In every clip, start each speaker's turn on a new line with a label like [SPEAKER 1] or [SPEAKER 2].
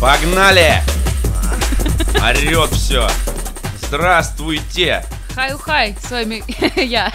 [SPEAKER 1] Погнали! Орет все. Здравствуйте!
[SPEAKER 2] Хай-хай, с вами я.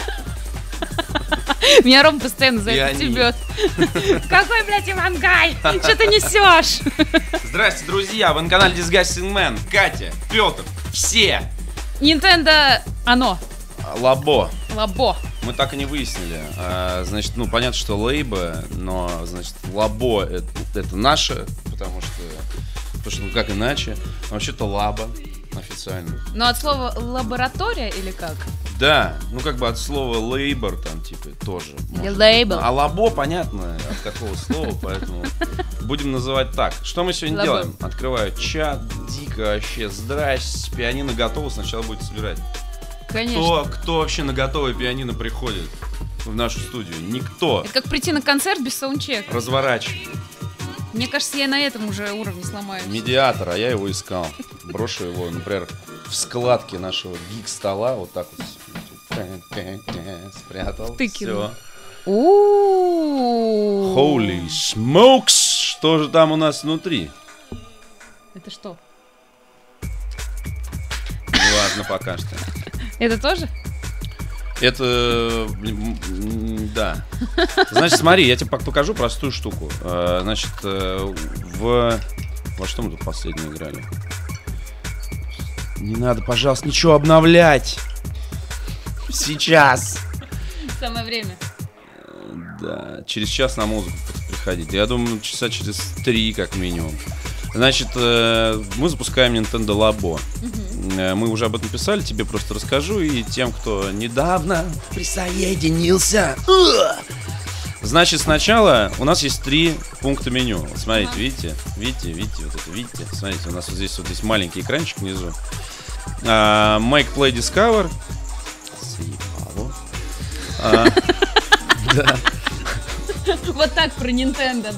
[SPEAKER 2] Меня Ром постоянно за это стебет. Какой, блядь, Ивангай? Что ты несешь?
[SPEAKER 1] Здрасте, друзья! Вы на канале Disgusting Man. Катя, Петр, все!
[SPEAKER 2] Nintendo оно.
[SPEAKER 1] Лабо. Мы так и не выяснили. Значит, ну, понятно, что лейба, но, значит, лабо это наше, потому что, ну, как иначе. Но вообще-то лаба официально.
[SPEAKER 2] Но от слова лаборатория или как?
[SPEAKER 1] Да, ну как бы от слова лейбор там типа тоже.
[SPEAKER 2] Или лейбл.
[SPEAKER 1] А лабо понятно от какого слова, поэтому будем называть так. Что мы сегодня делаем? Открываю чат, дико вообще. Здрасте, пианино готово, сначала будете собирать.
[SPEAKER 2] Конечно.
[SPEAKER 1] Кто вообще на готовое пианино приходит в нашу студию? Никто.
[SPEAKER 2] Это как прийти на концерт без саундчека.
[SPEAKER 1] Разворачивай.
[SPEAKER 2] Мне кажется, я на этом уже уровне сломаюсь.
[SPEAKER 1] Медиатор, а я его искал. Брошу его, например, в складке нашего гик-стола. Вот так вот спрятал.
[SPEAKER 2] Втыкинул.
[SPEAKER 1] Все. Holy smokes! Что же там у нас внутри?
[SPEAKER 2] Это что?
[SPEAKER 1] Ладно, пока что.
[SPEAKER 2] Это тоже?
[SPEAKER 1] Это... Да. Значит, смотри, я тебе покажу простую штуку. Значит, во что мы тут последнее играли? Не надо, пожалуйста, ничего обновлять. Сейчас.
[SPEAKER 2] Самое время.
[SPEAKER 1] Да, через час на музыку приходить. Я думаю, часа через 3 как минимум. Значит, мы запускаем Nintendo Labo. Мы уже об этом писали, тебе просто расскажу. И тем, кто недавно присоединился. Значит, сначала у нас есть 3 пункта меню. Смотрите, видите, вот это, видите. Смотрите, у нас вот здесь маленький экранчик внизу. Make, Play, Discover. Да.
[SPEAKER 2] Вот так про Nintendo.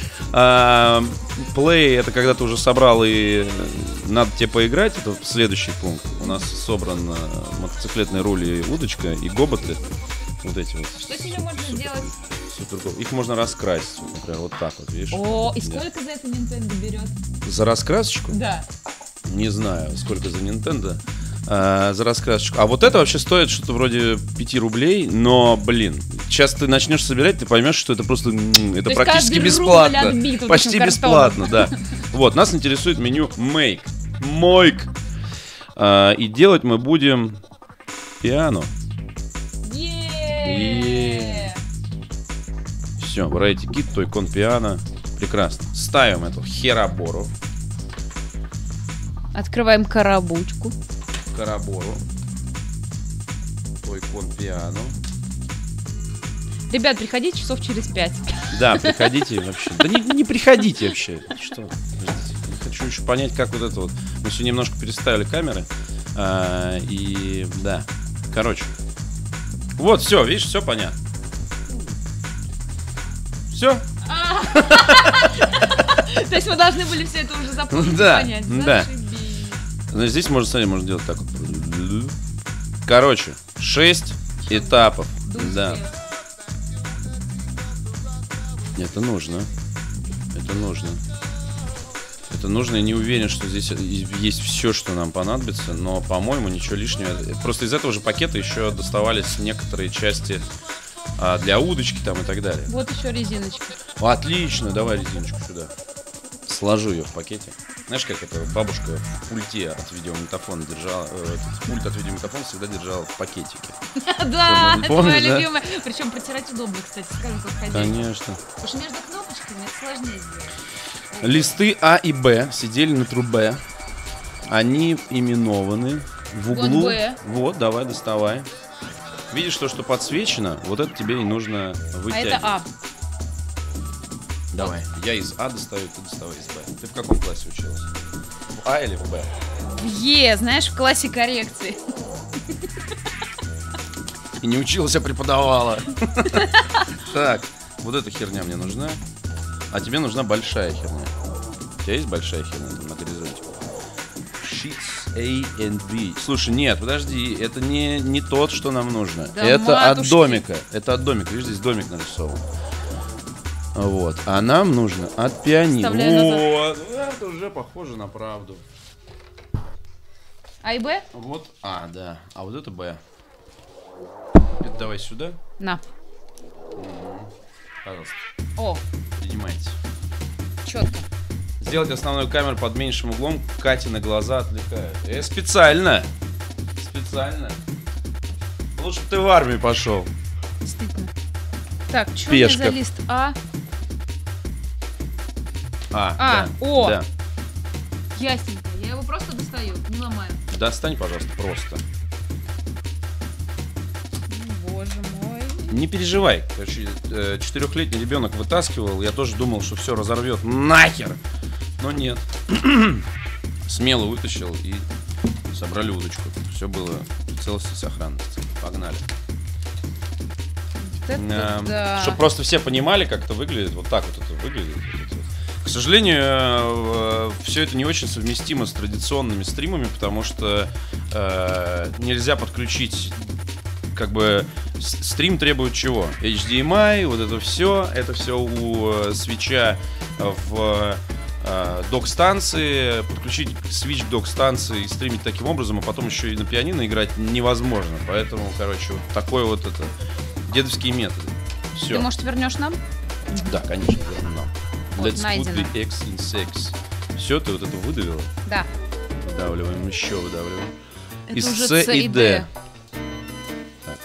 [SPEAKER 1] Play — это когда ты уже собрал и надо тебе поиграть. Это следующий пункт. У нас собран мотоциклетный руль и удочка, и гоботы. Вот эти вот.
[SPEAKER 2] Что с ними можно сделать?
[SPEAKER 1] Их можно раскрасить, например, вот так вот, видишь?
[SPEAKER 2] О, и сколько за это Nintendo берет?
[SPEAKER 1] За раскрасочку?
[SPEAKER 2] Да.
[SPEAKER 1] Не знаю, сколько за Nintendo. За раскрасочку. А вот это вообще стоит что-то вроде 5 рублей, но, блин, сейчас ты начнешь собирать, ты поймешь, что это просто, это практически бесплатно. Почти бесплатно, да. Вот, нас интересует меню Make. И делать мы будем пиано. Все, Variety Kit, Toy-Con пиано. Прекрасно. Ставим эту херабору.
[SPEAKER 2] Открываем коробочку.
[SPEAKER 1] Карабору. Toy-Con пиано.
[SPEAKER 2] Ребят, приходите часов через 5.
[SPEAKER 1] Да, приходите вообще. Да не приходите вообще. Что? Я хочу еще понять, как вот это вот. Мы все немножко переставили камеры. И да. Короче. Вот, все, видишь, все понятно. Все?
[SPEAKER 2] То есть мы должны были все это уже запомнить и понять.
[SPEAKER 1] Да. Значит, здесь можно, смотри, можно делать так вот. Короче, 6 этапов. Да. Это нужно. Я не уверен, что здесь есть все, что нам понадобится, но, по-моему, ничего лишнего. Просто из этого же пакета еще доставались некоторые части для удочки там и так далее.
[SPEAKER 2] Вот еще резиночка.
[SPEAKER 1] Отлично, давай резиночку сюда. Сложу ее в пакете. Знаешь, как это бабушка в пульте от видеомагнитофона держала, пульт от видеомагнитофона всегда держала в пакетике.
[SPEAKER 2] Да, это моя любимая. Причем протирать удобно, кстати, скажу, как хозяйка.
[SPEAKER 1] Конечно.
[SPEAKER 2] Потому что между кнопочками это сложнее сделать.
[SPEAKER 1] Листы А и Б сидели на трубе. Они именованы в углу.
[SPEAKER 2] Вот Б.
[SPEAKER 1] Вот, давай, доставай. Видишь то, что подсвечено? Вот это тебе и нужно вытягивать.
[SPEAKER 2] А это А.
[SPEAKER 1] Давай, я из А достаю, ты доставай из Б. Ты в каком классе училась? В А или в Б?
[SPEAKER 2] В Е, знаешь, в классе коррекции.
[SPEAKER 1] И не училась, а преподавала. Так, вот эта херня мне нужна. А тебе нужна большая херня. У тебя есть большая херня на горизонте? Sheets A and B. Слушай, нет, подожди, это не тот, что нам нужно.
[SPEAKER 2] Да
[SPEAKER 1] это
[SPEAKER 2] матушки.
[SPEAKER 1] от домика. Это от домика. Видишь, здесь домик нарисован. Вот. А нам нужно от пианино.
[SPEAKER 2] Вставляю
[SPEAKER 1] Вот. Это уже похоже на правду.
[SPEAKER 2] А и Б?
[SPEAKER 1] Вот А, да. А вот это Б. Это давай сюда.
[SPEAKER 2] На.
[SPEAKER 1] Пожалуйста.
[SPEAKER 2] О,
[SPEAKER 1] Принимайте.
[SPEAKER 2] четко.
[SPEAKER 1] Сделать основную камеру под меньшим углом. Кате на глаза отвлекает. Специально. Специально. Лучше бы ты в армию пошел.
[SPEAKER 2] Действительно. Так, что у меня
[SPEAKER 1] Пешка.
[SPEAKER 2] за лист? А.
[SPEAKER 1] Да.
[SPEAKER 2] О.
[SPEAKER 1] Да.
[SPEAKER 2] Ясненько. Я его просто достаю, не ломаю.
[SPEAKER 1] Достань, пожалуйста, просто.
[SPEAKER 2] Боже мой.
[SPEAKER 1] Не переживай. Короче, 4-летний ребенок вытаскивал. Я тоже думал, что все разорвет. Нахер! Но нет. Смело вытащил и собрали удочку. Все было в целости и сохранности. Погнали.
[SPEAKER 2] Вот это да.
[SPEAKER 1] Чтобы просто все понимали, как это выглядит. Вот так вот это выглядит. К сожалению, все это не очень совместимо с традиционными стримами, потому что нельзя подключить, как бы, стрим требует чего? HDMI, вот это все у свитча в док-станции, подключить свитч к док-станции и стримить таким образом, а потом еще и на пианино играть невозможно. Поэтому, короче, вот такой вот это дедовские методы. Все.
[SPEAKER 2] Ты, может, вернешь нам?
[SPEAKER 1] Да, конечно, верну нам.
[SPEAKER 2] Вот,
[SPEAKER 1] Let's
[SPEAKER 2] найдено.
[SPEAKER 1] put the X in sex. Все, ты вот это выдавила?
[SPEAKER 2] Да.
[SPEAKER 1] Выдавливаем, еще выдавливаем.
[SPEAKER 2] Это
[SPEAKER 1] Из
[SPEAKER 2] уже
[SPEAKER 1] С
[SPEAKER 2] С
[SPEAKER 1] и Д. Так.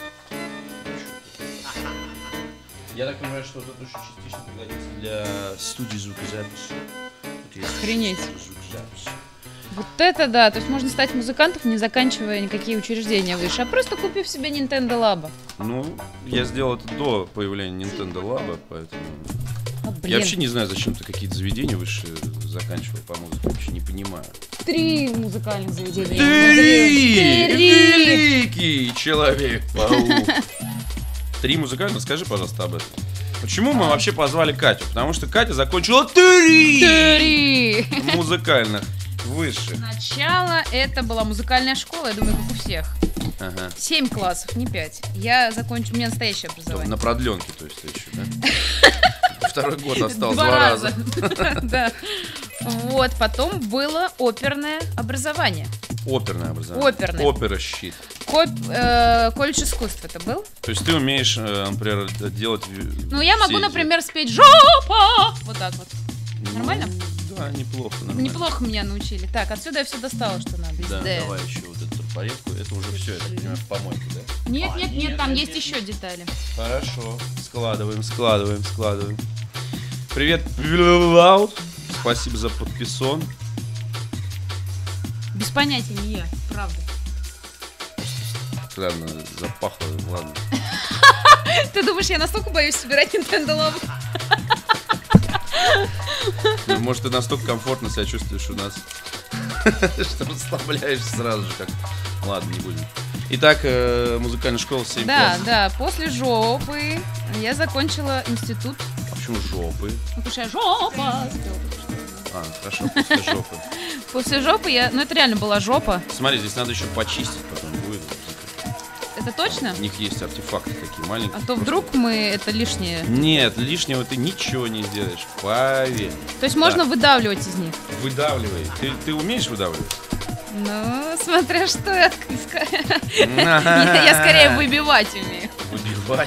[SPEAKER 1] Я так понимаю, что вот это еще частично пригодится для студии звукозаписи. Вот есть
[SPEAKER 2] Охренеть.
[SPEAKER 1] звукозаписи.
[SPEAKER 2] Вот это да. То есть можно стать музыкантом, не заканчивая никакие учреждения выше, а просто купив себе Nintendo Labo.
[SPEAKER 1] Ну, я сделал это до появления Nintendo Labo, поэтому...
[SPEAKER 2] Блин.
[SPEAKER 1] Я вообще не знаю, зачем ты какие-то заведения выше заканчивал по музыке, вообще не понимаю.
[SPEAKER 2] 3 музыкальных заведения.
[SPEAKER 1] Ты
[SPEAKER 2] 3!
[SPEAKER 1] великий Человек-паук. 3 музыкальных, скажи, пожалуйста, об этом. Почему мы вообще позвали Катю? Потому что Катя закончила 3 музыкальных высших.
[SPEAKER 2] Сначала это была музыкальная школа, я думаю, как у всех.
[SPEAKER 1] Ага.
[SPEAKER 2] 7 классов, не 5. Я закончу, у меня настоящее образование.
[SPEAKER 1] На продленке, то есть, ты еще, да? Второй год остался
[SPEAKER 2] 2
[SPEAKER 1] 2 раза.
[SPEAKER 2] Да. Вот, потом было оперное образование.
[SPEAKER 1] Оперное образование.
[SPEAKER 2] Оперное.
[SPEAKER 1] Опера щит.
[SPEAKER 2] Колледж искусств это был.
[SPEAKER 1] То есть ты умеешь, например, делать...
[SPEAKER 2] Ну, я могу,
[SPEAKER 1] все эти-
[SPEAKER 2] например, спеть «Жопа!» Вот так вот. Нормально?
[SPEAKER 1] Да, неплохо. Нормально.
[SPEAKER 2] Неплохо меня научили. Так, отсюда я все достала, что надо. Из
[SPEAKER 1] Да,
[SPEAKER 2] Д.
[SPEAKER 1] давай еще вот эту трафаретку. Это уже все, я так понимаю, в помойку, да?
[SPEAKER 2] Нет, нет, нет, там есть
[SPEAKER 1] нет.
[SPEAKER 2] еще детали.
[SPEAKER 1] Хорошо. Складываем. Привет, Loud. Спасибо за подписон.
[SPEAKER 2] Без понятия, не я, правда.
[SPEAKER 1] Странно запахло, ладно.
[SPEAKER 2] Ты думаешь, я настолько боюсь собирать Nintendo Labo?
[SPEAKER 1] Ну, может, ты настолько комфортно себя чувствуешь у нас, что расслабляешься сразу же, как... Ладно, не будем. Итак, музыкальная школа 7
[SPEAKER 2] Да,
[SPEAKER 1] классов.
[SPEAKER 2] да, после жопы я закончила институт.
[SPEAKER 1] А почему жопы?
[SPEAKER 2] Ну, потому что я жопа.
[SPEAKER 1] А, хорошо, после жопы.
[SPEAKER 2] После жопы я... Ну, это реально была жопа.
[SPEAKER 1] Смотри, здесь надо еще почистить потом будет.
[SPEAKER 2] Это точно?
[SPEAKER 1] У них есть артефакты такие маленькие.
[SPEAKER 2] А то вдруг мы это лишнее...
[SPEAKER 1] Нет, лишнего ты ничего не сделаешь, поверь.
[SPEAKER 2] То есть можно выдавливать из них?
[SPEAKER 1] Выдавливай. Ты умеешь выдавливать?
[SPEAKER 2] Ну, смотря что я я скорее выбивать умею.
[SPEAKER 1] Выбивать?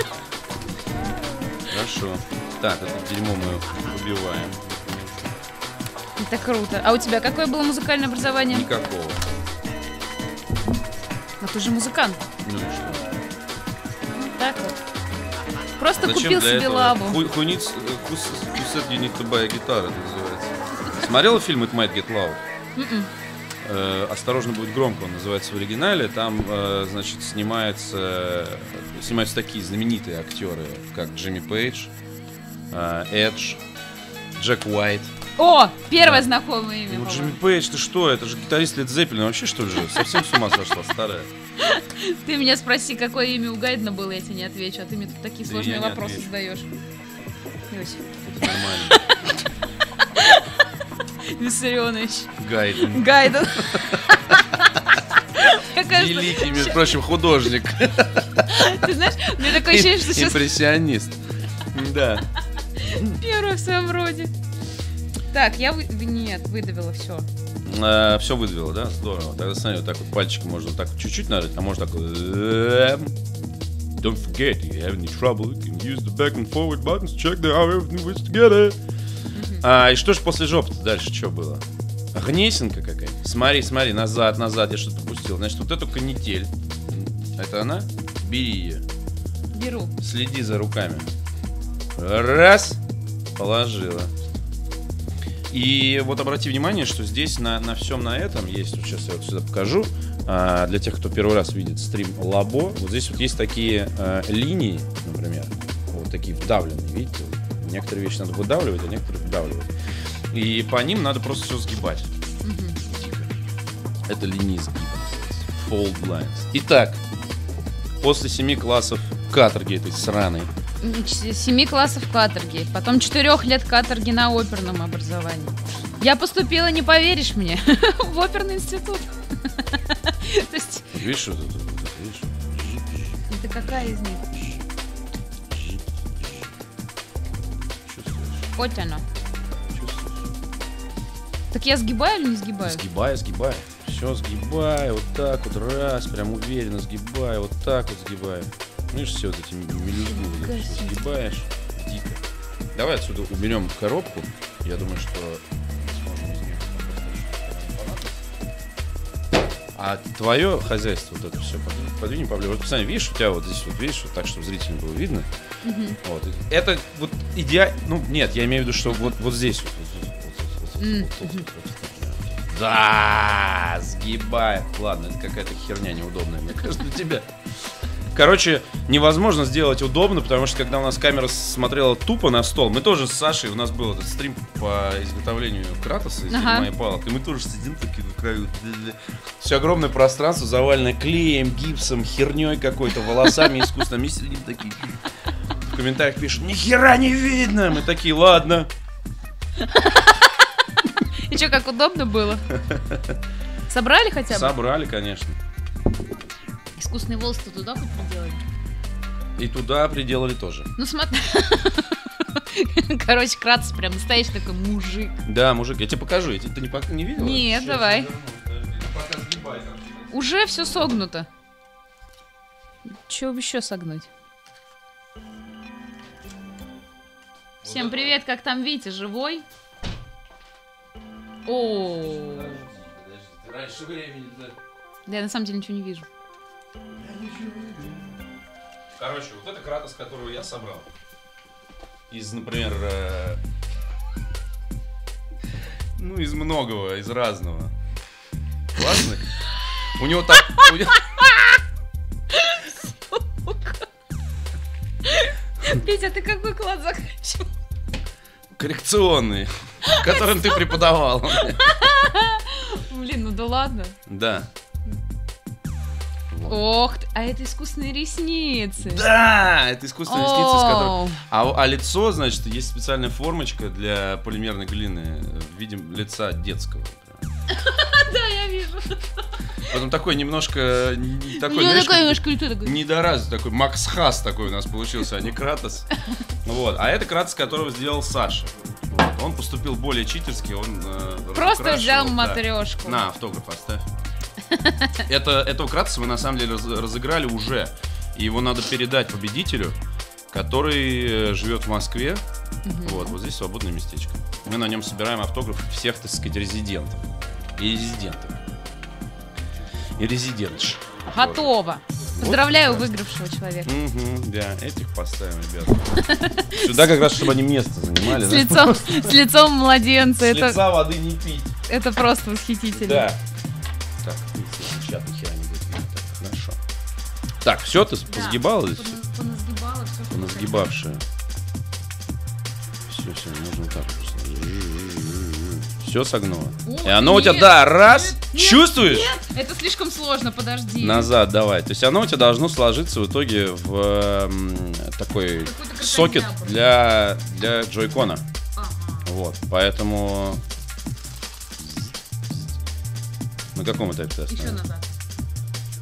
[SPEAKER 1] Хорошо. Так, это дерьмо мы выбиваем.
[SPEAKER 2] Это круто. А у тебя какое было музыкальное образование?
[SPEAKER 1] Никакого.
[SPEAKER 2] Ну ты же музыкант.
[SPEAKER 1] Ну и что?
[SPEAKER 2] Так вот. Просто
[SPEAKER 1] Зачем
[SPEAKER 2] купил
[SPEAKER 1] для
[SPEAKER 2] себе
[SPEAKER 1] этого?
[SPEAKER 2] лабу.
[SPEAKER 1] Who said you need to buy a guitar, это называется. Смотрела фильм It Might Get Loud? «Осторожно, будет громко», он называется в оригинале. Там, значит, снимаются такие знаменитые актеры, как Джимми Пейдж, Эдж, Джек Уайт.
[SPEAKER 2] О, первое знакомое имя.
[SPEAKER 1] Ну,
[SPEAKER 2] по-моему.
[SPEAKER 1] Джимми Пейдж, ты что? Это же гитарист Лед Зеппелина. Вообще, что ли, же? Совсем с ума сошла, старая.
[SPEAKER 2] Ты меня спроси, какое имя у Гайдена было, я тебе не отвечу. А ты мне тут такие
[SPEAKER 1] Да
[SPEAKER 2] сложные
[SPEAKER 1] я не
[SPEAKER 2] вопросы
[SPEAKER 1] отвечу.
[SPEAKER 2] задаешь. Иосиф
[SPEAKER 1] Это нормально.
[SPEAKER 2] Виссарионович.
[SPEAKER 1] Гайден.
[SPEAKER 2] Гайден. Мне кажется,
[SPEAKER 1] Великий, между прочим, художник.
[SPEAKER 2] ты знаешь, у меня такое ощущение, что сейчас...
[SPEAKER 1] Импрессионист. Да.
[SPEAKER 2] Первая в своем роде. Так, нет, выдавила все.
[SPEAKER 1] Все выдавило, да? Здорово. Тогда смотри, вот так вот пальчиком можно так чуть-чуть нажать, а можно так вот. Don't forget, if you have any trouble, you can use the back and forward buttons, check how everything works together. И что же после жопы дальше что было? Гнесинка какая-то. Смотри, назад, я что-то пропустил. Значит, вот эту канитель. Это она? Бери ее.
[SPEAKER 2] Беру.
[SPEAKER 1] Следи за руками. Раз. Положила. И вот обрати внимание, что здесь на всем на этом есть, вот сейчас я вот сюда покажу, для тех, кто первый раз видит стрим Лабо, вот здесь вот есть такие линии, например, вот такие вдавленные, видите? Некоторые вещи надо выдавливать, а некоторые вдавливать. И по ним надо просто все сгибать. Это линии сгиба. Fold lines. Итак, после 7 классов каторги этой сраной.
[SPEAKER 2] 7 классов каторги, потом 4 лет каторги на оперном образовании. Я поступила, не поверишь мне, в оперный институт. То есть...
[SPEAKER 1] Видишь, что тут?
[SPEAKER 2] Это какая из них? Хоть она. Так я сгибаю или не сгибаю?
[SPEAKER 1] Сгибаю. Все сгибаю, вот так вот, раз, прям уверенно сгибаю, вот так вот сгибаю. Видишь, все вот эти мелюзгу сгибаешь. Дико. Давай отсюда уберем коробку. Я думаю, что сможем из нее понадобится. А твое хозяйство, вот это все подвинем поближе. Вот, посмотри, видишь, у тебя вот здесь вот, видишь, вот так, чтобы зрителям было видно. Вот. Это вот идеально. Ну, нет, я имею в виду, что вот здесь вот. Да, сгибай. Ладно, это какая-то херня неудобная, мне кажется, для тебя. Короче, невозможно сделать удобно, потому что когда у нас камера смотрела тупо на стол, мы тоже с Сашей, у нас был этот стрим по изготовлению Кратоса из моей палок, и мы тоже сидим такие на краю. Все огромное пространство завалено клеем, гипсом, херней какой-то, волосами искусственными, и сидим такие. В комментариях пишут: ни хера не видно! Мы такие: ладно.
[SPEAKER 2] И что, как удобно было? Собрали хотя бы?
[SPEAKER 1] Собрали, конечно.
[SPEAKER 2] Искусственные волосы туда хоть приделали?
[SPEAKER 1] И туда приделали тоже.
[SPEAKER 2] Ну смотри. Короче, Кратос прям настоящий такой мужик.
[SPEAKER 1] Да, мужик. Я тебе покажу. Ты не видела?
[SPEAKER 2] Нет, давай. Уже все согнуто. Че еще согнуть? Всем привет, как там Витя, живой? О.
[SPEAKER 1] Раньше времени, да.
[SPEAKER 2] Да, я на самом деле ничего не вижу.
[SPEAKER 1] Короче, вот это Кратос, которого я собрал. Из, например, ну, из многого, из разного. Классно? У него так...
[SPEAKER 2] Петя, ты какой класс заканчивал?
[SPEAKER 1] Коррекционный, которым ты преподавал.
[SPEAKER 2] Блин, ну да ладно.
[SPEAKER 1] Да.
[SPEAKER 2] Ох ты, а это искусственные ресницы.
[SPEAKER 1] Да, это искусственные ресницы, с которой... А лицо, значит, есть специальная формочка для полимерной глины в виде лица детского.
[SPEAKER 2] Да, я вижу.
[SPEAKER 1] Потом такой немножко... Такой, недоразвитый, такой Макс Хас такой у нас получился, а не Кратос. Вот. А это Кратос, которого сделал Саша. Вот. Он поступил более читерски, он...
[SPEAKER 2] Просто взял матрешку.
[SPEAKER 1] На, автограф оставь. Этого Кратоса мы на самом деле разыграли уже. И его надо передать победителю, который живет в Москве. Вот здесь свободное местечко. Мы на нем собираем автографы всех, так сказать, резидентов. И резидентов. И резидентш.
[SPEAKER 2] Готово. Поздравляю выигравшего человека.
[SPEAKER 1] Да, этих поставим, ребята. Сюда как раз, чтобы они место занимали.
[SPEAKER 2] С лицом младенца.
[SPEAKER 1] С лица воды не пить.
[SPEAKER 2] Это просто восхитительно.
[SPEAKER 1] Да. Так, сейчас нихера не будет видно. Хорошо. Так, все, ты позгибала?
[SPEAKER 2] Поназгибала, все.
[SPEAKER 1] Поназгибавшая. Все, нужно так просто. Все согнуло. И оно у тебя, да, раз. Чувствуешь?
[SPEAKER 2] Нет, это слишком сложно, подожди.
[SPEAKER 1] Назад давай. То есть оно у тебя должно сложиться в итоге в такой сокет для джойкона. Вот, поэтому... На каком этапе ты остановил?
[SPEAKER 2] Еще назад.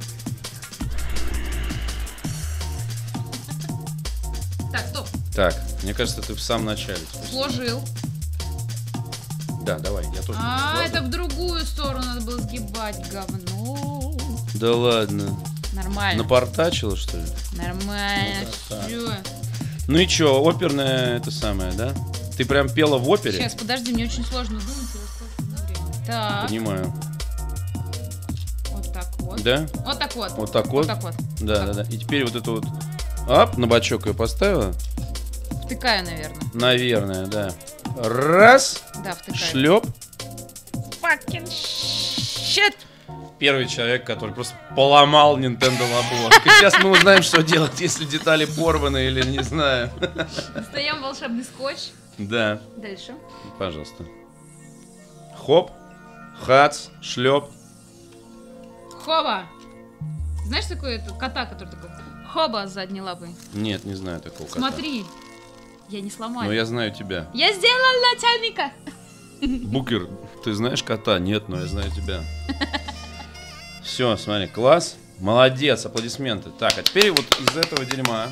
[SPEAKER 2] Так, стоп.
[SPEAKER 1] Так. Мне кажется, ты в самом начале.
[SPEAKER 2] Сложил.
[SPEAKER 1] Да, давай, я тоже.
[SPEAKER 2] Это в другую сторону надо было сгибать, говно.
[SPEAKER 1] Да ладно.
[SPEAKER 2] Нормально.
[SPEAKER 1] Напортачила, что ли?
[SPEAKER 2] Нормально. Всё.
[SPEAKER 1] Ну и чё, оперная это самое, да? Ты прям пела в опере?
[SPEAKER 2] Сейчас, подожди, мне очень сложно думать. Так.
[SPEAKER 1] Понимаю.
[SPEAKER 2] Вот так вот.
[SPEAKER 1] Да?
[SPEAKER 2] Вот так вот.
[SPEAKER 1] Вот так вот?
[SPEAKER 2] Вот так вот.
[SPEAKER 1] Да. И теперь вот это вот... Ап, на бочок ее поставила?
[SPEAKER 2] Втыкаю, наверное.
[SPEAKER 1] Наверное, да. Раз.
[SPEAKER 2] Да, втыкаю.
[SPEAKER 1] Шлеп.
[SPEAKER 2] Fucking shit.
[SPEAKER 1] Первый человек, который просто поломал Nintendo Labo. Сейчас мы узнаем, что делать, если детали порваны или не знаю.
[SPEAKER 2] Достаем волшебный скотч.
[SPEAKER 1] Да.
[SPEAKER 2] Дальше.
[SPEAKER 1] Пожалуйста. Хоп. Хац. Шлеп.
[SPEAKER 2] Хоба. Знаешь такое кота, который такой хоба с задней лапой?
[SPEAKER 1] Нет, не знаю такого кота.
[SPEAKER 2] Смотри. Я не сломаю.
[SPEAKER 1] Но я знаю тебя.
[SPEAKER 2] Я сделала начальника.
[SPEAKER 1] Букер, ты знаешь кота? Нет, но я знаю тебя. Все, смотри, класс. Молодец, аплодисменты. Так, а теперь вот из этого дерьма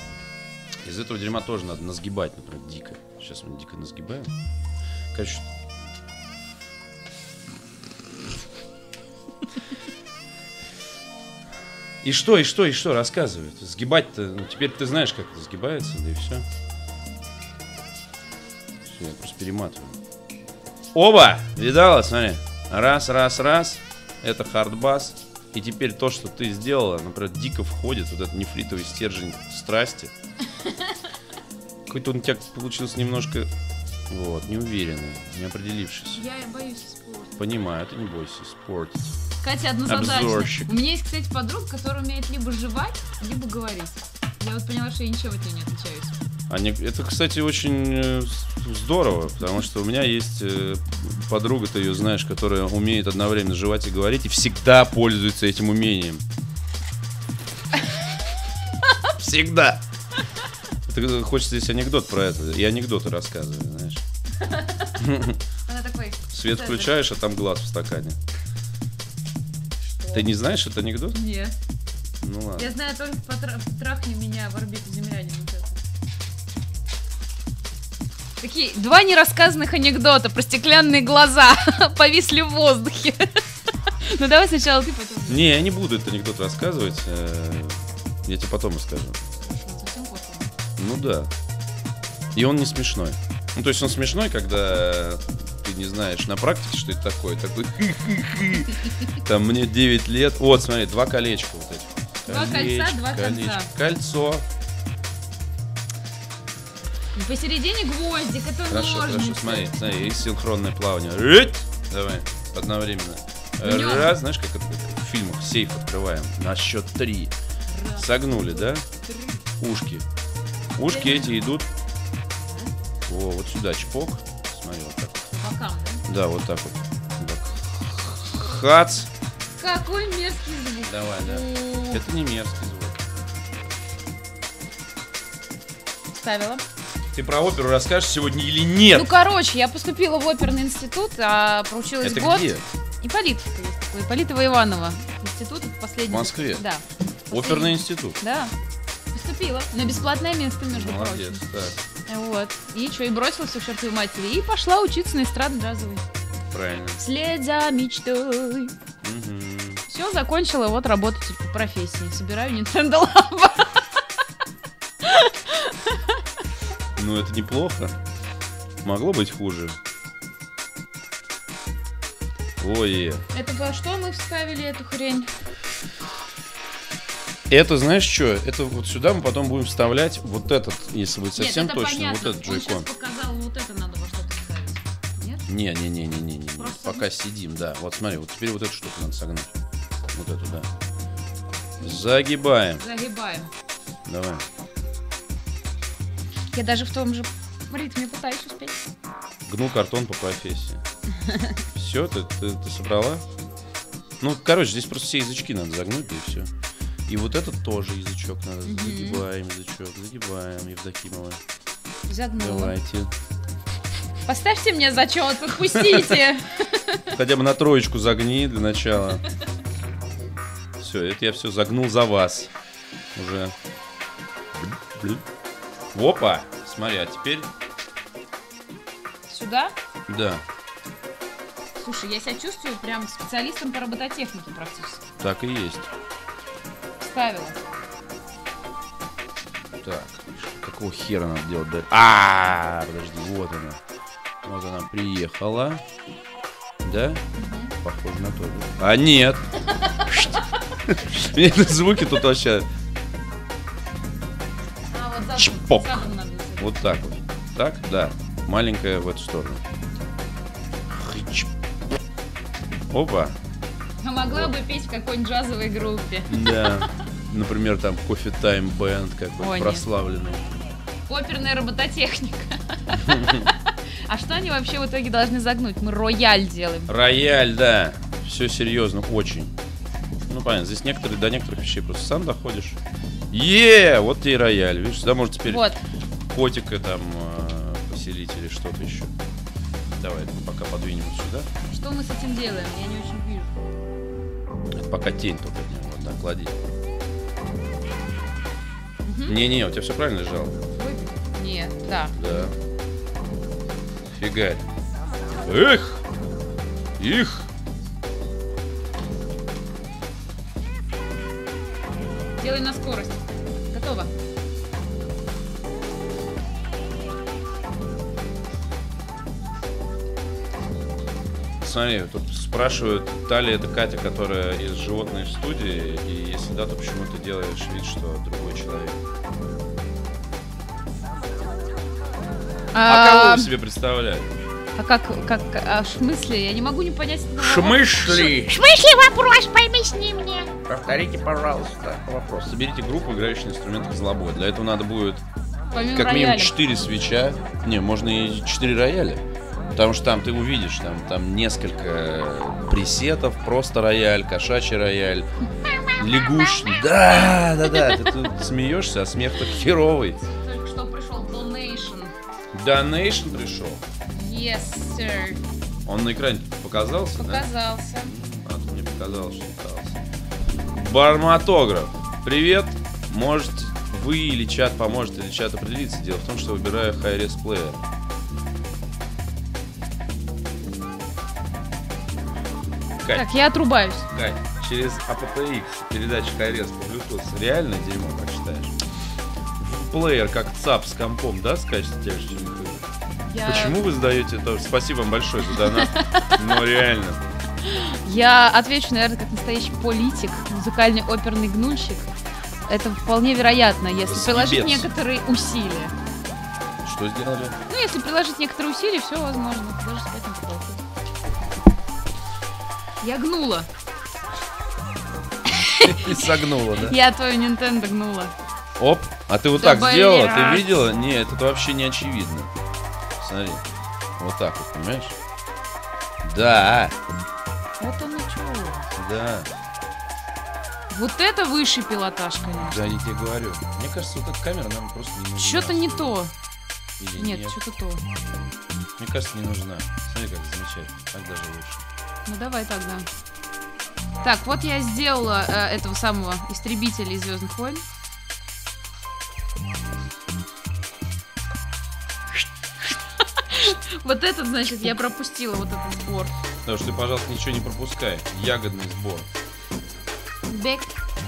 [SPEAKER 1] тоже надо насгибать, например, дико. Сейчас мы дико насгибаем. Короче. И что рассказывает? Сгибать-то, ну, теперь ты знаешь, как это сгибается, да и все. Все, я просто перематываю. Оба! Видала, смотри. Раз. Это хардбас. И теперь то, что ты сделала, например, дико входит вот этот нефритовый стержень страсти. Какой-то он у тебя получился немножко, вот, неуверенный, не определившийся.
[SPEAKER 2] Я боюсь испортить.
[SPEAKER 1] Понимаю, ты не бойся испортить.
[SPEAKER 2] Катя однозадачно.
[SPEAKER 1] Обзорщик.
[SPEAKER 2] У меня есть, кстати, подруга, которая умеет либо жевать, либо говорить. Я вот поняла, что я ничего от нее не отличаюсь.
[SPEAKER 1] Это, кстати, очень здорово, потому что у меня есть подруга, ты ее знаешь, которая умеет одновременно жевать и говорить, и всегда пользуется этим умением. Всегда. Хочется здесь анекдот про это. И анекдоты рассказываю, знаешь.
[SPEAKER 2] Она такой...
[SPEAKER 1] Свет включаешь, а там глаз в стакане. Ты не знаешь этот анекдот?
[SPEAKER 2] Нет.
[SPEAKER 1] Ну ладно.
[SPEAKER 2] Я знаю только «Трахни меня в орбиту землянина». Вот это. Такие два нерассказанных анекдота про стеклянные глаза повисли в воздухе. Ну давай сначала ты, потом.
[SPEAKER 1] Не, я не буду этот анекдот рассказывать. Я тебе потом расскажу. Ну да. И он не смешной. Ну то есть он смешной, когда ты не знаешь на практике, что это такое. Такой там мне 9 лет. Вот, смотри, два колечка вот этих.
[SPEAKER 2] Два кольца, два конца.
[SPEAKER 1] Кольцо.
[SPEAKER 2] И посередине гвоздик, это
[SPEAKER 1] Хорошо,
[SPEAKER 2] ножницы.
[SPEAKER 1] смотри, и синхронное плавание. Давай, одновременно. Раз, знаешь, как это в фильмах, сейф открываем. На счет 3.
[SPEAKER 2] Раз,
[SPEAKER 1] Согнули, да?
[SPEAKER 2] 3.
[SPEAKER 1] Ушки. Ушки эти идут. О, вот сюда чпок. Смотри, вот так.
[SPEAKER 2] По бокам, да?
[SPEAKER 1] Да, вот так вот. Так. Хац.
[SPEAKER 2] Какой мерзкий звук.
[SPEAKER 1] Давай, да. Это не мерзкий звук.
[SPEAKER 2] Ставила.
[SPEAKER 1] Ты про оперу расскажешь сегодня или нет?
[SPEAKER 2] Ну, короче, я поступила в оперный институт, а проучилась
[SPEAKER 1] Это
[SPEAKER 2] год.
[SPEAKER 1] где?
[SPEAKER 2] Ипполитовка есть такой, Ипполитова Иванова. Институт, это последний.
[SPEAKER 1] В Москве?
[SPEAKER 2] Да.
[SPEAKER 1] Оперный институт.
[SPEAKER 2] Да. Поступила. На бесплатное место, между
[SPEAKER 1] Молодец,
[SPEAKER 2] прочим.
[SPEAKER 1] так.
[SPEAKER 2] Вот. И что, и бросила все к чертовой матери. И пошла учиться на эстрадно-джазовый.
[SPEAKER 1] Правильно.
[SPEAKER 2] Вслед за мечтой.
[SPEAKER 1] Угу.
[SPEAKER 2] Все, закончила, вот работать по профессии. Собираю Nintendo Labo.
[SPEAKER 1] Ну, это неплохо. Могло быть хуже. Ой.
[SPEAKER 2] Это во что мы вставили эту хрень?
[SPEAKER 1] Это, знаешь что? Это вот сюда мы потом будем вставлять вот этот, если быть совсем
[SPEAKER 2] Нет, это
[SPEAKER 1] точно,
[SPEAKER 2] понятно.
[SPEAKER 1] вот этот
[SPEAKER 2] Он
[SPEAKER 1] джойкон.
[SPEAKER 2] сейчас показал, вот это надо во что-то вставить. Нет?
[SPEAKER 1] Не.
[SPEAKER 2] Просто
[SPEAKER 1] Пока сидим, да. Вот смотри, вот теперь вот эту штуку надо согнуть. Вот эту, да. Загибаем.
[SPEAKER 2] Загибаем.
[SPEAKER 1] Давай.
[SPEAKER 2] Я даже в том же ритме пытаюсь успеть.
[SPEAKER 1] Гну картон по профессии. Все, ты собрала? Ну, короче, здесь просто все язычки надо загнуть, да и все. И вот этот тоже язычок надо. Загибаем язычок, загибаем, Евдокимова.
[SPEAKER 2] Загнула.
[SPEAKER 1] Давайте.
[SPEAKER 2] Поставьте мне зачет, отпустите.
[SPEAKER 1] Хотя бы на троечку загни для начала. Все, это я все загнул за вас. Уже. Опа! Смотри, а теперь...
[SPEAKER 2] Сюда?
[SPEAKER 1] Да.
[SPEAKER 2] Слушай, я себя чувствую прям специалистом по робототехнике практически.
[SPEAKER 1] Так и есть.
[SPEAKER 2] Ставила.
[SPEAKER 1] Так, какого хера надо делать? Подожди, вот она. Вот она приехала. Да? Похоже на то. А нет. Мне эти звуки тут вообще... Чпок. Вот так вот. Так, да. Маленькая в эту сторону. Опа.
[SPEAKER 2] А могла бы петь в какой-нибудь джазовой группе.
[SPEAKER 1] Да. Например, там Coffee Time Band какой-то прославленный.
[SPEAKER 2] Оперная робототехника. А что они вообще в итоге должны загнуть? Мы рояль делаем.
[SPEAKER 1] Рояль, да. Все серьезно, очень. Ну, понятно, здесь до некоторых вещей просто сам доходишь. Вот тебе и рояль. Видишь, сюда может теперь котика там поселить или что-то еще. Давай, мы пока подвинем сюда.
[SPEAKER 2] Что мы с этим делаем? Я не очень вижу.
[SPEAKER 1] Это пока тень только от него. Вот так, клади. Не-не, у тебя все правильно лежало?
[SPEAKER 2] Нет, да.
[SPEAKER 1] Да. Фигарь. Эх! Их!
[SPEAKER 2] Делай на скорость. Готово.
[SPEAKER 1] Смотри, тут спрашивают, та ли это Катя, которая из животной студии, и если да, то почему ты делаешь вид, что другой человек? А кого вы себе представляете?
[SPEAKER 2] А в смысле? Я не могу не понять.
[SPEAKER 1] Шмышли!
[SPEAKER 3] Шмышли, вопрос, поясни мне.
[SPEAKER 1] Повторите, пожалуйста, вопрос. Соберите группу, играющую на инструментах злобой. Для этого надо будет
[SPEAKER 2] помимо
[SPEAKER 1] как минимум
[SPEAKER 2] рояля
[SPEAKER 1] 4 свеча. Не, можно и 4 рояля. Потому что там ты увидишь, там несколько пресетов, просто рояль, кошачий рояль, лягушный. Да. Ты тут смеешься, а смех-то херовый.
[SPEAKER 2] Только что пришел Donation.
[SPEAKER 1] Donation пришел?
[SPEAKER 2] Yes, sir.
[SPEAKER 1] Он на экране показался,
[SPEAKER 2] Показался.
[SPEAKER 1] Да? А, мне показалось, что показался. Барматограф. Привет. Может, вы или чат поможет, или чат определиться. Дело в том, что выбираю Hi-Res Player. Кать,
[SPEAKER 2] Так, я отрубаюсь.
[SPEAKER 1] Кать, через aptX передача Hi-Res по Bluetooth реальное дерьмо, как считаешь? Плеер как ЦАП с компом, да, скачет тяжелее? Почему вы сдаете это? Спасибо вам большое за донат. Но реально.
[SPEAKER 2] Я отвечу, наверное, как настоящий политик, музыкальный оперный гнульщик. Это вполне вероятно, если приложить некоторые усилия.
[SPEAKER 1] Что сделали?
[SPEAKER 2] Ну, если приложить некоторые усилия, все возможно. Даже спать не потолку. Я гнула.
[SPEAKER 1] И согнула, да?
[SPEAKER 2] Я твою Nintendo гнула.
[SPEAKER 1] Оп, а ты вот так сделала? Ты видела? Нет, это вообще не очевидно. Смотри, вот так вот, понимаешь? Да.
[SPEAKER 2] Вот оно чего.
[SPEAKER 1] Да.
[SPEAKER 2] Вот это высший пилотаж, конечно.
[SPEAKER 1] Да, я тебе говорю. Мне кажется, вот эта камера нам просто не нужна.
[SPEAKER 2] Что-то не то.
[SPEAKER 1] Или
[SPEAKER 2] нет, что-то то.
[SPEAKER 1] Мне кажется, не нужна. Смотри, как замечательно. Так даже лучше.
[SPEAKER 2] Ну давай тогда. Так, вот я сделала этого самого истребителя из Звездных войн. Вот этот, значит, я пропустила, вот этот сбор.
[SPEAKER 1] Потому что ты, пожалуйста, ничего не пропускай. Ягодный сбор.
[SPEAKER 2] Бек.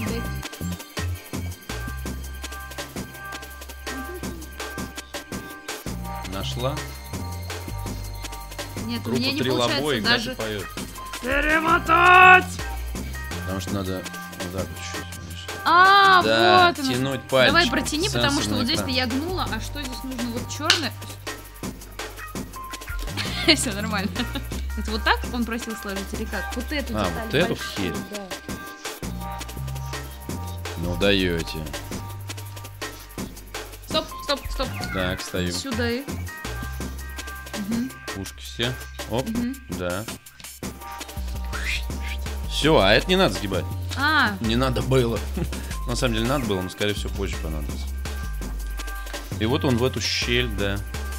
[SPEAKER 1] Нашла?
[SPEAKER 2] Нет, у
[SPEAKER 1] группа
[SPEAKER 2] меня не
[SPEAKER 1] Трилобой,
[SPEAKER 2] получается даже
[SPEAKER 1] поет.
[SPEAKER 2] перемотать.
[SPEAKER 1] Потому что надо вот так вот чуть-чуть.
[SPEAKER 2] А,
[SPEAKER 1] да,
[SPEAKER 2] вот оно.
[SPEAKER 1] тянуть пальчик.
[SPEAKER 2] Давай протяни, потому что вот
[SPEAKER 1] экран.
[SPEAKER 2] здесь-то я гнула, а что здесь нужно? Вот черное. Все нормально. Это вот так он просил сложить или как? Вот эту деталь.
[SPEAKER 1] Вот эту
[SPEAKER 2] большую,
[SPEAKER 1] херь.
[SPEAKER 2] да.
[SPEAKER 1] Ну даете.
[SPEAKER 2] Стоп.
[SPEAKER 1] Так, стою.
[SPEAKER 2] Сюда и.
[SPEAKER 1] Ушки все. Оп, да. Все, а это не надо сгибать. Не надо было. На самом деле надо было, но скорее всего позже понадобится. И вот он в эту щель, да.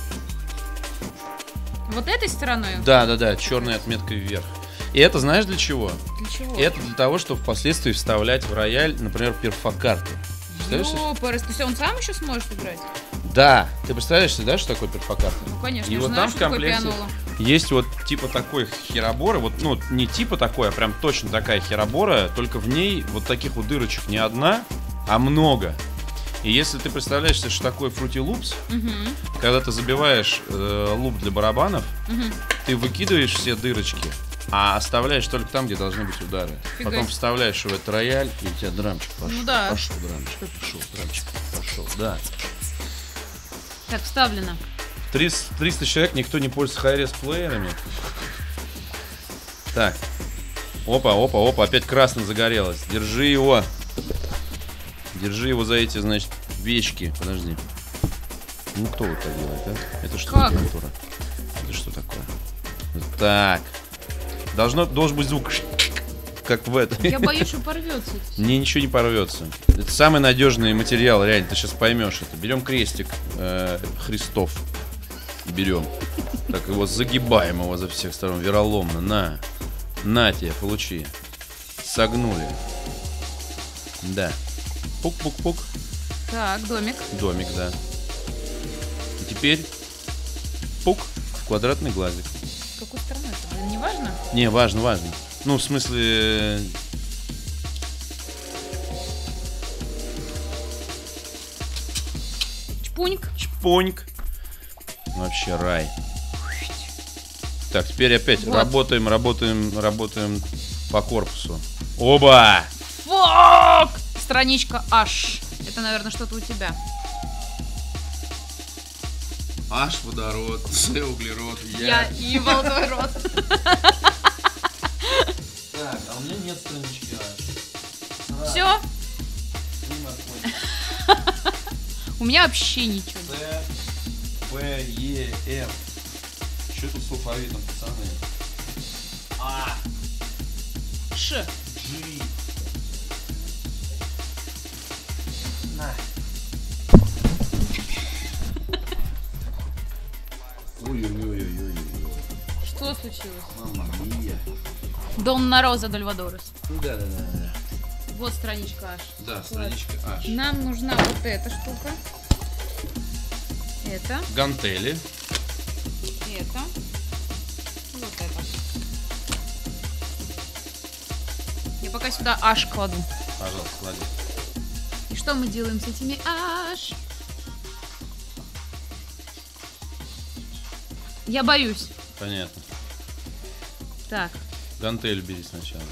[SPEAKER 2] Вот этой стороной?
[SPEAKER 1] Да, черной отметкой вверх. И это знаешь для чего?
[SPEAKER 2] Для чего?
[SPEAKER 1] Это для того, чтобы впоследствии вставлять в рояль, например, перфокарту.
[SPEAKER 2] Ёпарас, то есть он сам еще сможет играть?
[SPEAKER 1] Да, ты представляешь себе, да, что такое перфокартер?
[SPEAKER 2] Ну, конечно,
[SPEAKER 1] И
[SPEAKER 2] я
[SPEAKER 1] вот
[SPEAKER 2] знаю,
[SPEAKER 1] там в
[SPEAKER 2] что такое
[SPEAKER 1] комплекте
[SPEAKER 2] пианола.
[SPEAKER 1] есть вот типа такой херобора, вот, ну, не типа такой, а прям точно такая херобора, только в ней вот таких вот дырочек не одна, а много. И если ты представляешь себе, что такое Fruity Loops, когда ты забиваешь луп для барабанов, ты выкидываешь все дырочки, а оставляешь только там, где должны быть удары.
[SPEAKER 2] Фига
[SPEAKER 1] Потом
[SPEAKER 2] себе.
[SPEAKER 1] вставляешь в этот рояль, и у тебя драмчик пошел.
[SPEAKER 2] Ну да.
[SPEAKER 1] Пошел драмчик пошел, да.
[SPEAKER 2] Так, вставлено.
[SPEAKER 1] 300 человек, никто не пользуется хай-рез плеерами. Так. Опа, опять красным загорелось. Держи его. Держи его за эти, значит, вещки. Подожди. Ну, кто вот так делает, а? Это что
[SPEAKER 2] Как?
[SPEAKER 1] за контура? Это что такое? Так. Должен быть звук, как в этом.
[SPEAKER 2] Я боюсь, что порвется.
[SPEAKER 1] Мне ничего не порвется. Это самый надежный материал, реально, ты сейчас поймешь это. Берем крестик Христов. Берем. Так его загибаем его за всех сторон, вероломно. На тебе, получи. Согнули. Да. Пук-пук-пук.
[SPEAKER 2] Так, домик.
[SPEAKER 1] Домик, да. И теперь пук в квадратный глазик.
[SPEAKER 2] С какой стороны это? Блин, не важно?
[SPEAKER 1] Не, важно. Ну, в смысле...
[SPEAKER 2] Чпуньк.
[SPEAKER 1] Чпоньк. Вообще рай. Так, теперь опять
[SPEAKER 2] Вот.
[SPEAKER 1] работаем по корпусу. Оба!
[SPEAKER 2] Фак! Страничка H. Это, наверное, что-то у тебя.
[SPEAKER 1] H водород, С углерод,
[SPEAKER 2] Я и водород.
[SPEAKER 1] Так, а у меня нет странички H.
[SPEAKER 2] Все? У меня вообще ничего.
[SPEAKER 1] С, П, Е, М. Что тут с алфавитом, пацаны? А,
[SPEAKER 2] Ш.
[SPEAKER 1] G. На. Ой-ой-ой-ой-ой.
[SPEAKER 2] Что случилось?
[SPEAKER 1] Мама мия.
[SPEAKER 2] Донна Роза Дальвадорес.
[SPEAKER 1] Да.
[SPEAKER 2] Вот страничка H.
[SPEAKER 1] Да, страничка H.
[SPEAKER 2] Нам нужна вот эта штука. Это.
[SPEAKER 1] Гантели.
[SPEAKER 2] Это. Вот это. Я пока сюда H кладу.
[SPEAKER 1] Пожалуйста, клади.
[SPEAKER 2] И что мы делаем с этими H? Я боюсь.
[SPEAKER 1] Понятно.
[SPEAKER 2] Так,
[SPEAKER 1] Гантель бери сначала.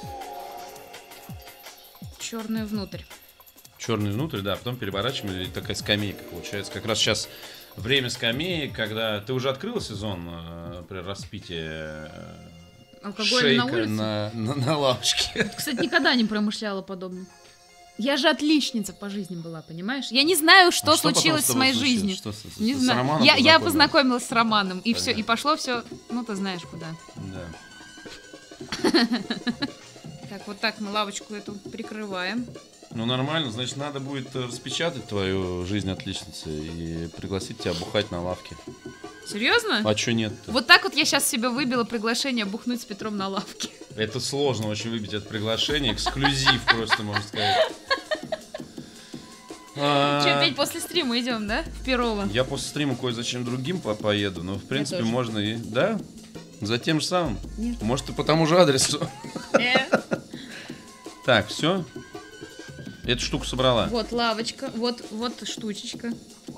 [SPEAKER 2] черную внутрь.
[SPEAKER 1] Черный внутрь, да, потом переворачиваем, и такая скамейка получается. Как раз сейчас время скамеек, когда ты уже открыла сезон при распитии
[SPEAKER 2] Алкоголь на
[SPEAKER 1] шейка
[SPEAKER 2] улице?
[SPEAKER 1] на лавочке.
[SPEAKER 2] Кстати, никогда не промышляла подобным. Я же отличница по жизни была, понимаешь? Я не знаю, что случилось с моей жизнью. Не знаю.
[SPEAKER 1] Романом
[SPEAKER 2] Я познакомилась с Романом, и все,
[SPEAKER 1] Понятно.
[SPEAKER 2] и пошло все, ну ты знаешь куда.
[SPEAKER 1] Да.
[SPEAKER 2] Так, вот так мы лавочку эту прикрываем.
[SPEAKER 1] Ну нормально, значит, надо будет распечатать твою жизнь отличницы и пригласить тебя бухать на лавке.
[SPEAKER 2] Серьезно?
[SPEAKER 1] А чё нет-то?
[SPEAKER 2] Вот так вот я сейчас себе выбила приглашение бухнуть с Петром на лавке.
[SPEAKER 1] Это сложно очень выбить это приглашение, эксклюзив просто, можно сказать.
[SPEAKER 2] Че, Петь, после стрима идем, да? В Перово.
[SPEAKER 1] Я после стрима кое-зачем другим поеду, но в принципе
[SPEAKER 2] тоже.
[SPEAKER 1] можно и... Да? За тем же самым?
[SPEAKER 2] Нет.
[SPEAKER 1] Может и по тому же адресу. Так, все. Эту штуку собрала.
[SPEAKER 2] Вот лавочка, вот штучечка.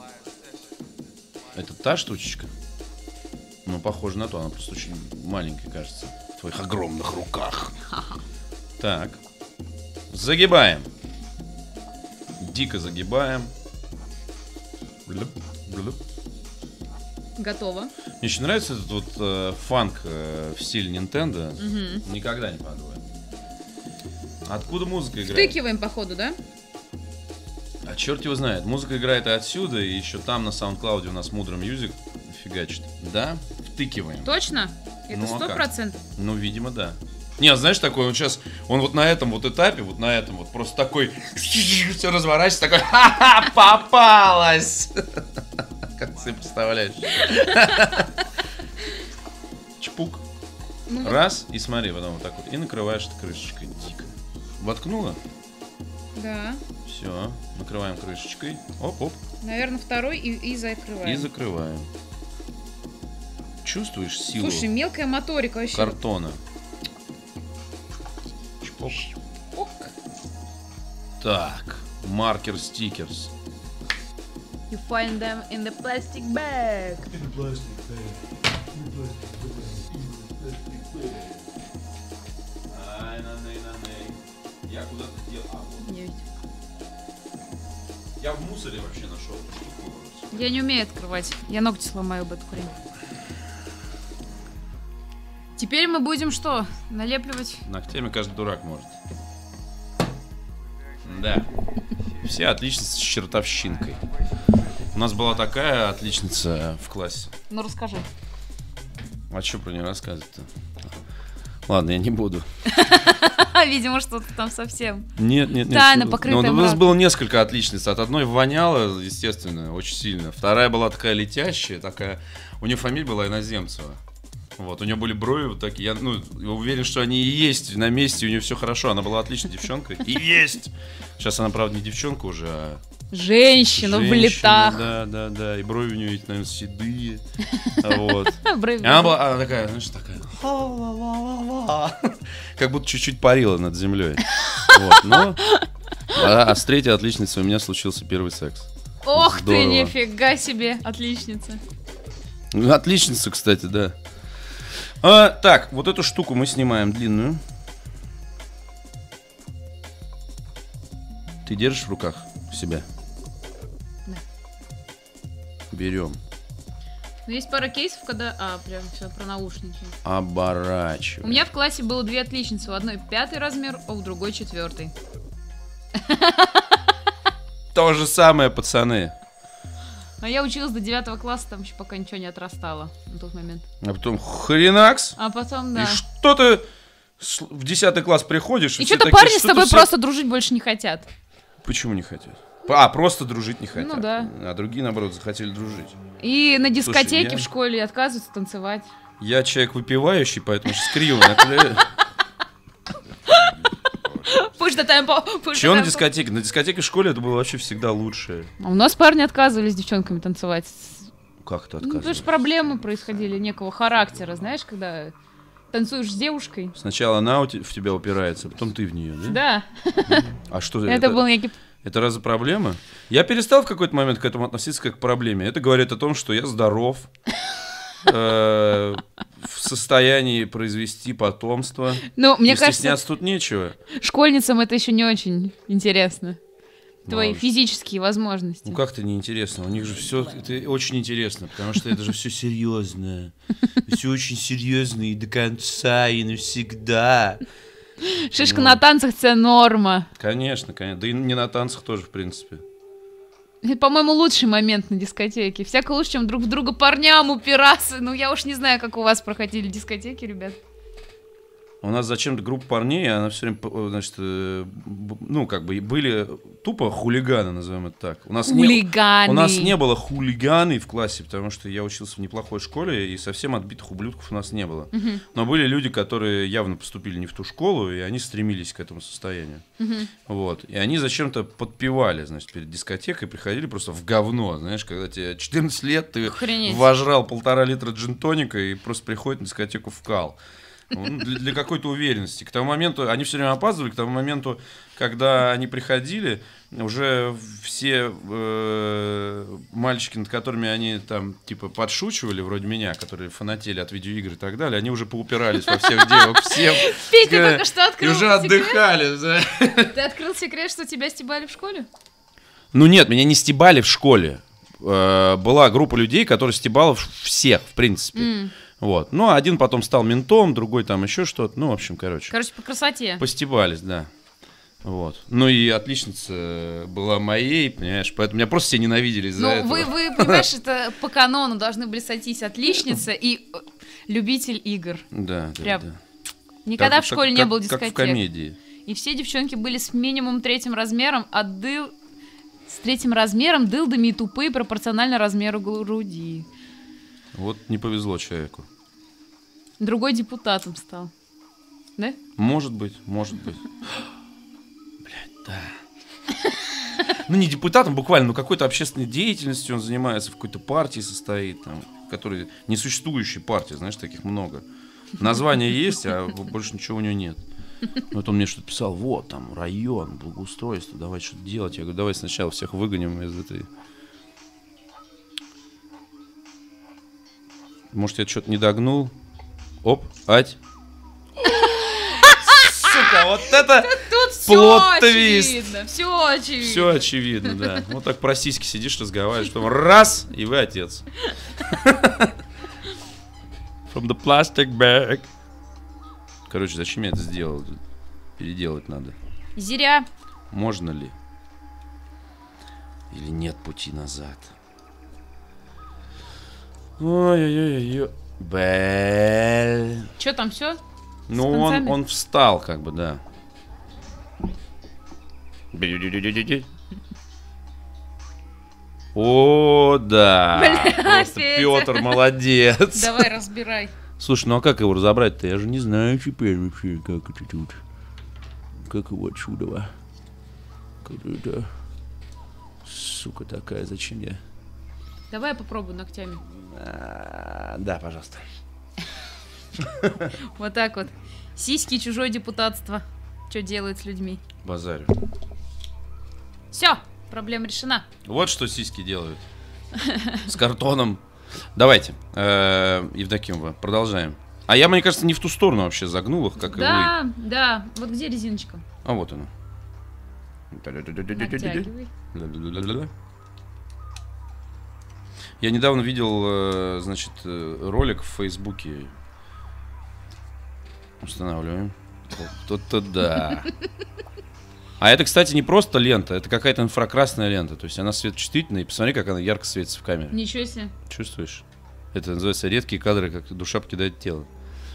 [SPEAKER 1] Это та штучечка? Ну, похоже на то, она просто очень маленькая, кажется. В твоих огромных руках. Так. Загибаем. Дико загибаем. Блюп, блюп.
[SPEAKER 2] Готово.
[SPEAKER 1] Мне очень нравится этот вот фанк в стиле Nintendo. Никогда не подводит. Откуда музыка играет?
[SPEAKER 2] Втыкиваем, походу, да?
[SPEAKER 1] А черт его знает. Музыка играет и отсюда, и еще там на SoundCloud у нас Mudra Music фигачит. Да? Втыкиваем.
[SPEAKER 2] Точно? Это
[SPEAKER 1] Ну, а как?
[SPEAKER 2] 100%?
[SPEAKER 1] Ну, видимо, да. Не, знаешь, такой он сейчас, он вот на этом вот этапе, вот на этом вот просто такой, все разворачивается, такой, ха-ха, попалась! Как ты себе представляешь? Чпук.
[SPEAKER 2] Ну, вот.
[SPEAKER 1] Раз, и смотри, потом вот так вот, и накрываешь этой крышечкой. Дико. Воткнула?
[SPEAKER 2] Да.
[SPEAKER 1] Все, накрываем крышечкой. Оп-оп.
[SPEAKER 2] Наверное, второй и закрываем.
[SPEAKER 1] И закрываем. Чувствуешь силу?
[SPEAKER 2] Слушай, мелкая моторика вообще.
[SPEAKER 1] Картона. Чпок.
[SPEAKER 2] Ок.
[SPEAKER 1] Так, маркер стикерс.
[SPEAKER 2] You find them in the plastic bag.
[SPEAKER 1] Я куда-то делал. Я в мусоре вообще нашел.
[SPEAKER 2] Я не умею открывать. Я ногти сломаю об эту хрень. Теперь мы будем что? Налепливать?
[SPEAKER 1] Ногтями каждый дурак может. Да. Все отличницы с чертовщинкой. У нас была такая отличница в классе.
[SPEAKER 2] Ну расскажи.
[SPEAKER 1] А что про нее рассказывать-то? Ладно, я не буду.
[SPEAKER 2] Видимо, что-то там совсем.
[SPEAKER 1] Нет.
[SPEAKER 2] Тайна, покрытая
[SPEAKER 1] У нас
[SPEAKER 2] мраком.
[SPEAKER 1] было несколько отличниц. От одной воняло, естественно, очень сильно. Вторая была такая летящая, такая. У нее фамилия была Иноземцева. Вот, у нее были брови вот такие. Я уверен, что они и есть на месте, у нее все хорошо. Она была отличной девчонкой. И есть! Сейчас она, правда, не девчонка уже, а
[SPEAKER 2] Женщина в летах.
[SPEAKER 1] Да. И брови у нее, наверное, седые. Вот.
[SPEAKER 2] Брови.
[SPEAKER 1] И она такая, знаешь, такая. Как будто чуть-чуть парила над землей. Вот, но. А с третьей отличницей у меня случился первый секс.
[SPEAKER 2] Ох ты,
[SPEAKER 1] Здорово.
[SPEAKER 2] нифига себе, отличница.
[SPEAKER 1] Отличница, кстати, да. Так, вот эту штуку мы снимаем длинную. Ты держишь в руках себя?
[SPEAKER 2] Да.
[SPEAKER 1] Берем.
[SPEAKER 2] Ну, есть пара кейсов, когда... прям все про наушники.
[SPEAKER 1] Оборачиваем.
[SPEAKER 2] У меня в классе было 2 отличницы. У одной 5 размер, а у другой 4.
[SPEAKER 1] То же самое, пацаны.
[SPEAKER 2] А я училась до 9 класса, там еще пока ничего не отрастало на тот момент.
[SPEAKER 1] А потом хренакс.
[SPEAKER 2] А потом, да.
[SPEAKER 1] И что ты в 10 класс приходишь,
[SPEAKER 2] И
[SPEAKER 1] все
[SPEAKER 2] что-то
[SPEAKER 1] такие,
[SPEAKER 2] парни с
[SPEAKER 1] что
[SPEAKER 2] тобой
[SPEAKER 1] ты все-
[SPEAKER 2] просто дружить больше не хотят.
[SPEAKER 1] Почему не хотят? Просто дружить не хотят.
[SPEAKER 2] Ну да.
[SPEAKER 1] А другие, наоборот, захотели дружить.
[SPEAKER 2] И на дискотеке
[SPEAKER 1] я-
[SPEAKER 2] в школе отказываются танцевать.
[SPEAKER 1] Я человек выпивающий, поэтому сейчас криво наклею.
[SPEAKER 2] Push the tempo, push
[SPEAKER 1] Чего
[SPEAKER 2] the
[SPEAKER 1] на
[SPEAKER 2] tempo.
[SPEAKER 1] дискотеке? На дискотеке в школе это было вообще всегда лучшее.
[SPEAKER 2] А у нас парни отказывались с девчонками танцевать.
[SPEAKER 1] Как ты
[SPEAKER 2] Ну, потому что
[SPEAKER 1] отказываешь?
[SPEAKER 2] проблемы происходили некого характера, знаешь, когда танцуешь с девушкой.
[SPEAKER 1] Сначала она в тебя упирается, потом ты в нее, да?
[SPEAKER 2] Да,
[SPEAKER 1] А что
[SPEAKER 2] это был некий...
[SPEAKER 1] Это разве проблема? Я перестал в какой-то момент к этому относиться как к проблеме. Это говорит о том, что я здоров, в состоянии произвести потомство.
[SPEAKER 2] Ну, мне
[SPEAKER 1] И
[SPEAKER 2] кажется,
[SPEAKER 1] стесняться тут нечего.
[SPEAKER 2] школьницам это еще не очень интересно. Твои
[SPEAKER 1] Мало ли.
[SPEAKER 2] физические возможности.
[SPEAKER 1] Ну как-то неинтересно. У них же все это очень интересно, потому что это же все серьезно. Все очень серьезно и до конца, и навсегда.
[SPEAKER 2] Шишка на танцах — это норма.
[SPEAKER 1] Конечно. Да и не на танцах тоже, в принципе.
[SPEAKER 2] Это, по-моему, лучший момент на дискотеке. Всяко лучше, чем друг в друга парням упираться. Ну, я уж не знаю, как у вас проходили дискотеки, ребят.
[SPEAKER 1] У нас зачем-то группа парней, она все время, значит, были тупо хулиганы, назовем это так. У нас
[SPEAKER 2] Хулиганы.
[SPEAKER 1] у нас не было хулиганой в классе, потому что я учился в неплохой школе, и совсем отбитых ублюдков у нас не было. Но были люди, которые явно поступили не в ту школу, и они стремились к этому состоянию. Вот. И они зачем-то подпевали, значит, перед дискотекой, приходили просто в говно, знаешь, когда тебе 14 лет, ты
[SPEAKER 2] Охренеть.
[SPEAKER 1] вожрал 1,5 литра джин-тоника и просто приходит на дискотеку в кал. Ну, для какой-то уверенности. К тому моменту, они все время опаздывали, к тому моменту, когда они приходили, уже все мальчики, над которыми они там, типа, подшучивали, вроде меня, которые фанатели от видеоигр и так далее, они уже поупирались во всех девок, всем.
[SPEAKER 2] Петь, ты только что
[SPEAKER 1] И
[SPEAKER 2] открыл
[SPEAKER 1] уже
[SPEAKER 2] секрет?
[SPEAKER 1] отдыхали. Да.
[SPEAKER 2] Ты открыл секрет, что тебя стебали в школе?
[SPEAKER 1] Ну нет, меня не стебали в школе. Была группа людей, которые стебала всех, в принципе. Вот. Ну, один потом стал ментом, другой там еще что-то. Ну, в общем, короче.
[SPEAKER 2] Короче, по красоте.
[SPEAKER 1] Постебались, да. Вот. Ну и отличница была моей, понимаешь, поэтому меня просто все ненавидели из-за этого.
[SPEAKER 2] Ну, вы, понимаешь, это по канону должны были сойтись отличница и любитель игр.
[SPEAKER 1] Да,
[SPEAKER 2] Прям.
[SPEAKER 1] да.
[SPEAKER 2] Никогда
[SPEAKER 1] Как-
[SPEAKER 2] в школе
[SPEAKER 1] как-
[SPEAKER 2] не было
[SPEAKER 1] как
[SPEAKER 2] дискотек.
[SPEAKER 1] в комедии.
[SPEAKER 2] И все девчонки были с минимум 3 размером, с 3 размером, дылдами и тупые пропорционально размеру груди.
[SPEAKER 1] Вот не повезло человеку.
[SPEAKER 2] Другой депутатом стал. Да?
[SPEAKER 1] Может быть, может быть. Блядь, да. ну не депутатом буквально, но какой-то общественной деятельностью он занимается, в какой-то партии состоит, там, который несуществующей партии, знаешь, таких много. Название есть, а больше ничего у него нет. Вот он мне что-то писал, вот там район, благоустройство, давай что-то делать. Я говорю, давай сначала всех выгоним из этой... Может, я что-то не догнул? Оп, ать. Сука, вот это плот-твист.
[SPEAKER 2] Все очевидно.
[SPEAKER 1] Все очевидно, да. Вот так про сиськи сидишь, разговариваешь, потом раз, и вы отец. From the plastic bag. Короче, зачем я это сделал? Переделать надо.
[SPEAKER 2] Зря.
[SPEAKER 1] Можно ли? Или нет пути назад? Ой-ой-ой-ой. Бэль.
[SPEAKER 2] Че там все?
[SPEAKER 1] Ну, он встал, как бы, да. О, да. Просто Петр молодец.
[SPEAKER 2] Давай, разбирай.
[SPEAKER 1] Слушай, ну а как его разобрать-то? Я же не знаю теперь вообще, как это тут. Как его отсюда? Как это? Сука такая, зачем я?
[SPEAKER 2] Давай я попробую ногтями.
[SPEAKER 1] Да, пожалуйста.
[SPEAKER 2] Вот так вот. Сиськи, чужое депутатство. Что делает с людьми?
[SPEAKER 1] Базарю.
[SPEAKER 2] Все, проблема решена.
[SPEAKER 1] Вот что сиськи делают. С картоном. Давайте, Евдокимова, продолжаем. А я, мне кажется, не в ту сторону вообще загнул их, как и вы.
[SPEAKER 2] Да, да. Вот где резиночка?
[SPEAKER 1] А вот она.
[SPEAKER 2] Натягивай.
[SPEAKER 1] Я недавно видел, значит, ролик в Фейсбуке. Устанавливаем. Вот-то да. А это, кстати, не просто лента, это какая-то инфракрасная лента. То есть она светочувствительная, и посмотри, как она ярко светится в камере.
[SPEAKER 2] Ничего себе.
[SPEAKER 1] Чувствуешь? Это называется редкие кадры, как душа покидает тело.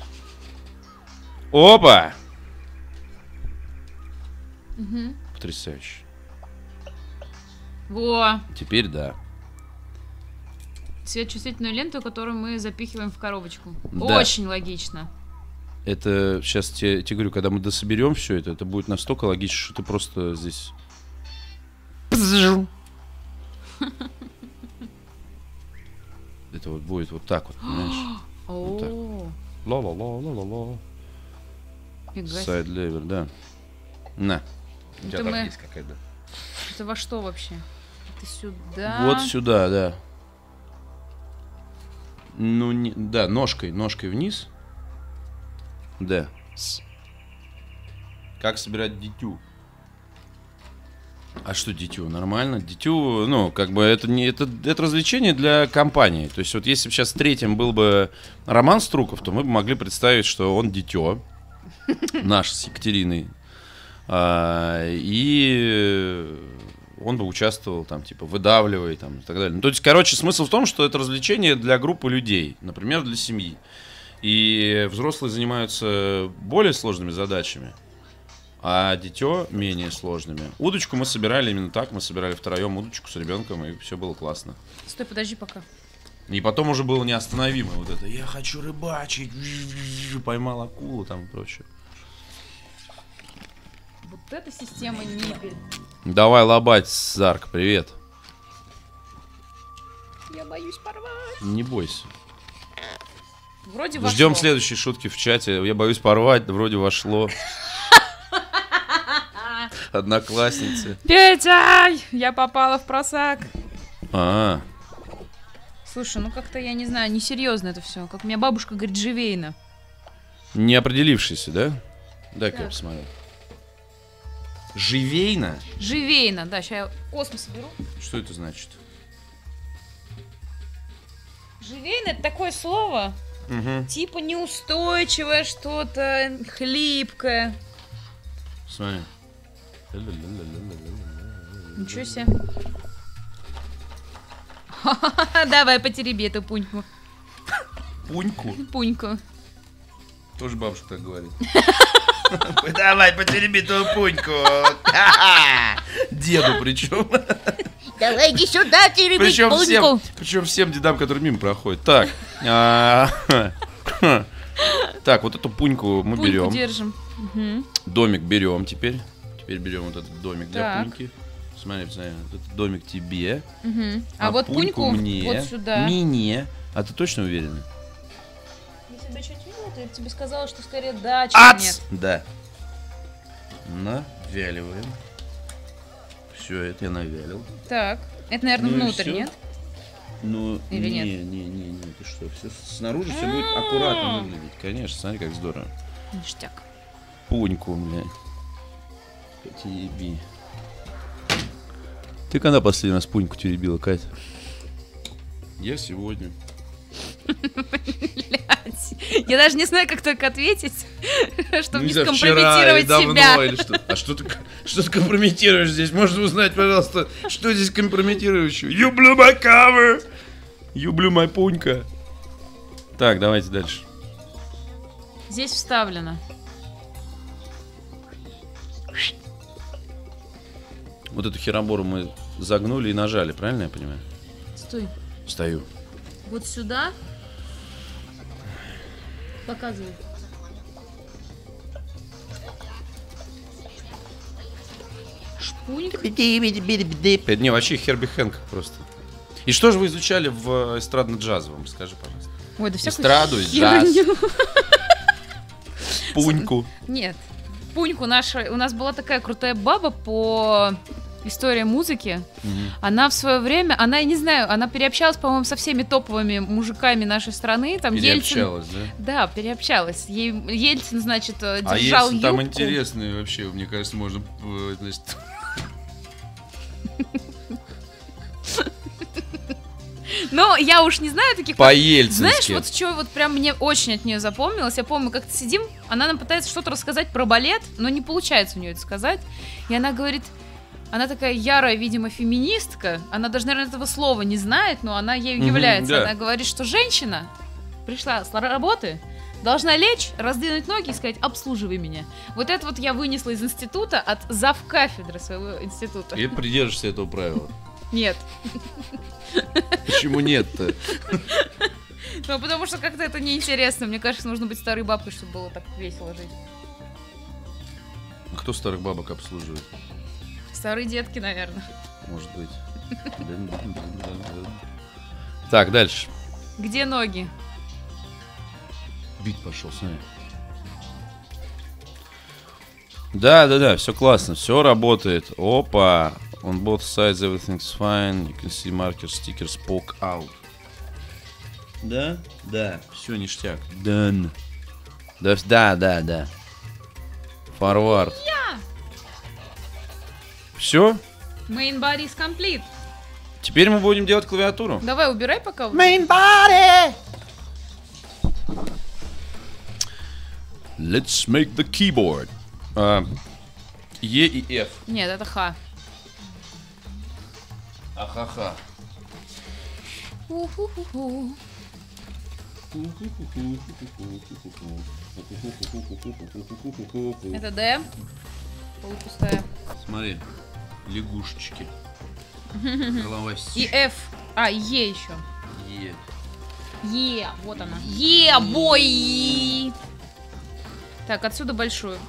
[SPEAKER 1] Опа!
[SPEAKER 2] Угу.
[SPEAKER 1] Потрясающе.
[SPEAKER 2] Во.
[SPEAKER 1] Теперь да.
[SPEAKER 2] Светочувствительную ленту, которую мы запихиваем в коробочку.
[SPEAKER 1] Да.
[SPEAKER 2] Очень логично.
[SPEAKER 1] Это сейчас тебе говорю, когда мы дособерем все это будет настолько логично, что ты просто здесь. Это вот будет вот так вот, понимаешь? Вот так. Ла-ла-ла-ла-ла-ла. Сайд-левер, да. На. У тебя там есть какая-то.
[SPEAKER 2] Это во что вообще? Это сюда.
[SPEAKER 1] Вот сюда, да. Ну, не... да, ножкой вниз. Да. Как собирать дитю? А что дитю? Нормально? Дитю, ну, как бы это не это развлечение для компании. То есть вот если бы сейчас третьим был бы Роман Струков, то мы бы могли представить, что он дитё. Наш с Екатериной. И он бы участвовал там, типа, выдавливай там и так далее. Ну, то есть, короче, смысл в том, что это развлечение для группы людей, например, для семьи. И взрослые занимаются более сложными задачами, а дитё менее сложными. Удочку мы собирали именно так, мы собирали втроем удочку с ребенком, и все было классно.
[SPEAKER 2] Стой, подожди пока.
[SPEAKER 1] И потом уже было неостановимо вот это, я хочу рыбачить, поймал акулу там и прочее.
[SPEAKER 2] Вот эта система ниппель.
[SPEAKER 1] Давай лобать, Зарк, привет.
[SPEAKER 2] Я боюсь порвать.
[SPEAKER 1] Не бойся.
[SPEAKER 2] Вроде вошло.
[SPEAKER 1] Ждем следующей шутки в чате. Я боюсь порвать, вроде вошло. Одноклассницы.
[SPEAKER 2] Петя, я попала в просак.
[SPEAKER 1] А,
[SPEAKER 2] Слушай, ну как-то, я не знаю, несерьезно это все. Как у меня бабушка говорит, живейно.
[SPEAKER 1] не определившийся, да? Дай-ка
[SPEAKER 2] Да.
[SPEAKER 1] я посмотрю. Живейно?
[SPEAKER 2] Живейно, да, сейчас я космос беру.
[SPEAKER 1] Что это значит?
[SPEAKER 2] Живейно — это такое слово,
[SPEAKER 1] Угу.
[SPEAKER 2] типа неустойчивое что-то, хлипкое.
[SPEAKER 1] Смотри.
[SPEAKER 2] Ничего себе. Давай, потереби эту пуньку.
[SPEAKER 1] Пуньку?
[SPEAKER 2] Пуньку.
[SPEAKER 1] Тоже бабушка так говорит. Давай, потереби ту пуньку. Деду причем.
[SPEAKER 3] Давай иди сюда, теребить
[SPEAKER 1] Причем
[SPEAKER 3] пуньку.
[SPEAKER 1] всем дедам, которые мимо проходят. Так. Так, вот эту пуньку мы
[SPEAKER 2] Пуньку
[SPEAKER 1] берем.
[SPEAKER 2] держим. Мгм.
[SPEAKER 1] Домик берем теперь. Теперь берем вот этот домик для
[SPEAKER 2] Так.
[SPEAKER 1] пуньки. Смотри, посмотри. Это домик тебе.
[SPEAKER 2] Угу. А вот Пуньку
[SPEAKER 1] мне.
[SPEAKER 2] вот сюда.
[SPEAKER 1] Мне. А ты точно уверена?
[SPEAKER 2] Я тебя что-нибудь видела, то я тебе сказала, что скорее да, чем нет.
[SPEAKER 1] Да. Навяливаем. Все, это я навялил.
[SPEAKER 2] Так, это, наверное,
[SPEAKER 1] Ну и
[SPEAKER 2] внутрь,
[SPEAKER 1] всё.
[SPEAKER 2] нет?
[SPEAKER 1] Ну,
[SPEAKER 2] Или нет?
[SPEAKER 1] Не, ты что, все снаружи все будет аккуратно выглядеть. Конечно, смотри, как здорово.
[SPEAKER 2] Ништяк.
[SPEAKER 1] Пуньку, блядь. Тереби. Ты когда последний раз пуньку теребила, Катя? Я сегодня.
[SPEAKER 2] Блядь. Я даже не знаю, как только ответить, чтобы не
[SPEAKER 1] знаю,
[SPEAKER 2] скомпрометировать
[SPEAKER 1] вчера или
[SPEAKER 2] себя.
[SPEAKER 1] давно, или что? А что ты компрометируешь здесь? Можно узнать, пожалуйста, что здесь компрометирующего? You blew my cover! You blew my пунька. Так, давайте дальше.
[SPEAKER 2] Здесь вставлено.
[SPEAKER 1] Вот эту херобору мы загнули и нажали, правильно я понимаю?
[SPEAKER 2] Стой.
[SPEAKER 1] Встаю.
[SPEAKER 2] Вот сюда. Показывай. Шпуньк.
[SPEAKER 1] Это не, вообще Херби Хэнкок просто. И что же вы изучали в эстрадно-джазовом? Скажи, пожалуйста.
[SPEAKER 2] Ой, да всякую
[SPEAKER 1] Эстраду, джаз,
[SPEAKER 2] херню.
[SPEAKER 1] пуньку.
[SPEAKER 2] Нет. Пуньку наша. У нас была такая крутая баба по истории музыки. Она в свое время, она, я не знаю, она переобщалась, по-моему, со всеми топовыми мужиками нашей страны. Там
[SPEAKER 1] Переобщалась,
[SPEAKER 2] Ельцин...
[SPEAKER 1] да?
[SPEAKER 2] Да, переобщалась. Ельцин, значит,
[SPEAKER 1] А
[SPEAKER 2] держал
[SPEAKER 1] Ельцин там
[SPEAKER 2] юбку.
[SPEAKER 1] интересный вообще, мне кажется, можно, значит...
[SPEAKER 2] Но я уж не знаю таких...
[SPEAKER 1] По-ельцински.
[SPEAKER 2] Знаешь, вот что вот прям мне очень от нее запомнилось. Я помню, как-то сидим, она нам пытается что-то рассказать про балет, но не получается у нее это сказать. И она говорит... Она такая ярая, видимо, феминистка. Она даже, наверное, этого слова не знает, но она ею является.
[SPEAKER 1] да.
[SPEAKER 2] Она говорит, что женщина пришла с работы, должна лечь, раздвинуть ноги и сказать: обслуживай меня. Вот это вот я вынесла из института от завкафедры своего института.
[SPEAKER 1] И придержишься этого правила.
[SPEAKER 2] Нет.
[SPEAKER 1] Почему нет-то?
[SPEAKER 2] Ну, потому что как-то это неинтересно. Мне кажется, нужно быть старой бабкой, чтобы было так весело жить.
[SPEAKER 1] Кто старых бабок обслуживает?
[SPEAKER 2] Старые детки, наверное.
[SPEAKER 1] Может быть. Так, дальше.
[SPEAKER 2] Где ноги?
[SPEAKER 1] Бит пошел, смотри. Да, все классно, все работает. Опа. On both sides everything's fine. You can see marker stickers poke out. Да, все ништяк. Done. Да. Forward. Все.
[SPEAKER 2] Main body is complete.
[SPEAKER 1] Теперь мы будем делать клавиатуру.
[SPEAKER 2] Давай, убирай пока.
[SPEAKER 3] Main body!
[SPEAKER 1] Let's make the keyboard. Е и F.
[SPEAKER 2] Нет, это Х.
[SPEAKER 1] Ахаха.
[SPEAKER 2] У-ху-ху-ху. Это Д. Полупустая.
[SPEAKER 1] Смотри, лягушечки. Голова
[SPEAKER 2] И F. А, Е еще.
[SPEAKER 1] Е.
[SPEAKER 2] Е, вот она. Е, бой! Так, отсюда большую.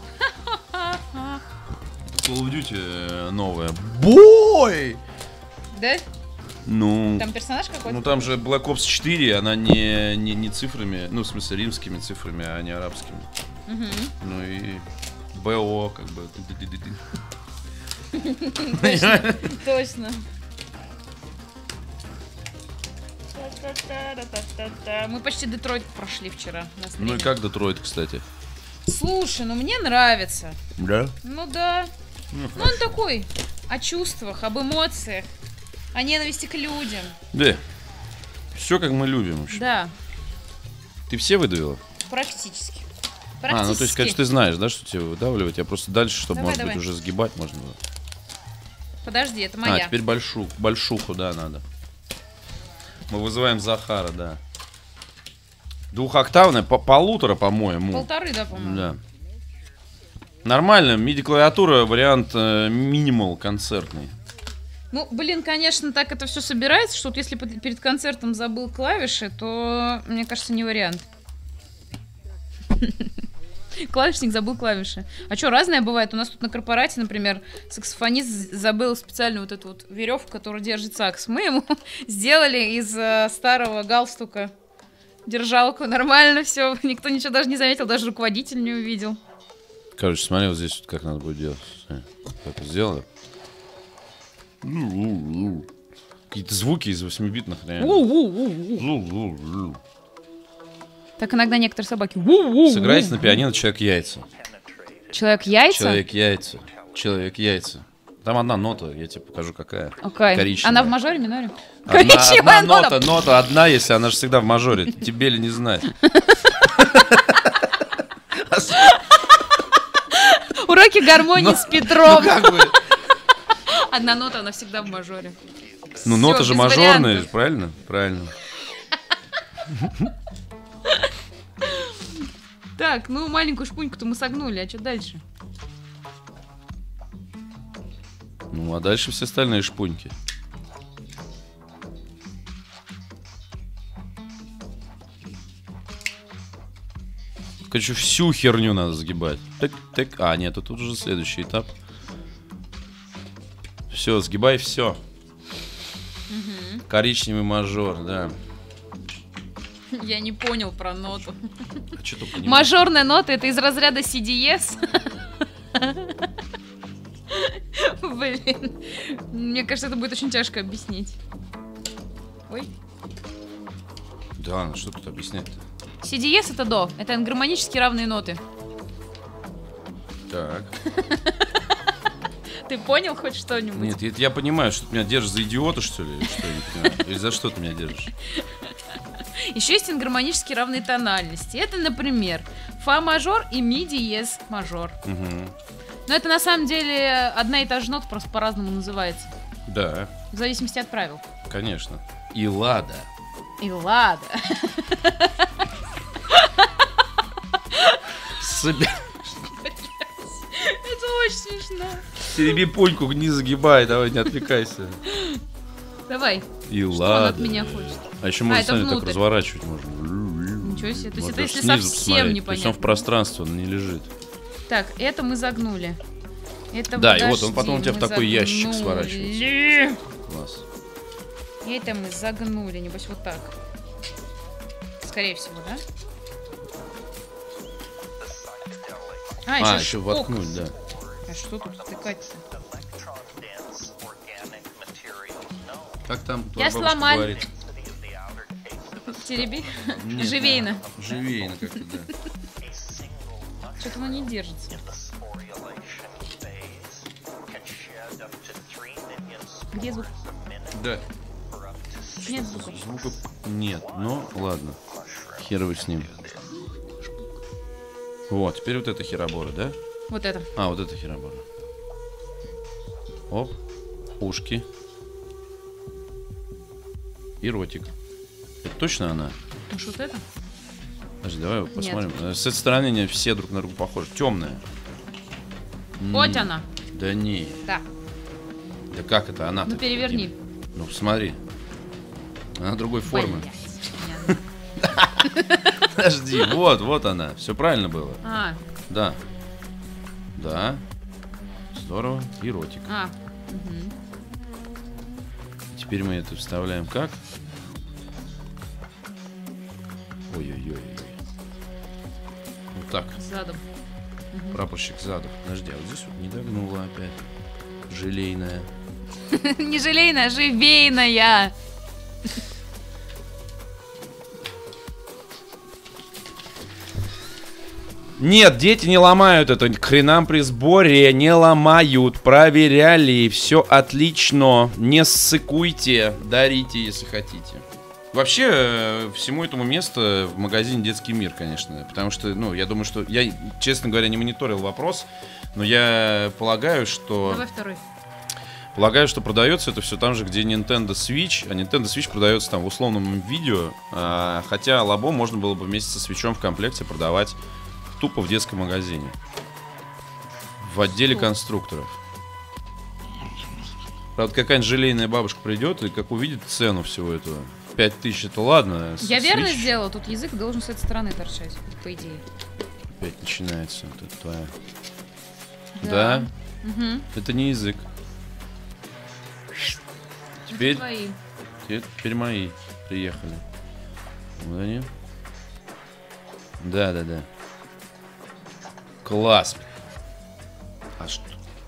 [SPEAKER 1] Call of Duty новая. Бой!
[SPEAKER 2] Да?
[SPEAKER 1] Ну,
[SPEAKER 2] Там персонаж какой-то?
[SPEAKER 1] ну там же Black Ops 4, она не цифрами, ну в смысле римскими цифрами, а не арабскими. Ну и БО как бы.
[SPEAKER 2] Точно. Мы почти Детройт прошли вчера на стриме.
[SPEAKER 1] Ну и как Детройт, кстати?
[SPEAKER 2] Слушай, ну мне нравится.
[SPEAKER 1] Да?
[SPEAKER 2] Ну да. Ну он такой о чувствах, об эмоциях, о ненависти к людям.
[SPEAKER 1] Да. Все как мы любим. Вообще.
[SPEAKER 2] Да,
[SPEAKER 1] Ты все выдавила?
[SPEAKER 2] практически.
[SPEAKER 1] А, ну то есть, конечно, ты знаешь, да, что тебе выдавливать, а просто дальше, чтобы,
[SPEAKER 2] Давай,
[SPEAKER 1] может быть,
[SPEAKER 2] давай.
[SPEAKER 1] уже сгибать можно было.
[SPEAKER 2] Подожди, это
[SPEAKER 1] А,
[SPEAKER 2] моя.
[SPEAKER 1] теперь большуху, да, надо. Мы вызываем Захара, да. Двухоктавная, полутора, по-моему.
[SPEAKER 2] Полторы, да, по-моему.
[SPEAKER 1] Да. Нормально, MIDI-клавиатура, вариант минимал концертный.
[SPEAKER 2] Ну, блин, конечно, так это все собирается, что вот если перед концертом забыл клавиши, то, мне кажется, не вариант. Клавишник забыл клавиши. А что, разное бывает? У нас тут на корпорате, например, саксофонист забыл специально вот эту вот веревку, которая держит сакс. Мы ему сделали из старого галстука держалку. Нормально все. Никто ничего даже не заметил, даже руководитель не увидел.
[SPEAKER 1] Короче, смотри, вот здесь вот как надо будет делать. Как это сделано? Какие-то звуки из 8-битных, реально.
[SPEAKER 2] Так иногда некоторые собаки.
[SPEAKER 1] Сыграйте на пианино «Человек-яйца».
[SPEAKER 2] Человек-яйца?
[SPEAKER 1] Человек-яйца. Человек-яйца. Там одна нота, я тебе покажу, какая.
[SPEAKER 2] Okay.
[SPEAKER 1] Коричневая.
[SPEAKER 2] Она в мажоре, миноре?
[SPEAKER 1] Одна нота одна, если она же всегда в мажоре. Тебе ли не знать?
[SPEAKER 2] Уроки гармонии с Петром.
[SPEAKER 1] Как бы.
[SPEAKER 2] Одна нота, она всегда в мажоре.
[SPEAKER 1] Ну, нота же мажорная, правильно? Правильно.
[SPEAKER 2] Так, ну маленькую шпуньку-то мы согнули, а что дальше?
[SPEAKER 1] Ну, а дальше все остальные шпуньки. Короче, всю херню надо сгибать. Так. А, нет, это тут уже следующий этап. Все, сгибай все. Коричневый мажор, да.
[SPEAKER 2] Я не понял про ноту.
[SPEAKER 1] А что ты понимаешь?
[SPEAKER 2] Мажорная нота — это из разряда си диез. Блин. Мне кажется, это будет очень тяжко объяснить. Ой.
[SPEAKER 1] Да, ну что тут объяснять-то?
[SPEAKER 2] Си диез — это до. Это гармонически равные ноты.
[SPEAKER 1] Так.
[SPEAKER 2] Ты понял хоть что-нибудь?
[SPEAKER 1] Нет, я понимаю, что ты меня держишь за идиота, что ли? Или что, я не понимаю. Или за что ты меня держишь?
[SPEAKER 2] Еще есть гармонически равные тональности. Это, например, фа мажор и ми диез мажор. Но это на самом деле одна и та же нота, просто по-разному называется.
[SPEAKER 1] Да.
[SPEAKER 2] В зависимости от правил.
[SPEAKER 1] Конечно. И лада.
[SPEAKER 2] И лада. Это очень смешно.
[SPEAKER 1] Тереби пуньку, не загибай, давай, не отвлекайся.
[SPEAKER 2] Давай.
[SPEAKER 1] И
[SPEAKER 2] что
[SPEAKER 1] ладно.
[SPEAKER 2] он от меня хочет?
[SPEAKER 1] А еще можно,
[SPEAKER 2] это
[SPEAKER 1] смотри, так
[SPEAKER 2] внутрь.
[SPEAKER 1] разворачивать можно.
[SPEAKER 2] Ничего себе. То есть
[SPEAKER 1] Вот
[SPEAKER 2] это
[SPEAKER 1] даже
[SPEAKER 2] если
[SPEAKER 1] снизу
[SPEAKER 2] совсем
[SPEAKER 1] посмотреть.
[SPEAKER 2] непонятно.
[SPEAKER 1] То есть он в пространстве, он не лежит.
[SPEAKER 2] Так, это мы загнули. Это
[SPEAKER 1] Да,
[SPEAKER 2] подожди,
[SPEAKER 1] и вот он потом у тебя в
[SPEAKER 2] мы
[SPEAKER 1] такой ящик
[SPEAKER 2] загнули.
[SPEAKER 1] сворачивается. Класс.
[SPEAKER 2] Это мы загнули, небось вот так. Скорее всего, да?
[SPEAKER 1] Еще
[SPEAKER 2] шпок.
[SPEAKER 1] воткнуть, да.
[SPEAKER 2] А что тут втыкать-то?
[SPEAKER 1] Как там
[SPEAKER 2] Я
[SPEAKER 1] твоя бабушка
[SPEAKER 2] сломали.
[SPEAKER 1] говорит?
[SPEAKER 2] Тереби.
[SPEAKER 1] Нет,
[SPEAKER 2] Живейно.
[SPEAKER 1] Живейно как-то, да.
[SPEAKER 2] Что-то оно не держится. Где звук?
[SPEAKER 1] Да.
[SPEAKER 2] Нет звука.
[SPEAKER 1] Звука нет, но ладно. Херовый с ним. Вот, теперь вот это херобора, да?
[SPEAKER 2] Вот это.
[SPEAKER 1] А, вот это херобора. Оп. Ушки. И ротик. Это точно она?
[SPEAKER 2] Может, вот это?
[SPEAKER 1] Подожди, давай посмотрим. С этой стороны они все друг на друга похожи. Темная.
[SPEAKER 2] Вот она.
[SPEAKER 1] Да не.
[SPEAKER 2] Да.
[SPEAKER 1] Да как это она?
[SPEAKER 2] Ну переверни.
[SPEAKER 1] Ну смотри. Она другой формы.
[SPEAKER 2] Блядь.
[SPEAKER 1] Подожди, вот она. Все правильно было.
[SPEAKER 2] А,
[SPEAKER 1] Да. Да. Здорово. И ротик.
[SPEAKER 2] угу.
[SPEAKER 1] Теперь мы это вставляем как? Ой-ой-ой. Вот так.
[SPEAKER 2] Задом.
[SPEAKER 1] Прапорщик задом. Подожди, а вот здесь вот не догнула опять. Желейная.
[SPEAKER 2] Не желейная, а живейная.
[SPEAKER 1] Нет, дети не ломают это. К хренам при сборе не ломают. Проверяли. Все отлично. Не ссыкуйте. Дарите, если хотите. Вообще, всему этому место в магазине «Детский мир», конечно. Потому что, ну, я думаю, что... Я, честно говоря, не мониторил вопрос. Но я полагаю, что...
[SPEAKER 2] Давай второй.
[SPEAKER 1] Полагаю, что продается это все там же, где Nintendo Switch. А Nintendo Switch продается там в условном видео. Хотя Лабо можно было бы вместе со Switch'ом в комплекте продавать тупо в детском магазине. В отделе конструкторов. Правда, какая-нибудь желейная бабушка придет и как увидит цену всего этого. 5000 это ладно.
[SPEAKER 2] Я верно сделала, тут язык должен с этой стороны торчать, по идее.
[SPEAKER 1] опять начинается. Вот это твоя.
[SPEAKER 2] Да.
[SPEAKER 1] Да?
[SPEAKER 2] Угу.
[SPEAKER 1] Это не язык. Теперь,
[SPEAKER 2] Твои.
[SPEAKER 1] теперь мои приехали. Вот они. Да. Класс. А что?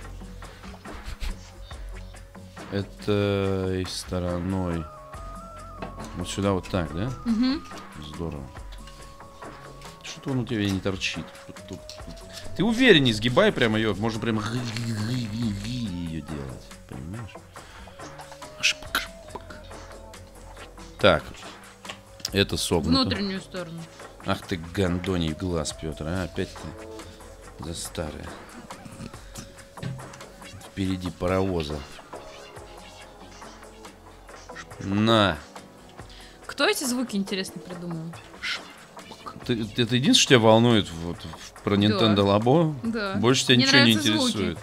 [SPEAKER 1] Этой стороной. Вот сюда вот так, да?
[SPEAKER 2] Угу.
[SPEAKER 1] Здорово. Что-то он у тебя не торчит. Ты увереннее сгибай прямо ее. Можно прямо ее делать. Понимаешь? Так. Это согнуто.
[SPEAKER 2] Внутреннюю сторону.
[SPEAKER 1] Ах ты гандоний глаз, Петр. А, опять ты за старое. Впереди паровоза. На.
[SPEAKER 2] Кто эти звуки, интересно, придумал?
[SPEAKER 1] Это единственное, что тебя волнует вот, про Nintendo Labo?
[SPEAKER 2] Да.
[SPEAKER 1] Больше тебя
[SPEAKER 2] Мне
[SPEAKER 1] ничего не
[SPEAKER 2] нравятся
[SPEAKER 1] интересует.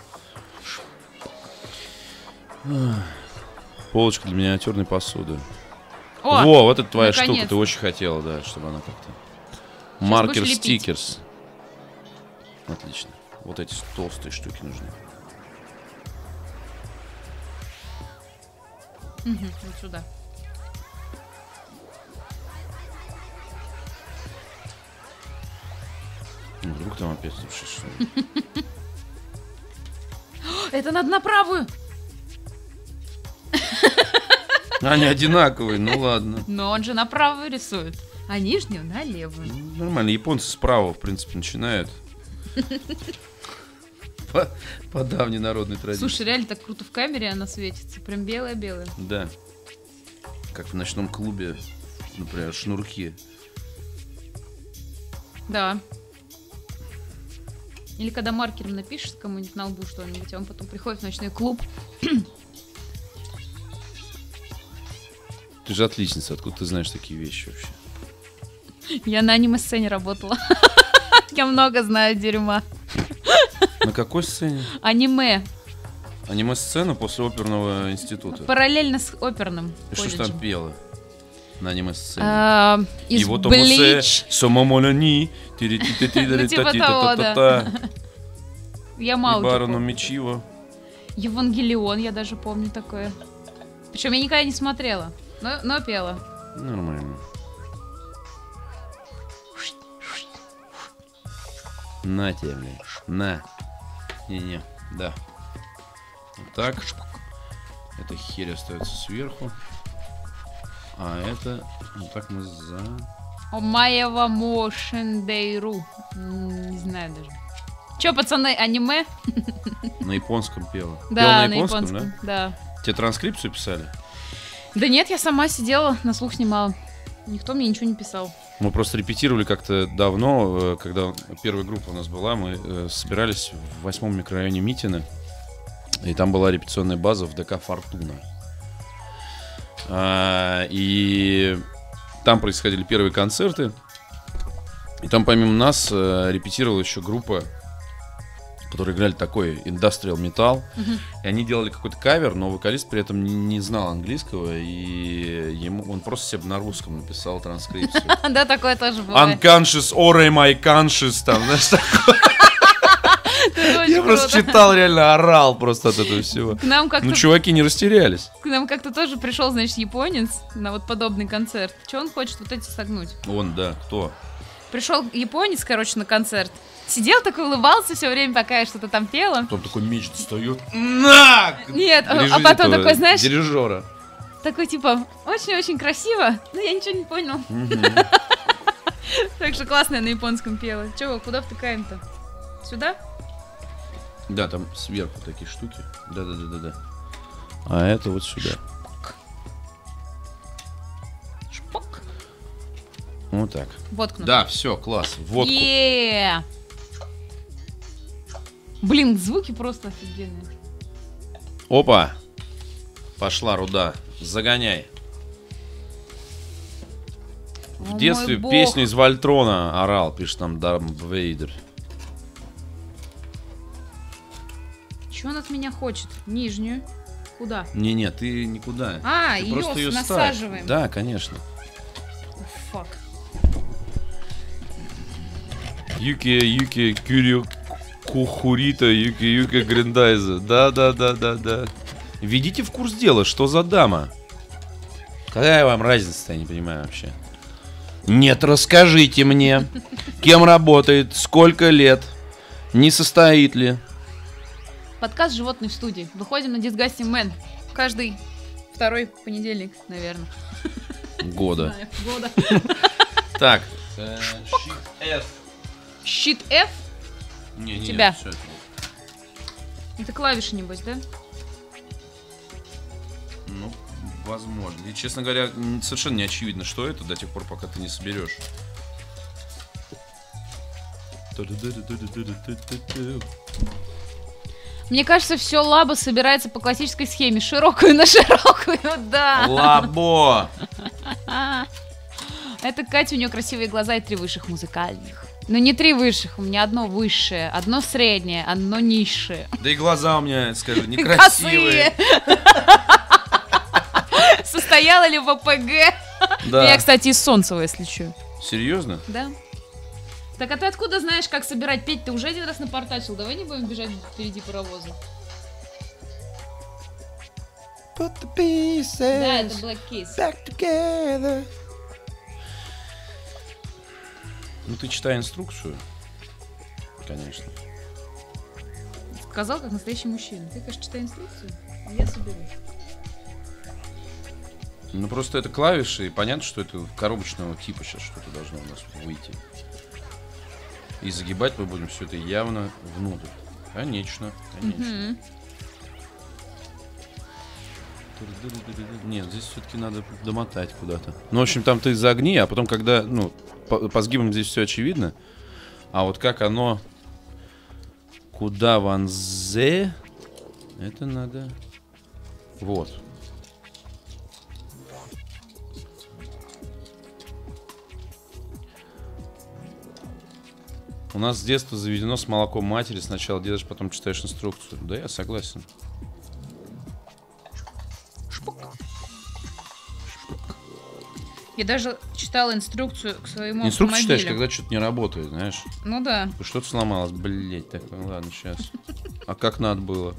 [SPEAKER 1] Полочка для миниатюрной посуды.
[SPEAKER 2] О,
[SPEAKER 1] Во, вот это твоя
[SPEAKER 2] наконец-то.
[SPEAKER 1] штука. Ты очень хотела, да, чтобы она как-то...
[SPEAKER 2] будешь
[SPEAKER 1] Маркер
[SPEAKER 2] лепить.
[SPEAKER 1] стикерс. Отлично. Вот эти толстые штуки нужны.
[SPEAKER 2] Вот сюда.
[SPEAKER 1] Ну, вдруг там опять что-нибудь.
[SPEAKER 2] Это надо на правую.
[SPEAKER 1] Они одинаковые, ну ладно.
[SPEAKER 2] Но он же на правую рисует, а нижнюю на левую.
[SPEAKER 1] Ну, нормально, японцы справа, в принципе, начинают. По давней народной традиции.
[SPEAKER 2] Слушай, реально так круто в камере она светится. Прям белая-белая.
[SPEAKER 1] Да. Как в ночном клубе, например, шнурки.
[SPEAKER 2] Да. Или когда маркером напишешь кому-нибудь на лбу что-нибудь, а он потом приходит в ночной клуб.
[SPEAKER 1] Ты же отличница, откуда ты знаешь такие вещи вообще?
[SPEAKER 2] Я на аниме-сцене работала. Я много знаю дерьма.
[SPEAKER 1] На какой сцене?
[SPEAKER 2] Аниме.
[SPEAKER 1] Аниме-сцена после оперного института.
[SPEAKER 2] Параллельно с оперным
[SPEAKER 1] И что ж
[SPEAKER 2] колледжем.
[SPEAKER 1] там пела на аниме-сцене?
[SPEAKER 2] Из
[SPEAKER 1] Его Томосе,
[SPEAKER 2] Блич.
[SPEAKER 1] Сомомоляни,
[SPEAKER 2] Ну, типа того, да. Я мало чего
[SPEAKER 1] Барону
[SPEAKER 2] помню.
[SPEAKER 1] Мичиво.
[SPEAKER 2] Евангелион, я даже помню такое. Причем я никогда не смотрела, но пела.
[SPEAKER 1] Нормально. На тебе, блин. На. Не-не, да. Вот так. Эта херь остается сверху. А это... Вот так мы за...
[SPEAKER 2] Омаева Мошендейру. Не знаю даже. Че, пацаны, аниме?
[SPEAKER 1] На японском пела. Пела
[SPEAKER 2] Да,
[SPEAKER 1] на японском,
[SPEAKER 2] да?
[SPEAKER 1] Тебе транскрипцию писали?
[SPEAKER 2] Да нет, я сама сидела, на слух снимала. Никто мне ничего не писал.
[SPEAKER 1] Мы просто репетировали как-то давно, когда первая группа у нас была, мы собирались в 8-м микрорайоне Митино, и там была репетиционная база в ДК «Фортуна». И там происходили первые концерты, и там помимо нас репетировала еще группа, которые играли такой индастриал металл, и они делали какой-то кавер, но вокалист при этом не знал английского, и он просто себе на русском написал транскрипцию.
[SPEAKER 2] Да, такое тоже бывает.
[SPEAKER 1] Unconscious or am I conscious, там, знаешь, такое. Я просто читал, реально орал просто от этого всего.
[SPEAKER 2] К нам как-то
[SPEAKER 1] Ну, чуваки не растерялись.
[SPEAKER 2] К нам как-то тоже пришел, значит, японец на вот подобный концерт. Че он хочет вот эти согнуть?
[SPEAKER 1] Он, да, кто?
[SPEAKER 2] Пришел японец, короче, на концерт. Сидел такой, улыбался все время, пока я что-то там пела.
[SPEAKER 1] Потом такой меч достает. На!
[SPEAKER 2] Нет, а
[SPEAKER 1] Режи
[SPEAKER 2] потом
[SPEAKER 1] этого
[SPEAKER 2] такой, знаешь,
[SPEAKER 1] дирижера.
[SPEAKER 2] такой типа, очень-очень красиво, но я ничего не понял. Так что классно я на японском пела. Чего, куда втыкаем-то? Сюда?
[SPEAKER 1] Да, там сверху такие штуки. Да. А это вот сюда.
[SPEAKER 2] Шпок.
[SPEAKER 1] Вот так.
[SPEAKER 2] Воткнут.
[SPEAKER 1] Да, все, класс. Водку.
[SPEAKER 2] Е-е-е. Блин, звуки просто офигенные.
[SPEAKER 1] Опа! Пошла руда. Загоняй. В
[SPEAKER 2] О,
[SPEAKER 1] детстве
[SPEAKER 2] мой бог.
[SPEAKER 1] песню из Вольтрона орал, пишет нам Дарм Вейдер.
[SPEAKER 2] Что он от меня хочет? Нижнюю. Куда?
[SPEAKER 1] Не-не, ты никуда.
[SPEAKER 2] А,
[SPEAKER 1] Ты
[SPEAKER 2] её
[SPEAKER 1] просто её ставь.
[SPEAKER 2] насаживаем.
[SPEAKER 1] Да, конечно.
[SPEAKER 2] Фак.
[SPEAKER 1] Юки Кюрио Кухурита, Юки Гриндайза. Да. Введите в курс дела, что за дама? Какая вам разница, я не понимаю вообще. Нет, расскажите мне, кем работает, сколько лет, не состоит ли.
[SPEAKER 2] Подкаст «Животные в студии». Выходим на Disgusting Man. Каждый второй понедельник, наверное.
[SPEAKER 1] Года.
[SPEAKER 2] Года.
[SPEAKER 1] Так. Щит F.
[SPEAKER 2] Щит F?
[SPEAKER 1] Не,
[SPEAKER 2] тебя.
[SPEAKER 1] Все это.
[SPEAKER 2] Это клавиши, небось, да?
[SPEAKER 1] Ну, возможно. И, честно говоря, совершенно не очевидно, что это, до тех пор, пока ты не соберешь.
[SPEAKER 2] Мне кажется, все лабо собирается по классической схеме. Широкую на широкую, да.
[SPEAKER 1] Лабо!
[SPEAKER 2] Это Катя, у нее красивые глаза и 3 высших музыкальных. Но не 3 высших, у меня одно высшее, одно среднее, одно низшее.
[SPEAKER 1] Да и глаза у меня, скажи, некрасивые.
[SPEAKER 2] Состояла ли в АПГ?
[SPEAKER 1] Да.
[SPEAKER 2] Я, кстати, из Солнцева, если что.
[SPEAKER 1] Серьезно?
[SPEAKER 2] Да. Так а ты откуда знаешь, как собирать петь? Ты уже один раз напортачил. Давай не будем бежать впереди паровоза.
[SPEAKER 1] Put the pieces
[SPEAKER 2] Да, это Black Keys.
[SPEAKER 1] back together. Ну ты читай инструкцию, конечно.
[SPEAKER 2] Сказал, как настоящий мужчина. Ты, конечно, читай инструкцию, а я соберу.
[SPEAKER 1] Ну просто это клавиши, и понятно, что это коробочного типа сейчас что-то должно у нас выйти. И загибать мы будем все это явно внутрь. Конечно. Нет, здесь все-таки надо домотать куда-то. Ну, в общем, там ты загни, а потом, когда, ну, по сгибам здесь все очевидно. А вот как оно куда ванзе, это надо. Вот. У нас с детства заведено с молоком матери. Сначала делаешь, потом читаешь инструкцию. Да, я согласен.
[SPEAKER 2] Я даже читала инструкцию к своему
[SPEAKER 1] Инструкцию
[SPEAKER 2] автомобилю.
[SPEAKER 1] читаешь, когда что-то не работает, знаешь.
[SPEAKER 2] Ну да.
[SPEAKER 1] Что-то сломалось, блять, так, ну ладно, сейчас. А как надо было?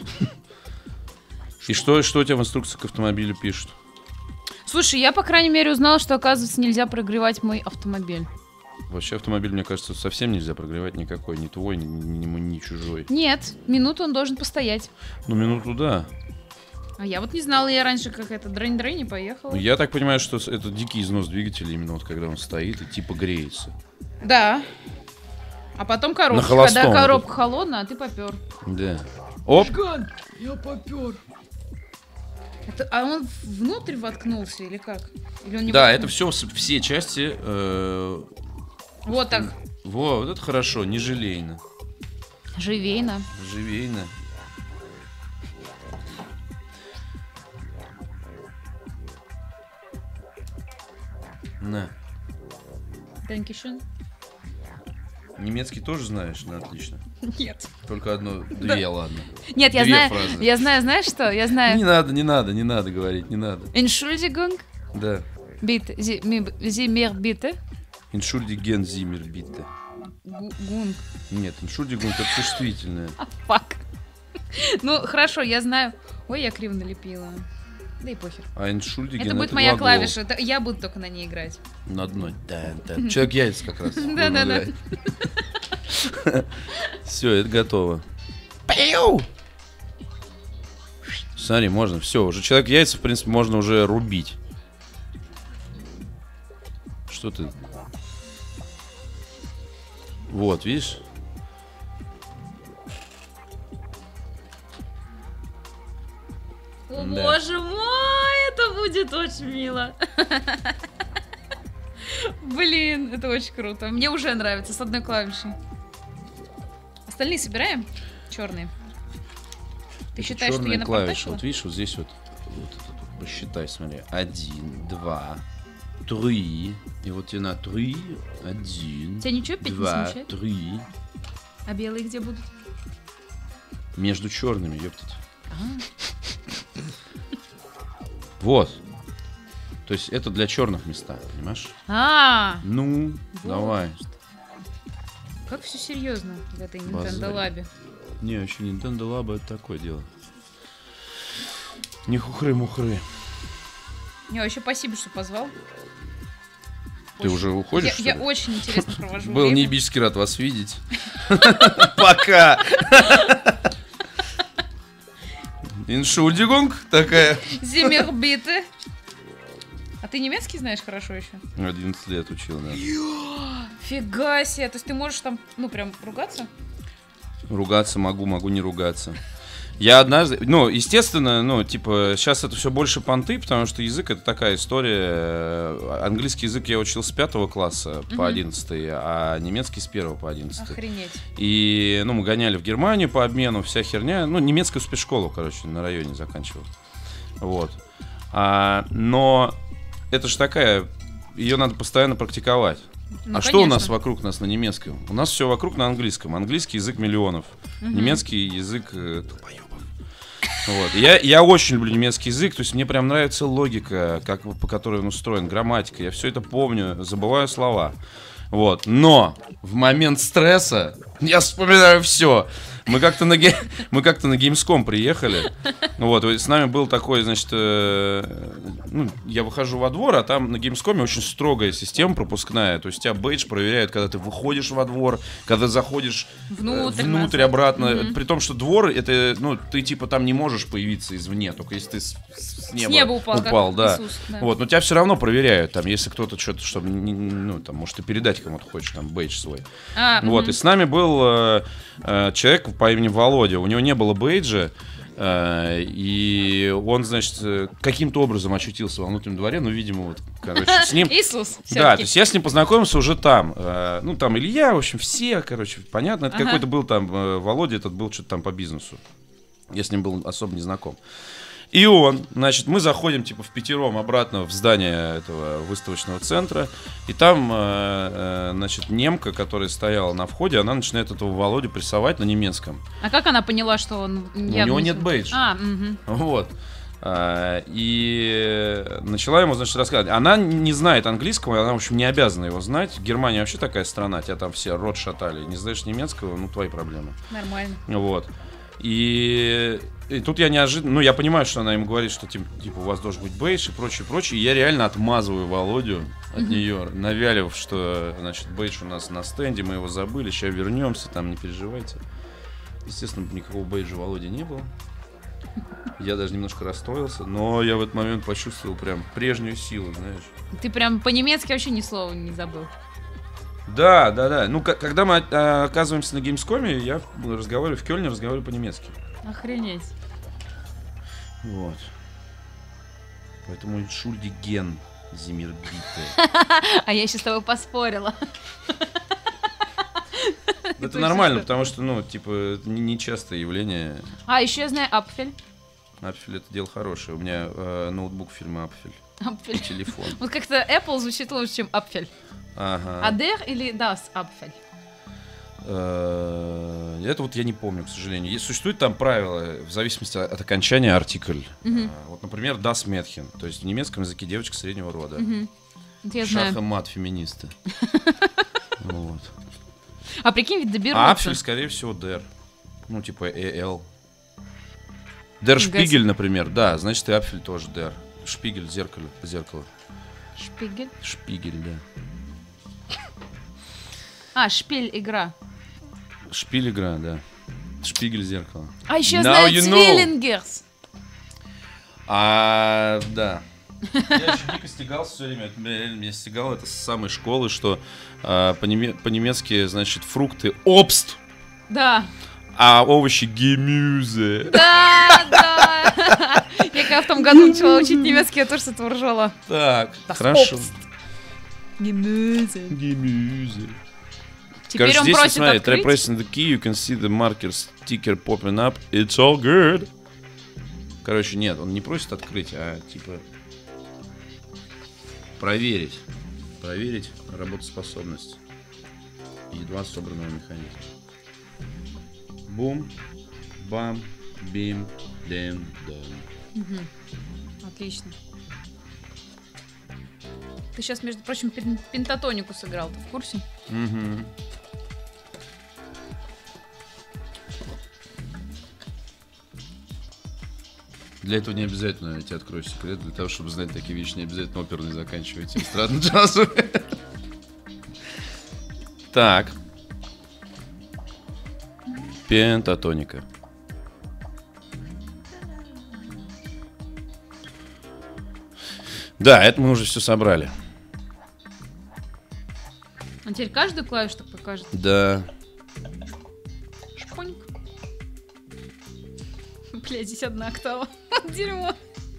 [SPEAKER 1] И что у тебя в инструкции к автомобилю пишут?
[SPEAKER 2] Слушай, я, по крайней мере, узнала, что, оказывается, нельзя прогревать мой автомобиль.
[SPEAKER 1] Вообще автомобиль, мне кажется, совсем нельзя прогревать никакой. Ни твой, ни чужой.
[SPEAKER 2] Нет, минуту он должен постоять.
[SPEAKER 1] Ну, минуту, да.
[SPEAKER 2] А я вот не знала, я раньше как это дрынь-дрынь не поехала.
[SPEAKER 1] Ну, я так понимаю, что это дикий износ двигателя, именно вот когда он стоит и типа греется.
[SPEAKER 2] Да. А потом коробка.
[SPEAKER 1] На холостом
[SPEAKER 2] Когда
[SPEAKER 1] вот
[SPEAKER 2] коробка холодная, а ты попер.
[SPEAKER 1] Да. Оп!
[SPEAKER 2] Я попер. А он внутрь воткнулся или как? Или он не
[SPEAKER 1] Да,
[SPEAKER 2] воткнулся?
[SPEAKER 1] это все части.
[SPEAKER 2] Вот так.
[SPEAKER 1] Вот это хорошо, не желейно.
[SPEAKER 2] Живейно.
[SPEAKER 1] Живейно. На.
[SPEAKER 2] Dankeschön.
[SPEAKER 1] Немецкий тоже знаешь? Ну, отлично.
[SPEAKER 2] Нет.
[SPEAKER 1] Только одно, две, ладно.
[SPEAKER 2] Нет, я
[SPEAKER 1] Две
[SPEAKER 2] знаю,
[SPEAKER 1] фразы.
[SPEAKER 2] я знаю, знаешь что? Я знаю.
[SPEAKER 1] Не надо говорить, не надо.
[SPEAKER 2] Entschuldigung,
[SPEAKER 1] Да.
[SPEAKER 2] bitte, Sie mir bitte.
[SPEAKER 1] Entschuldigen Sie mir bitte.
[SPEAKER 2] Гунг.
[SPEAKER 1] Нет, Entschuldigung это существительное.
[SPEAKER 2] Фак. Ну, хорошо, я знаю. Ой, я криво налепила. Да и похер.
[SPEAKER 1] А Entschuldigen
[SPEAKER 2] Это будет моя
[SPEAKER 1] глагол.
[SPEAKER 2] клавиша. Я буду только на ней играть.
[SPEAKER 1] На одной. Да. Человек яйца как раз.
[SPEAKER 2] Да.
[SPEAKER 1] Все, это готово. Смотри, можно, все, уже человек яйца, в принципе, можно уже рубить. Что ты? Вот, видишь?
[SPEAKER 2] О,
[SPEAKER 1] Да.
[SPEAKER 2] боже мой, это будет очень мило. Блин, это очень круто. Мне уже нравится с одной клавишей. Остальные собираем? Черные. Ты считаешь, что я
[SPEAKER 1] Черная клавиша.
[SPEAKER 2] напортачила?
[SPEAKER 1] Вот видишь, вот здесь вот посчитай, смотри. 1, 2, 3. И вот тебе на 3. 1,
[SPEAKER 2] Тебя ничего опять не
[SPEAKER 1] 2,
[SPEAKER 2] смущает?
[SPEAKER 1] 3.
[SPEAKER 2] А белые где будут?
[SPEAKER 1] Между черными, ёптать. Вот. То есть это для черных места, понимаешь?
[SPEAKER 2] А,
[SPEAKER 1] Ну,
[SPEAKER 2] вот.
[SPEAKER 1] давай.
[SPEAKER 2] Как все серьезно в этой Nintendo
[SPEAKER 1] Базарь.
[SPEAKER 2] Lab.
[SPEAKER 1] Не, вообще Nintendo Labo это такое дело. Не хухры-мухры.
[SPEAKER 2] Не, вообще спасибо, что позвал.
[SPEAKER 1] Ты уже уходишь?
[SPEAKER 2] Я очень интересно провожу
[SPEAKER 1] Был
[SPEAKER 2] время.
[SPEAKER 1] неебически рад вас видеть. Пока. Иншульдигунг такая.
[SPEAKER 2] Зиммербиты. А ты немецкий знаешь хорошо еще?
[SPEAKER 1] 11 лет учил, да.
[SPEAKER 2] Фига себе. То есть ты можешь там, ну, прям ругаться?
[SPEAKER 1] Ругаться могу, могу не ругаться. Я однажды, ну, естественно, ну, типа, сейчас это все больше понты, потому что язык — это такая история. Английский язык я учил с 5 класса по 11, а немецкий с 1 по 11.
[SPEAKER 2] Охренеть.
[SPEAKER 1] И, ну, мы гоняли в Германию по обмену, вся херня. Ну, немецкую спецшколу, короче, на районе заканчивал. Вот. Но это же такая, ее надо постоянно практиковать.
[SPEAKER 2] Ну,
[SPEAKER 1] а что у
[SPEAKER 2] конечно.
[SPEAKER 1] нас вокруг нас на немецком? У нас все вокруг на английском. Английский язык миллионов. Немецкий язык долбоебов. Вот. Я очень люблю немецкий язык, то есть мне прям нравится логика, как, по которой он устроен, грамматика. Я все это помню, забываю слова. Вот. Но в момент стресса я вспоминаю все. Мы как-то на Gamescom приехали. Вот, и с нами был такой, значит, ну, я выхожу во двор, а там на Gamescom очень строгая система пропускная. То есть тебя бейдж проверяют, когда ты выходишь во двор, когда заходишь внутрь обратно. При том, что двор, это, ну, ты типа там не можешь появиться извне, только если ты с неба упал, да.
[SPEAKER 2] Иисус, да.
[SPEAKER 1] Вот, но тебя все равно проверяют, там, если кто-то что-то, чтобы, ну, там, может, ты передать кому-то хочешь, там, бейдж свой. Вот, и с нами был человек по имени Володя, у него не было бейджа, и он, значит, каким-то образом очутился во внутреннем дворе, ну, видимо, вот, короче, с ним...
[SPEAKER 2] Иисус,
[SPEAKER 1] Да, то есть я с ним познакомился уже там. Ну, там Илья, в общем, все, короче, понятно. Это какой-то был там, Володя этот был что-то там по бизнесу. Я с ним был особо не знаком. И он, значит, мы заходим, типа, впятером обратно в здание этого выставочного центра, и там, значит, немка, которая стояла на входе, она начинает этого Володю прессовать на немецком.
[SPEAKER 2] А как она поняла, что он явно...
[SPEAKER 1] У него нет бейджа. Вот. И начала ему, значит, рассказывать. Она не знает английского, она, в общем, не обязана его знать. Германия вообще такая страна, тебя там все рот шатали. Не знаешь немецкого, ну, твои проблемы.
[SPEAKER 2] Нормально.
[SPEAKER 1] Вот. И тут я неожиданно, ну, я понимаю, что она ему говорит, что, типа, у вас должен быть бейдж и прочее, прочее. И я реально отмазываю Володю от нее, навялив, что, значит, бейдж у нас на стенде, мы его забыли, сейчас вернемся, там, не переживайте. Естественно, никакого бейджа Володи не было. Я даже немножко расстроился, но я в этот момент почувствовал прям прежнюю силу, знаешь.
[SPEAKER 2] Ты прям по-немецки вообще ни слова не забыл.
[SPEAKER 1] Да. Ну, когда мы оказываемся на Gamescom, я разговариваю в Кёльне, разговариваю по-немецки.
[SPEAKER 2] Охренеть.
[SPEAKER 1] Вот. Поэтому Шульдиген Зиммербиты.
[SPEAKER 2] А я еще с тобой поспорила.
[SPEAKER 1] Это нормально, потому что, ну, типа, это нечастое явление.
[SPEAKER 2] А, еще я знаю Апфель.
[SPEAKER 1] Апфель — это дело хорошее. У меня ноутбук фирмы Апфель.
[SPEAKER 2] Апфель.
[SPEAKER 1] Телефон.
[SPEAKER 2] Вот как-то Apple звучит лучше, чем Апфель.
[SPEAKER 1] Ага.
[SPEAKER 2] Адер или Das Апфель?
[SPEAKER 1] Это вот я не помню, к сожалению. Существует там правило, в зависимости от окончания артикль. Вот, например, Das Mädchen. То есть в немецком языке девочка среднего рода. Шах и мат феминисты. Вот.
[SPEAKER 2] А прикинь, ведь доберутся.
[SPEAKER 1] А Апфель, скорее всего, Der. Ну, типа EL. Der Spiegel, например. Да, значит, и Апфель тоже Der. Шпигель, зеркало.
[SPEAKER 2] Шпигель?
[SPEAKER 1] Шпигель, да.
[SPEAKER 2] А, шпиль игра.
[SPEAKER 1] Шпиль игра, да. Шпигель, зеркало.
[SPEAKER 2] А еще я знаю Цвиллингерс.
[SPEAKER 1] Да. Я еще дико стегался все время. Меня стегало это с самой школы, что по-немецки, значит, фрукты обст.
[SPEAKER 2] Да.
[SPEAKER 1] А овощи Gemüse.
[SPEAKER 2] Да. Я когда в том году начала учить немецкий, я тоже с этого ржала.
[SPEAKER 1] Так, хорошо.
[SPEAKER 2] Gemüse.
[SPEAKER 1] Теперь
[SPEAKER 2] он
[SPEAKER 1] здесь,
[SPEAKER 2] просит
[SPEAKER 1] смотри,
[SPEAKER 2] открыть.
[SPEAKER 1] pressing the key, you can see the marker sticker popping up. It's all good. Короче, нет, он не просит открыть, а типа проверить работоспособность едва собранного механизма. Бум, бам, бим, дем, дом.
[SPEAKER 2] Отлично. Ты сейчас, между прочим, пентатонику сыграл, ты в курсе?
[SPEAKER 1] Для этого не обязательно, я тебе открою секрет. Для того, чтобы знать такие вещи, не обязательно оперные заканчивать эстрадно-джазовые. Так. Пентатоника. Да, это мы уже все собрали.
[SPEAKER 2] А теперь каждую клавишу так покажет?
[SPEAKER 1] Да.
[SPEAKER 2] Шпоньк. Бля, здесь одна октава. Дерьмо.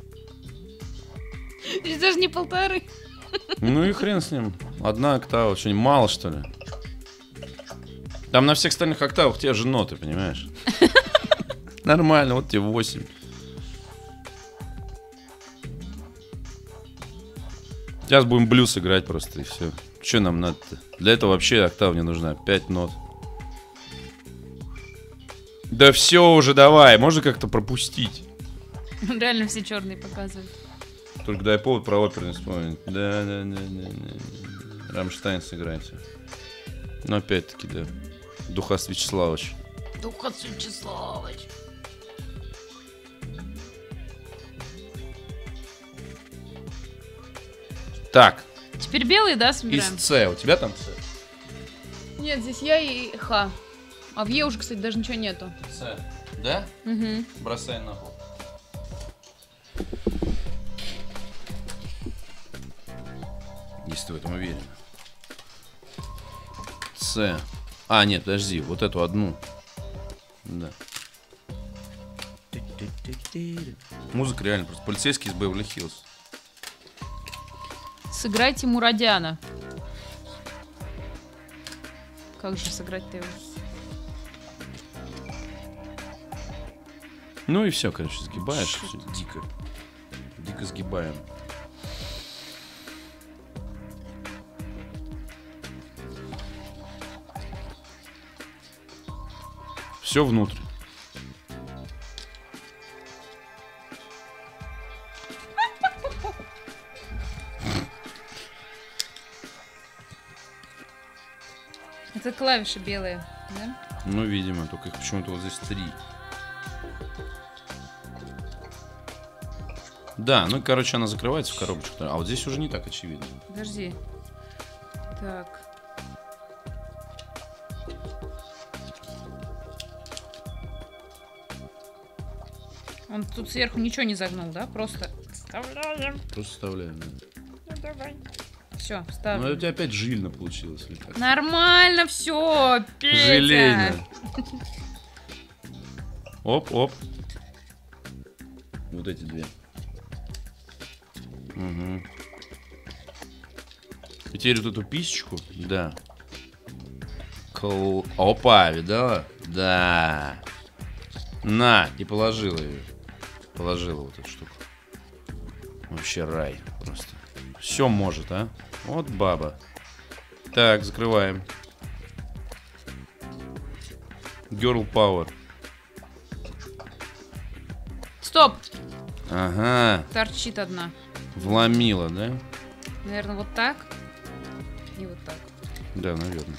[SPEAKER 2] Здесь даже не полторы.
[SPEAKER 1] Ну и хрен с ним. Одна октава. Что, мало, что ли? Там на всех остальных октавах те же ноты, понимаешь? Нормально, вот тебе 8. Сейчас будем блюз играть просто и все. Что нам надо-то? Для этого вообще октава не нужна. 5 нот. Да все уже, давай. Можно как-то пропустить.
[SPEAKER 2] Реально все черные показывают.
[SPEAKER 1] Только дай повод про оперный вспомнить. Да. Рамштайн сыграйте. Но опять-таки, да. Духас Вячеславович.
[SPEAKER 3] Духас Вячеславович.
[SPEAKER 1] Так.
[SPEAKER 2] Теперь белый, да, собираем?
[SPEAKER 1] Из С. У тебя там С?
[SPEAKER 2] Нет, здесь я и Х. А в Е уже, кстати, даже ничего нету.
[SPEAKER 1] С. Да?
[SPEAKER 2] Угу.
[SPEAKER 1] Бросай на пол. Если ты в этом уверен. С. А, нет, подожди, вот эту одну. Да. Музыка реально просто. Полицейский из Беверли-Хиллз.
[SPEAKER 2] Сыграйте Мурадяна. Как же сыграть-то его?
[SPEAKER 1] Ну и все, короче, сгибаешь. Все дико. Дико сгибаем. Все внутрь.
[SPEAKER 2] Это клавиши белые, да?
[SPEAKER 1] Ну, видимо, только их почему-то вот здесь 3. Да, ну, короче, она закрывается в коробочку. А вот здесь уже не так очевидно.
[SPEAKER 2] Подожди. Так. Он тут сверху ничего не загнул, да? Просто вставляем.
[SPEAKER 1] Просто вставляем. Да.
[SPEAKER 2] Ну, давай. Все,
[SPEAKER 1] Ну,
[SPEAKER 2] вставлю.
[SPEAKER 1] у тебя опять жильно получилось. Или как?
[SPEAKER 2] Нормально все, Петя.
[SPEAKER 1] Желейно. Оп, оп. Вот эти две. Угу. И теперь вот эту писечку, да. Опа, видала? Да. На, и положила ее. Положила вот эту штуку. Вообще рай просто. Все может, а? Вот баба. Так, закрываем. Girl Power.
[SPEAKER 2] Стоп!
[SPEAKER 1] Ага.
[SPEAKER 2] Торчит одна.
[SPEAKER 1] Вломила, да?
[SPEAKER 2] Наверное, вот так. И вот так.
[SPEAKER 1] Да, наверное.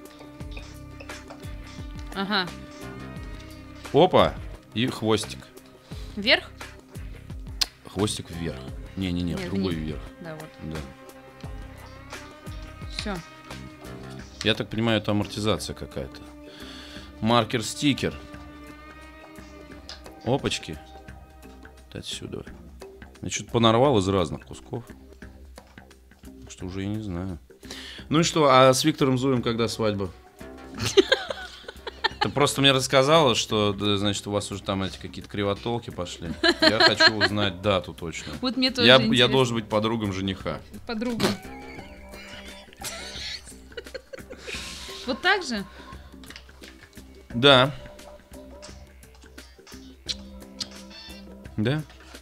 [SPEAKER 2] Ага.
[SPEAKER 1] Опа! И хвостик.
[SPEAKER 2] Вверх?
[SPEAKER 1] Хвостик вверх. Не-не-не,
[SPEAKER 2] Нет,
[SPEAKER 1] другой
[SPEAKER 2] вниз.
[SPEAKER 1] вверх.
[SPEAKER 2] Да, вот.
[SPEAKER 1] Да.
[SPEAKER 2] Все.
[SPEAKER 1] Я так понимаю, это амортизация какая-то. Маркер-стикер. Опачки. Отсюда. Я что-то понарвал из разных кусков. Так что уже и не знаю. Ну и что, а с Виктором Зуем когда свадьба? Ты просто мне рассказала, что, значит, у вас уже там эти какие-то кривотолки пошли. Я хочу узнать дату точно.
[SPEAKER 2] Вот мне тоже
[SPEAKER 1] Я
[SPEAKER 2] интересно.
[SPEAKER 1] должен быть подругом жениха.
[SPEAKER 2] Подруга. Вот так же?
[SPEAKER 1] Да. Да.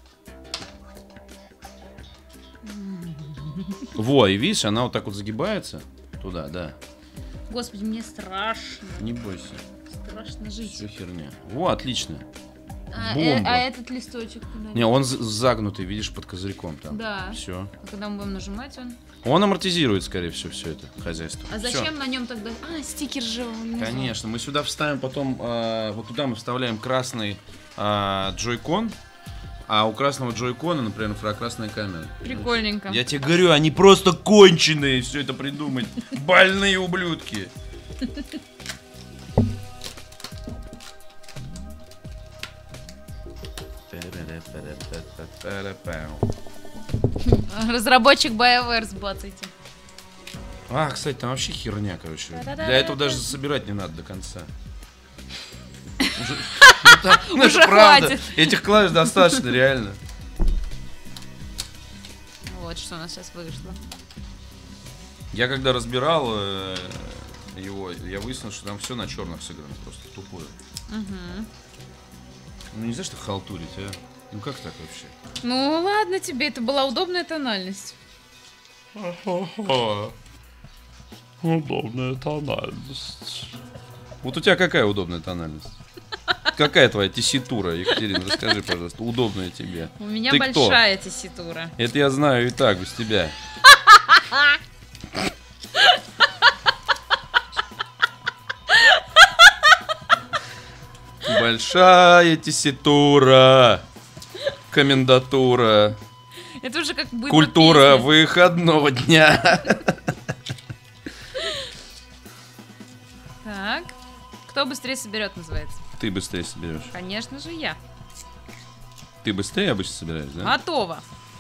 [SPEAKER 1] Во, и видишь, она вот так вот загибается туда, да.
[SPEAKER 2] Господи, мне страшно.
[SPEAKER 1] Не бойся,
[SPEAKER 2] Страшно жить.
[SPEAKER 1] все херня. Во, отлично.
[SPEAKER 2] А
[SPEAKER 1] Бомба.
[SPEAKER 2] этот листочек куда?
[SPEAKER 1] Не, он загнутый, видишь, под козырьком там.
[SPEAKER 2] Да.
[SPEAKER 1] Все.
[SPEAKER 2] А когда мы будем нажимать, он...
[SPEAKER 1] Он амортизирует, скорее всего, все это хозяйство.
[SPEAKER 2] А
[SPEAKER 1] Всё.
[SPEAKER 2] зачем на нем тогда... А, стикер же внизу.
[SPEAKER 1] Конечно, мы сюда вставим потом, вот туда мы вставляем красный джойкон, А у красного джойкона, например, инфракрасная камера.
[SPEAKER 2] Прикольненько.
[SPEAKER 1] Я тебе говорю, они просто конченые все это придумать. Больные ублюдки.
[SPEAKER 2] Разработчик BioWare сбацайте.
[SPEAKER 1] А, кстати, там вообще херня, короче.
[SPEAKER 2] Да-да-да.
[SPEAKER 1] Для этого даже собирать не надо до конца.
[SPEAKER 2] Уже
[SPEAKER 1] Это правда.
[SPEAKER 2] хватит.
[SPEAKER 1] Этих клавиш достаточно, реально.
[SPEAKER 2] Вот что у нас сейчас вышло.
[SPEAKER 1] Я когда разбирал его, я выяснил, что там все на черных сыграно, просто тупое. Ну нельзя что халтурить, а? Ну как так вообще?
[SPEAKER 2] Ну ладно тебе, это была удобная тональность.
[SPEAKER 1] Удобная тональность. Вот у тебя какая удобная тональность? Какая твоя тесситура, Екатерина? Расскажи, пожалуйста, удобная тебе.
[SPEAKER 2] У меня
[SPEAKER 1] Ты
[SPEAKER 2] большая тесситура.
[SPEAKER 1] Это я знаю и так, без тебя. Большая тесситура. Комендатура.
[SPEAKER 2] Это уже как бы
[SPEAKER 1] Культура выходного дня.
[SPEAKER 2] Так. Кто быстрее соберет, называется.
[SPEAKER 1] Ты быстрее соберешь.
[SPEAKER 2] Конечно же я.
[SPEAKER 1] Ты быстрее обычно собираешь, да?
[SPEAKER 2] Готово.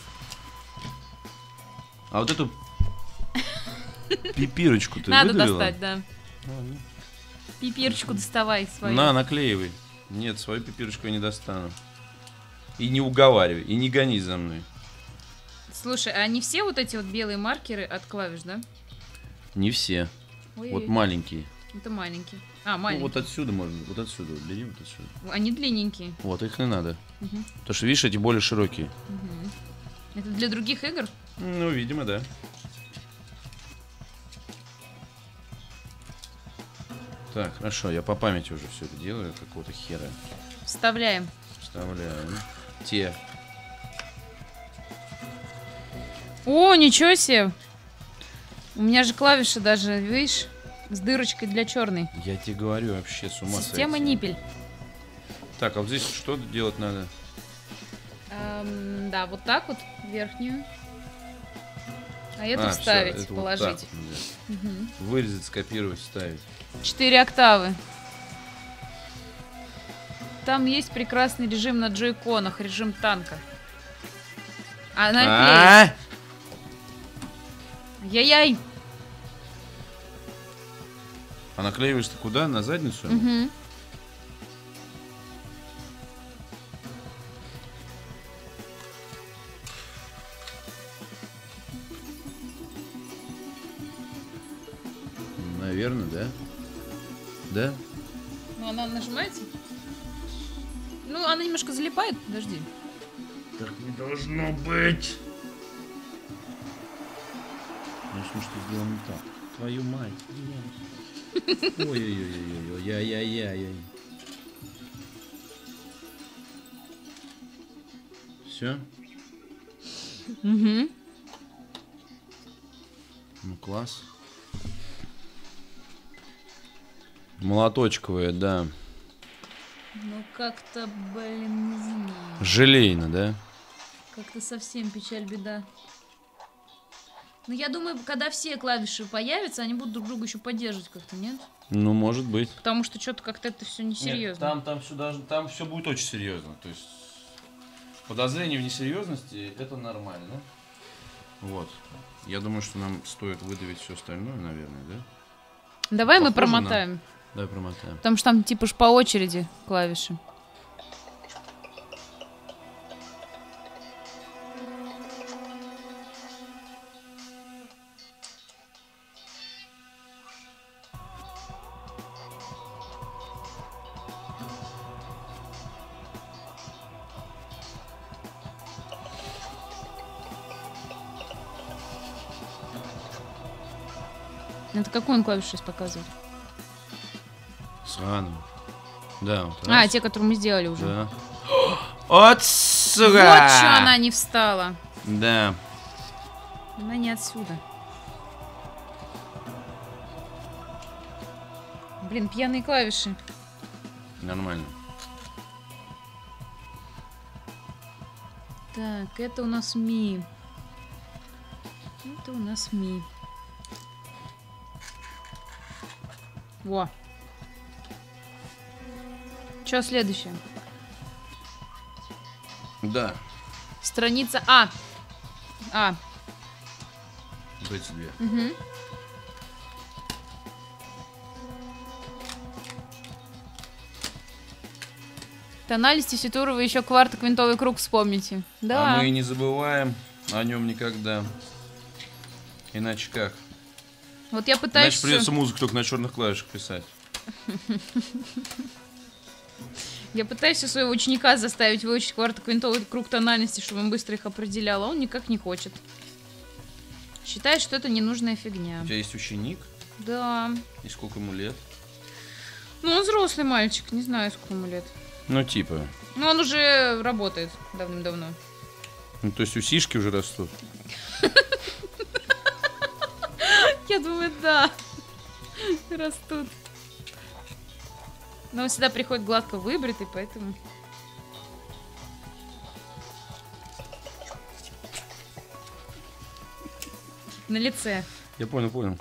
[SPEAKER 1] А вот эту пипирочку ты
[SPEAKER 2] Надо
[SPEAKER 1] выдавила?
[SPEAKER 2] достать, да. Пипирочку доставай свою.
[SPEAKER 1] На, наклеивай. Нет, свою пипирочку я не достану. И не уговаривай, и не гони за мной.
[SPEAKER 2] Слушай, а они все вот эти вот белые маркеры от клавиш, да?
[SPEAKER 1] Не все.
[SPEAKER 2] Ой-ой.
[SPEAKER 1] Вот маленькие.
[SPEAKER 2] Это маленькие. А,
[SPEAKER 1] Ну,
[SPEAKER 2] маленькие.
[SPEAKER 1] вот отсюда можно, вот отсюда, вот бери вот отсюда.
[SPEAKER 2] Они длинненькие.
[SPEAKER 1] Вот, их не надо.
[SPEAKER 2] Мгм.
[SPEAKER 1] Потому что, видишь, эти более широкие.
[SPEAKER 2] Это для других игр?
[SPEAKER 1] Ну, видимо, да. Так, хорошо, я по памяти уже все это делаю, какого-то хера.
[SPEAKER 2] Вставляем.
[SPEAKER 1] Вставляем. Те.
[SPEAKER 2] О, ничего себе. У меня же клавиши даже, видишь, с дырочкой для черной.
[SPEAKER 1] Я тебе говорю, вообще с ума
[SPEAKER 2] Система
[SPEAKER 1] сойти.
[SPEAKER 2] ниппель.
[SPEAKER 1] Так, а вот здесь что делать надо?
[SPEAKER 2] Да, вот так вот, верхнюю. А эту
[SPEAKER 1] всё,
[SPEAKER 2] вставить,
[SPEAKER 1] это вот
[SPEAKER 2] положить.
[SPEAKER 1] так вот нельзя. Вырезать, скопировать, вставить.
[SPEAKER 2] 4 октавы. Там есть прекрасный режим на джойконах, режим танка. А наклеить. Яй-яй.
[SPEAKER 1] А наклеиваешь ты куда? На задницу?
[SPEAKER 2] Мгм.
[SPEAKER 1] Наверное, да? Да?
[SPEAKER 2] Ну, она нажимается? Ну, она немножко залипает, подожди.
[SPEAKER 1] Так не должно быть. Конечно, что сделано не так. Твою мать. Ой-ой-ой-ой-ой-ой-ой-ой-ой. Все?
[SPEAKER 2] Угу.
[SPEAKER 1] Ну, класс. Молоточковые, да.
[SPEAKER 2] Ну, как-то, блин, не знаю.
[SPEAKER 1] Желейно, да?
[SPEAKER 2] Как-то совсем печаль, беда. Ну, я думаю, когда все клавиши появятся, они будут друг друга еще поддерживать как-то, нет?
[SPEAKER 1] Ну, может быть.
[SPEAKER 2] Потому что что-то как-то это все несерьезно.
[SPEAKER 1] Там все будет очень серьезно. То есть подозрение в несерьезности это нормально. Вот. Я думаю, что нам стоит выдавить все остальное, наверное, да?
[SPEAKER 2] Давай мы
[SPEAKER 1] Похоже на-
[SPEAKER 2] промотаем.
[SPEAKER 1] Давай промотаем.
[SPEAKER 2] Потому что там типа ж по очереди клавиши. Это какую он клавишу сейчас показывает?
[SPEAKER 1] Сраный. Да, вот
[SPEAKER 2] А,
[SPEAKER 1] раз.
[SPEAKER 2] те, которые мы сделали уже.
[SPEAKER 1] Да. От
[SPEAKER 2] Вот
[SPEAKER 1] сука!
[SPEAKER 2] что она не встала.
[SPEAKER 1] Да.
[SPEAKER 2] Она не отсюда. Блин, пьяные клавиши.
[SPEAKER 1] Нормально.
[SPEAKER 2] Так, это у нас Ми. Это у нас Ми. Во. Что следующее?
[SPEAKER 1] Да.
[SPEAKER 2] Страница А. А.
[SPEAKER 1] Вот эти две.
[SPEAKER 2] Угу. Тональность тесситуры, вы еще квартоквинтовый круг вспомните. Да.
[SPEAKER 1] А мы и не забываем о нем никогда. Иначе как?
[SPEAKER 2] Вот я пытаюсь...
[SPEAKER 1] Иначе придется музыку только на черных клавишах писать.
[SPEAKER 2] Я пытаюсь своего ученика заставить выучить квартоквинтовый круг тональности, чтобы он быстро их определял, а он никак не хочет. Считает, что это ненужная фигня.
[SPEAKER 1] У тебя есть ученик?
[SPEAKER 2] Да.
[SPEAKER 1] И сколько ему лет?
[SPEAKER 2] Ну, он взрослый мальчик, не знаю, сколько ему лет.
[SPEAKER 1] Ну, типа.
[SPEAKER 2] Ну, он уже работает давным-давно.
[SPEAKER 1] Ну, то есть усишки уже растут.
[SPEAKER 2] Я думаю, да. Растут. Но он всегда приходит гладко выбритый, поэтому... На лице.
[SPEAKER 1] Я понял.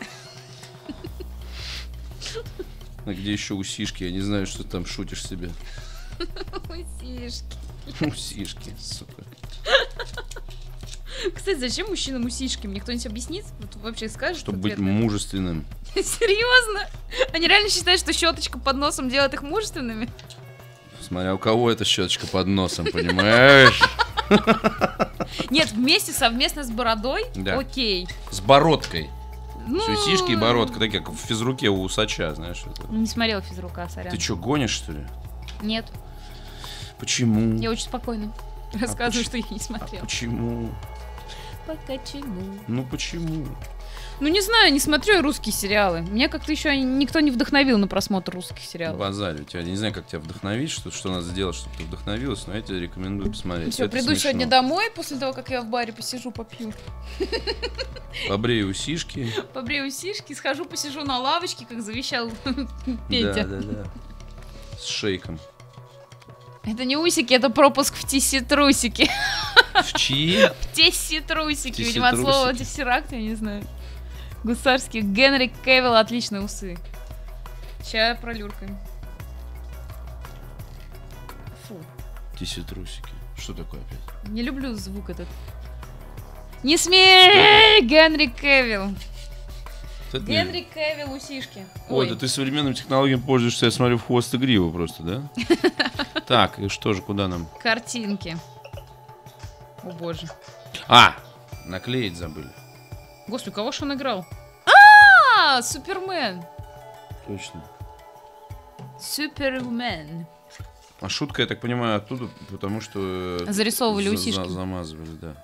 [SPEAKER 1] А где еще усишки? Я не знаю, что ты там шутишь себе.
[SPEAKER 2] Усишки.
[SPEAKER 1] Усишки, сука.
[SPEAKER 2] Кстати, зачем мужчинам усишки? Мне кто-нибудь объяснит? Вот вообще скажет?
[SPEAKER 1] Чтобы быть
[SPEAKER 2] ответ на
[SPEAKER 1] мужественным.
[SPEAKER 2] это? Серьезно? Они реально считают, что щеточка под носом делает их мужественными?
[SPEAKER 1] Смотря у кого эта щеточка под носом, понимаешь?
[SPEAKER 2] Нет, вместе, совместно с бородой?
[SPEAKER 1] Да.
[SPEAKER 2] Окей.
[SPEAKER 1] С бородкой.
[SPEAKER 2] Ну...
[SPEAKER 1] Все усишки и бородка, такие как в физруке у усача, знаешь. Это.
[SPEAKER 2] Не смотрела физрука, сорян.
[SPEAKER 1] Ты что, гонишь, что ли?
[SPEAKER 2] Нет,
[SPEAKER 1] Почему?
[SPEAKER 2] я очень спокойно рассказываю, что я не смотрела.
[SPEAKER 1] Почему?
[SPEAKER 2] Почему?
[SPEAKER 1] Ну почему?
[SPEAKER 2] Ну, не знаю, не смотрю я русские сериалы. Меня как-то еще никто не вдохновил на просмотр русских сериалов.
[SPEAKER 1] Базарь. Я не знаю, как тебя вдохновить, что надо сделать, чтобы ты вдохновилась, но я тебе рекомендую посмотреть.
[SPEAKER 2] Все,
[SPEAKER 1] Это
[SPEAKER 2] приду
[SPEAKER 1] смешно.
[SPEAKER 2] сегодня домой, после того, как я в баре посижу, попью.
[SPEAKER 1] Побрею усишки.
[SPEAKER 2] Побрею усишки, схожу, посижу на лавочке, как завещал Петя.
[SPEAKER 1] Да. С шейком.
[SPEAKER 2] Это не усики, это пропуск в тесси-трусики.
[SPEAKER 1] В чьи?
[SPEAKER 2] В тесси-трусики.
[SPEAKER 1] В
[SPEAKER 2] Видимо, от слова
[SPEAKER 1] тесси-трусики.
[SPEAKER 2] тессеракт, я не знаю. Гусарский. Генри Кевилл, отличные усы. Сейчас пролюркаем. Фу.
[SPEAKER 1] Тесси-трусики. Что такое опять?
[SPEAKER 2] Не люблю звук этот. Не смей! Генри Кевилл.
[SPEAKER 1] Это не-
[SPEAKER 2] Генри Кевилл, усишки.
[SPEAKER 1] Ой, да ты современным технологиям пользуешься, я смотрю, в хвост и гриву просто, да? Так, и что же, куда нам?
[SPEAKER 2] Картинки. О боже.
[SPEAKER 1] А, наклеить забыли.
[SPEAKER 2] Господи, кого ж он играл? Супермен.
[SPEAKER 1] Точно.
[SPEAKER 2] Супермен.
[SPEAKER 1] А шутка, я так понимаю, оттуда, потому что...
[SPEAKER 2] Зарисовывали усишки.
[SPEAKER 1] Замазывали, да.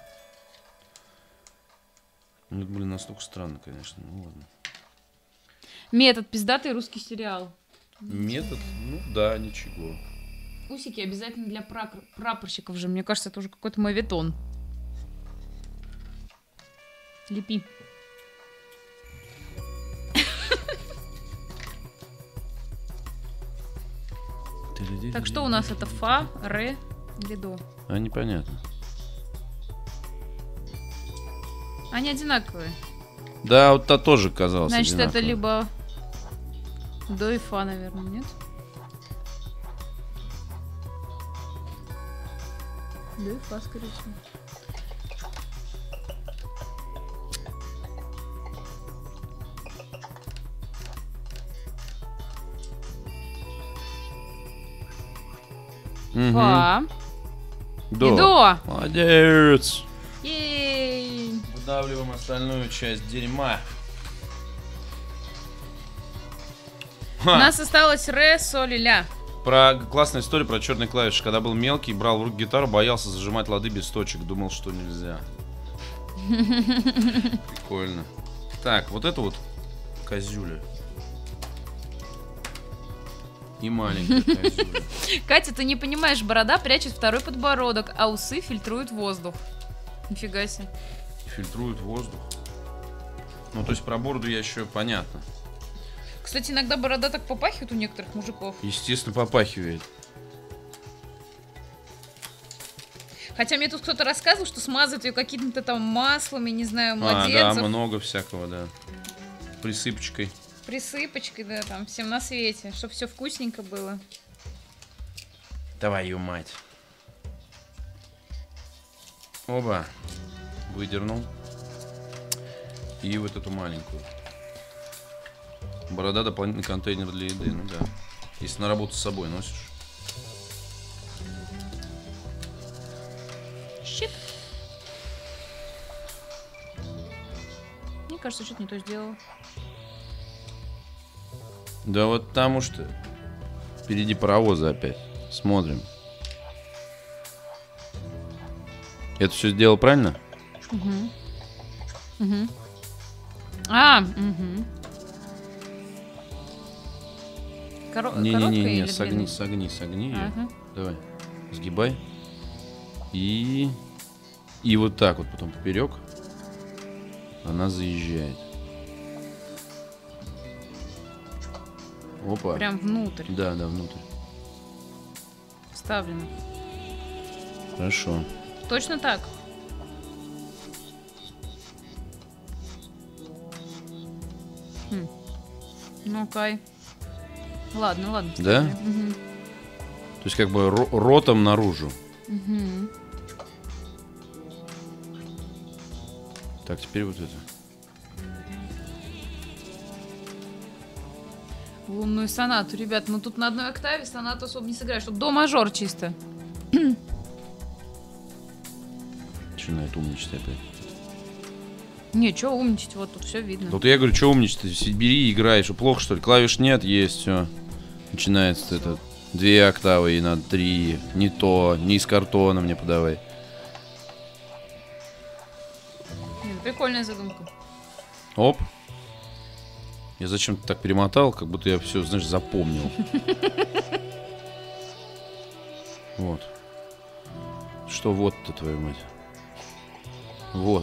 [SPEAKER 1] Ну, это, блин, настолько странно, конечно. Ну, ладно.
[SPEAKER 2] Метод, пиздатый русский сериал.
[SPEAKER 1] Метод? Ну, да, ничего.
[SPEAKER 2] Усики обязательно для прапорщиков же. Мне кажется, это уже какой-то моветон. Лепи. Так что у нас это фа, ре или до?
[SPEAKER 1] А, непонятно.
[SPEAKER 2] Они одинаковые.
[SPEAKER 1] Да, вот та тоже казалось
[SPEAKER 2] Значит, это
[SPEAKER 1] одинаково.
[SPEAKER 2] либо до и фа, наверное, нет? До и фа, скорее всего.
[SPEAKER 1] Мгм.
[SPEAKER 2] Фа.
[SPEAKER 1] До.
[SPEAKER 2] И до.
[SPEAKER 1] Молодец.
[SPEAKER 2] Ей.
[SPEAKER 1] Выдавливаем остальную часть дерьма.
[SPEAKER 2] У нас осталось ре, соль и ля.
[SPEAKER 1] Классная история про черные клавиши. Когда был мелкий, брал в руки гитару, боялся зажимать лады без точек. Думал, что нельзя. Прикольно. Так, вот это вот козюля. И маленькая козюля.
[SPEAKER 2] Катя, ты не понимаешь, борода прячет второй подбородок, а усы фильтруют воздух. Нифига себе.
[SPEAKER 1] Фильтрует воздух. Ну, то есть про бороду я еще понятно.
[SPEAKER 2] Кстати, иногда борода так попахивает у некоторых мужиков.
[SPEAKER 1] Естественно, попахивает.
[SPEAKER 2] Хотя мне тут кто-то рассказывал, что смазывают ее какими-то там маслами, не знаю,
[SPEAKER 1] А,
[SPEAKER 2] младенцев.
[SPEAKER 1] да, много всякого, да. Присыпочкой.
[SPEAKER 2] Присыпочкой, да, там, всем на свете, чтобы все вкусненько было.
[SPEAKER 1] Твою мать. Оба. Выдернул. И вот эту маленькую. Борода — дополнительный контейнер для еды, ну да. Если на работу с собой носишь.
[SPEAKER 2] Щит. Мне кажется, что-то не то сделала.
[SPEAKER 1] Да вот там уж ты. Впереди паровозы опять. Смотрим. Это все сделал правильно?
[SPEAKER 2] Угу.
[SPEAKER 1] Не-не-не, согни.
[SPEAKER 2] Ага.
[SPEAKER 1] Давай. Сгибай. И вот так вот потом поперек. Она заезжает. Опа.
[SPEAKER 2] Прям внутрь
[SPEAKER 1] Да, внутрь.
[SPEAKER 2] вставлено.
[SPEAKER 1] Хорошо.
[SPEAKER 2] Точно так. Ну, кай. Ладно.
[SPEAKER 1] Да?
[SPEAKER 2] Угу.
[SPEAKER 1] То есть как бы ротом наружу.
[SPEAKER 2] Угу.
[SPEAKER 1] Так, теперь вот это.
[SPEAKER 2] Лунную сонату, ребят, ну тут на одной октаве сонату особо не сыграешь. Тут до мажор чисто.
[SPEAKER 1] Начинает умничать опять.
[SPEAKER 2] Не, чё умничать, вот тут все видно.
[SPEAKER 1] Вот я говорю, что умничать? Ты бери и играешь. Что, плохо, что ли? Клавиш нет, есть, все. Начинается это. 2 октавы и надо 3. Не то, не из картона мне подавай.
[SPEAKER 2] Прикольная задумка.
[SPEAKER 1] Оп. Я зачем-то так перемотал, как будто я все, знаешь, запомнил. Вот. Что вот-то, твою мать? Вот.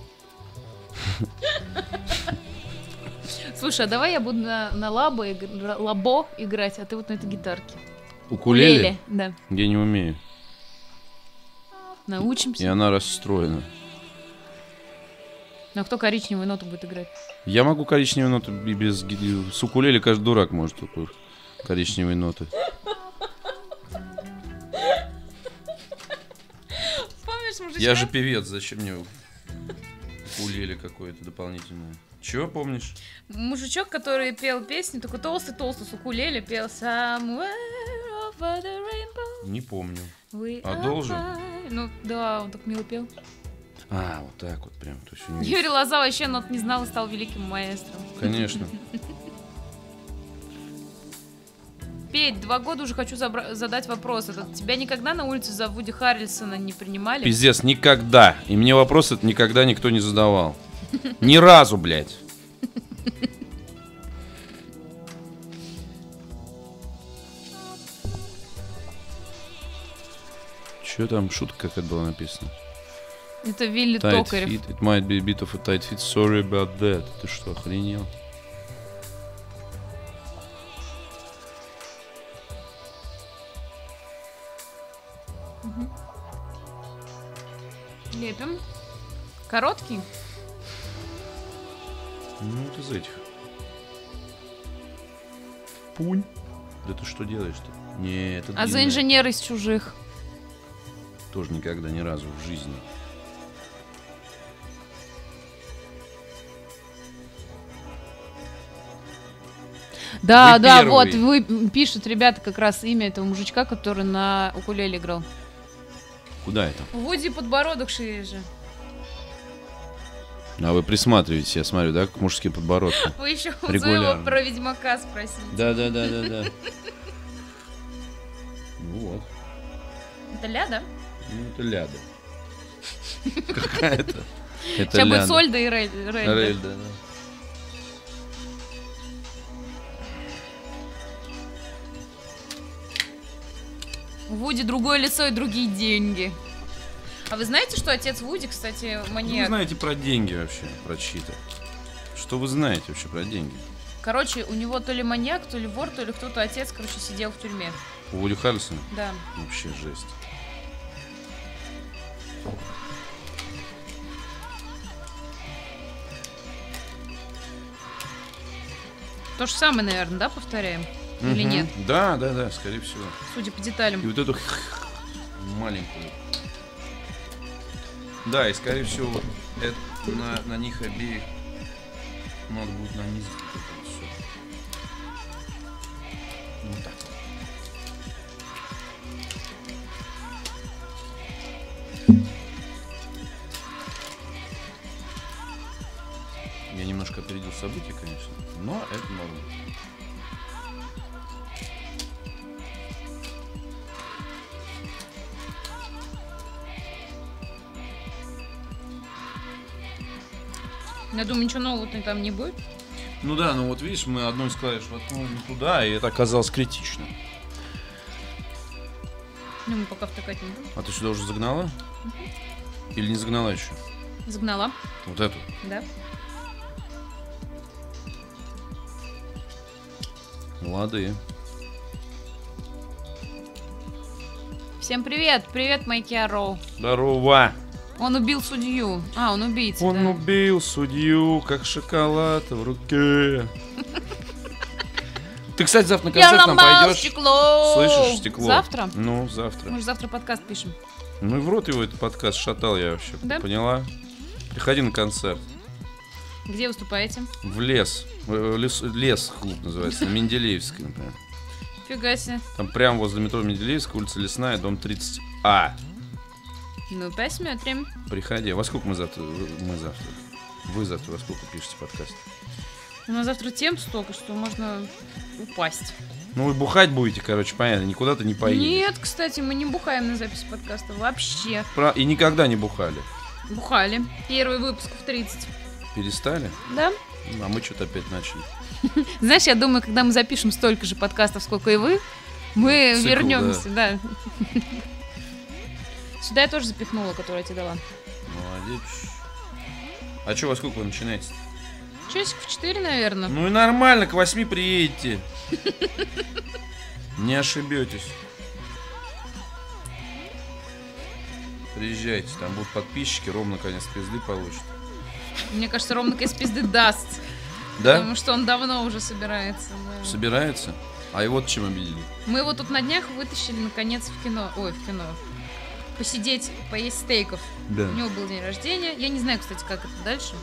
[SPEAKER 2] Слушай, а давай я буду на лабо играть, а ты вот на этой гитарке.
[SPEAKER 1] Укулеле?
[SPEAKER 2] Да.
[SPEAKER 1] Я не умею.
[SPEAKER 2] Научимся.
[SPEAKER 1] И она расстроена.
[SPEAKER 2] Но кто коричневую ноту будет играть?
[SPEAKER 1] Я могу коричневые ноты и без... С укулеле каждый дурак может такой коричневые ноты.
[SPEAKER 2] Помнишь, мужичка?
[SPEAKER 1] Я же певец, зачем мне укулеле какое-то дополнительное? Чего помнишь?
[SPEAKER 2] Мужичок, который пел песню, такой толстый-толстый с укулеле, пел Somewhere over the rainbow.
[SPEAKER 1] Не помню.
[SPEAKER 2] We
[SPEAKER 1] А
[SPEAKER 2] are
[SPEAKER 1] должен?
[SPEAKER 2] fine. Ну да, он так мило пел.
[SPEAKER 1] А, вот так вот прям. То есть у него есть-
[SPEAKER 2] Юрий Лоза вообще нот не знал и стал великим маэстро.
[SPEAKER 1] Конечно.
[SPEAKER 2] Петь, 2 года уже хочу задать вопрос. Это тебя никогда на улице за Вуди Харрельсона не принимали?
[SPEAKER 1] Пиздец, никогда. И мне вопрос этот никогда никто не задавал. Ни разу, блядь. Че там, шутка какая была написана?
[SPEAKER 2] Это Вилли
[SPEAKER 1] Tight
[SPEAKER 2] Токарев.
[SPEAKER 1] fit, it might be a bit of a tight fit, sorry about that. Ты что, охренел?
[SPEAKER 2] Лепим. Короткий?
[SPEAKER 1] Ну, вот из этих. Пунь. Да ты что делаешь-то? Не, это
[SPEAKER 2] А за
[SPEAKER 1] длинное.
[SPEAKER 2] инженер из чужих?
[SPEAKER 1] Тоже никогда, ни разу в жизни.
[SPEAKER 2] Да,
[SPEAKER 1] Вы
[SPEAKER 2] да,
[SPEAKER 1] первый.
[SPEAKER 2] вот, пишут ребята как раз имя этого мужичка, который на укулеле играл.
[SPEAKER 1] Куда это?
[SPEAKER 2] Вуди подбородок шире же.
[SPEAKER 1] А вы присматриваетесь, я смотрю, да, к мужским подбородкам?
[SPEAKER 2] Вы еще у
[SPEAKER 1] Регулярно.
[SPEAKER 2] Зуева про Ведьмака спросите.
[SPEAKER 1] Да. Ну вот.
[SPEAKER 2] Это ля, да?
[SPEAKER 1] Ну, это ляда. Какая-то. Это
[SPEAKER 2] Сейчас будет
[SPEAKER 1] ляда.
[SPEAKER 2] Сольда и Рель.
[SPEAKER 1] Рель, да.
[SPEAKER 2] У Вуди другое лицо и другие деньги. А вы знаете, что отец Вуди, кстати,
[SPEAKER 1] Что вы
[SPEAKER 2] маньяк?
[SPEAKER 1] знаете про деньги вообще, про чьи-то? Что вы знаете вообще про деньги?
[SPEAKER 2] Короче, у него то ли маньяк, то ли вор, то ли кто-то отец, короче, сидел в тюрьме.
[SPEAKER 1] У Вуди Харрельсона?
[SPEAKER 2] Да.
[SPEAKER 1] Вообще жесть.
[SPEAKER 2] То же самое, наверное, да, повторяем? Или
[SPEAKER 1] Мгм.
[SPEAKER 2] нет?
[SPEAKER 1] Да, скорее всего.
[SPEAKER 2] Судя по
[SPEAKER 1] И
[SPEAKER 2] деталям.
[SPEAKER 1] вот эту маленькую. Да, и скорее всего вот на них обеих надо будет нанизать вот это вот всё. Вот так. Я немножко опередил события, конечно, но это норм.
[SPEAKER 2] Я думаю, ничего нового там не будет.
[SPEAKER 1] Ну да, ну вот видишь, мы одну из клавиш воткнули не туда, и это оказалось критично.
[SPEAKER 2] Ну, мы пока втыкать не будем.
[SPEAKER 1] А ты сюда уже загнала? Или не загнала еще?
[SPEAKER 2] Загнала,
[SPEAKER 1] Вот эту?
[SPEAKER 2] да?
[SPEAKER 1] Лады.
[SPEAKER 2] Всем привет! Привет, Майкиаро.
[SPEAKER 1] Здорово!
[SPEAKER 2] Он убил судью. А, он убийца,
[SPEAKER 1] Он
[SPEAKER 2] да.
[SPEAKER 1] убил судью, как шоколад в руке. Ты, кстати, завтра на
[SPEAKER 2] Я
[SPEAKER 1] концерт нам
[SPEAKER 2] ломал
[SPEAKER 1] пойдешь?
[SPEAKER 2] стекло!
[SPEAKER 1] Слышишь, стекло?
[SPEAKER 2] Завтра?
[SPEAKER 1] Ну, завтра.
[SPEAKER 2] Мы же завтра подкаст пишем.
[SPEAKER 1] Ну и в рот его этот подкаст шатал я вообще.
[SPEAKER 2] Да?
[SPEAKER 1] Поняла? Приходи на концерт.
[SPEAKER 2] Где выступаете?
[SPEAKER 1] В лес. Лес клуб называется, на Менделеевской, например.
[SPEAKER 2] Фига себе.
[SPEAKER 1] Там прямо возле метро Менделеевская, улица Лесная, дом 30А.
[SPEAKER 2] Ну, посмотрим.
[SPEAKER 1] Приходи. Во сколько мы завтра? Вы завтра во сколько пишете подкаст?
[SPEAKER 2] У нас завтра тем столько, что можно упасть.
[SPEAKER 1] Ну вы бухать будете, короче, понятно, никуда-то не поедете.
[SPEAKER 2] Нет, кстати, мы не бухаем на записи подкаста вообще.
[SPEAKER 1] И никогда не бухали.
[SPEAKER 2] Бухали. Первый выпуск в 30.
[SPEAKER 1] Перестали?
[SPEAKER 2] Да?
[SPEAKER 1] А мы что-то опять начали.
[SPEAKER 2] Знаешь, я думаю, когда мы запишем столько же подкастов, сколько и вы, мы
[SPEAKER 1] Цикл,
[SPEAKER 2] вернемся, да. Сюда я тоже запихнула, которую я тебе дала.
[SPEAKER 1] Молодец. А что, во сколько вы начинаете?
[SPEAKER 2] Часик в 4, наверное.
[SPEAKER 1] Ну и нормально, к 8 приедете. Не ошибетесь. Приезжайте, там будут подписчики, Ром наконец пизды получит.
[SPEAKER 2] Мне кажется, Ром наконец пизды даст.
[SPEAKER 1] Да?
[SPEAKER 2] Потому что он давно уже собирается. Да.
[SPEAKER 1] Собирается? А его чем обидели?
[SPEAKER 2] Мы его тут на днях вытащили наконец в кино. Ой, в кино. Посидеть, поесть стейков.
[SPEAKER 1] Да.
[SPEAKER 2] У него был день рождения. Я не знаю, кстати, как это дальше.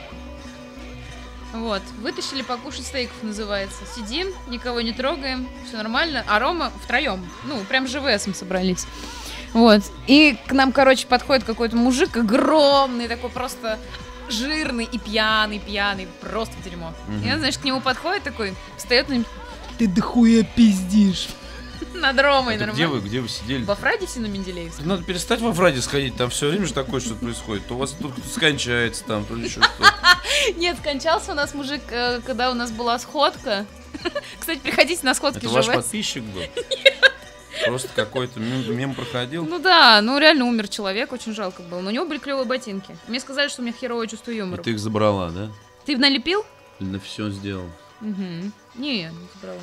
[SPEAKER 2] Вот. Вытащили покушать стейков, называется. Сидим, никого не трогаем, все нормально. А Рома втроем. Ну, прям ЖВСом собрались. Вот. И к нам, короче, подходит какой-то мужик огромный, такой просто жирный и пьяный, просто в дерьмо.
[SPEAKER 1] Мгм.
[SPEAKER 2] И он, значит, к нему подходит такой, встает на него. Ты дохуя пиздишь. Над Ромой
[SPEAKER 1] Это
[SPEAKER 2] нормально.
[SPEAKER 1] где вы сидели?
[SPEAKER 2] Во Фрадисе на Менделеевском.
[SPEAKER 1] Надо перестать во Фраде сходить, там все время же такое что-то происходит. То у вас тут кто-то скончается, там, то еще что-то.
[SPEAKER 2] Нет, скончался у нас мужик, когда у нас была сходка. Кстати, приходите на сходки
[SPEAKER 1] Это ваш
[SPEAKER 2] ЖВС.
[SPEAKER 1] подписчик был? Просто какой-то мем проходил?
[SPEAKER 2] Ну да, ну реально умер человек, очень жалко было. Но у него были клевые ботинки. Мне сказали, что у меня херовое чувство
[SPEAKER 1] И
[SPEAKER 2] юмора.
[SPEAKER 1] ты их забрала, да?
[SPEAKER 2] Ты налепил?
[SPEAKER 1] Или на все сделал?
[SPEAKER 2] Угу. Не забрала.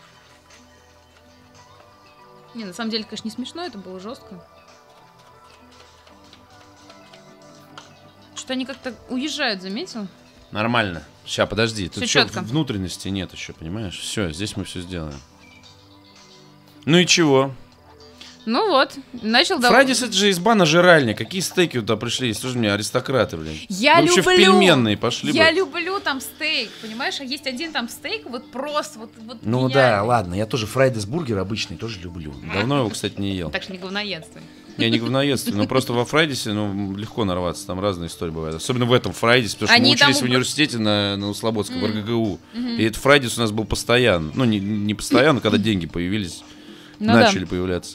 [SPEAKER 2] Не, на самом деле, конечно, не смешно, это было жестко. Что-то они как-то уезжают, заметил?
[SPEAKER 1] Нормально. Сейчас, подожди. Тут
[SPEAKER 2] Всё
[SPEAKER 1] еще
[SPEAKER 2] чётко.
[SPEAKER 1] внутренности нет еще, понимаешь? Все, здесь мы все сделаем. Ну и чего?
[SPEAKER 2] Ну вот, начал
[SPEAKER 1] Фрайдис это же изба на жральня. Какие стейки туда пришли? Есть тоже мне аристократы, блин.
[SPEAKER 2] Я
[SPEAKER 1] Вы вообще
[SPEAKER 2] люблю!
[SPEAKER 1] в пельменные пошли
[SPEAKER 2] Я
[SPEAKER 1] бы.
[SPEAKER 2] люблю там стейк, понимаешь? А есть один там стейк, вот просто, вот
[SPEAKER 1] Ну да,
[SPEAKER 2] гениальный.
[SPEAKER 1] ладно. Я тоже Фрайдис бургер обычный тоже люблю. Давно его, кстати, не ел.
[SPEAKER 2] Так что не говноедство.
[SPEAKER 1] Я не говноедствую, но просто во Фрайдисе, ну, легко нарваться, там разные истории бывают. Особенно в этом Фрайдисе, потому что
[SPEAKER 2] Они
[SPEAKER 1] мы учились
[SPEAKER 2] там
[SPEAKER 1] в университете на Услободском, в РГГУ. И этот Фрайдис у нас был постоянно. Ну, не постоянно, когда деньги появились,
[SPEAKER 2] Ну
[SPEAKER 1] начали
[SPEAKER 2] да.
[SPEAKER 1] появляться.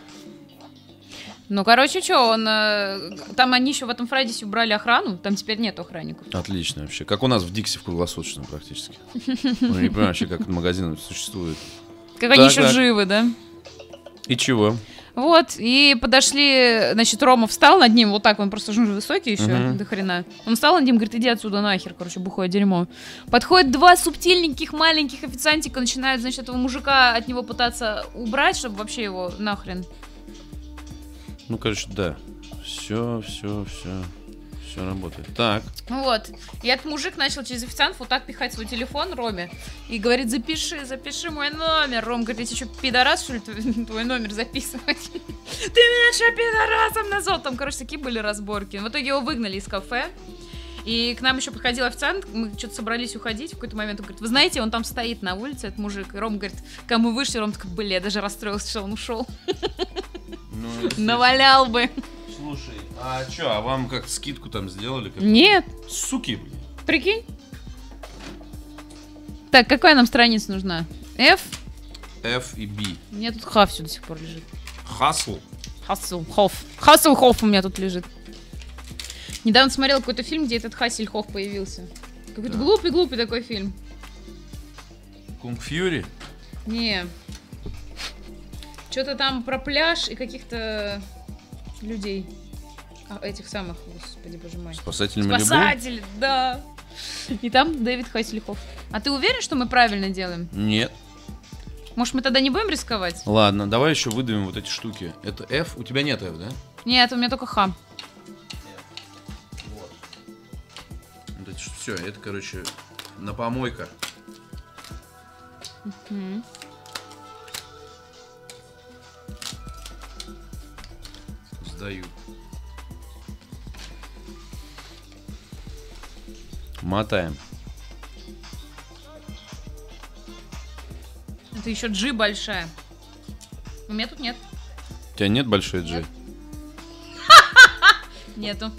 [SPEAKER 2] Ну, короче, что, он... там они еще в этом Фрайдисе убрали охрану, там теперь нет охранников.
[SPEAKER 1] Отлично вообще. Как у нас в Дикси в круглосуточном практически. Ну, не понимаю вообще, как этот магазин существует.
[SPEAKER 2] Как они
[SPEAKER 1] Так,
[SPEAKER 2] еще
[SPEAKER 1] так.
[SPEAKER 2] живы, да?
[SPEAKER 1] И чего?
[SPEAKER 2] Вот, и подошли, значит, Рома встал над ним, вот так, он просто же высокий еще,
[SPEAKER 1] Мгм.
[SPEAKER 2] до хрена. Он встал над ним, говорит, иди отсюда нахер, короче, бухое дерьмо. Подходят два субтильненьких маленьких официантика, начинают, значит, этого мужика от него пытаться убрать, чтобы вообще его нахрен.
[SPEAKER 1] Ну, короче, да. Все. Все работает. Так.
[SPEAKER 2] Вот. И этот мужик начал через официантов вот так пихать свой телефон Роме. И говорит, запиши мой номер. Ром говорит, ты что, пидорас, что ли, твой номер записывать? Ты меня что, пидорасом назвал? Там, короче, такие были разборки. В итоге его выгнали из кафе. И к нам еще подходил официант, мы что-то собрались уходить. В какой-то момент он говорит, вы знаете, он там стоит на улице, этот мужик. И Ром говорит, когда мы вышли, Ром такой, бля, я даже расстроился, что он ушел. Навалял бы.
[SPEAKER 1] Слушай, а что, а вам как скидку там сделали?
[SPEAKER 2] Нет.
[SPEAKER 1] Суки, блин.
[SPEAKER 2] Прикинь. Так, какая нам страница нужна? F?
[SPEAKER 1] F и B.
[SPEAKER 2] У меня тут Х все до сих пор лежит.
[SPEAKER 1] Hustle.
[SPEAKER 2] Хассельхоф у меня тут лежит. Недавно смотрел какой-то фильм, где этот Хассельхоф появился. Какой-то глупый такой фильм.
[SPEAKER 1] Кунг Фьюри?
[SPEAKER 2] Не. Что-то там про пляж и каких-то людей. Этих самых, господи, боже мой.
[SPEAKER 1] Спасатели Малибу?
[SPEAKER 2] Спасатели, да. И там Дэвид Хассельхоф. А ты уверен, что мы правильно делаем?
[SPEAKER 1] Нет.
[SPEAKER 2] Может, мы тогда не будем рисковать?
[SPEAKER 1] Ладно, давай еще выдавим вот эти штуки. Это F, у тебя нет F, да?
[SPEAKER 2] Нет, у меня только Х.
[SPEAKER 1] Вот эти, все, это, короче, на помойка. Сдаю. Мотаем.
[SPEAKER 2] Это еще G большая. У меня тут нет.
[SPEAKER 1] У тебя нет большой G?
[SPEAKER 2] Нету.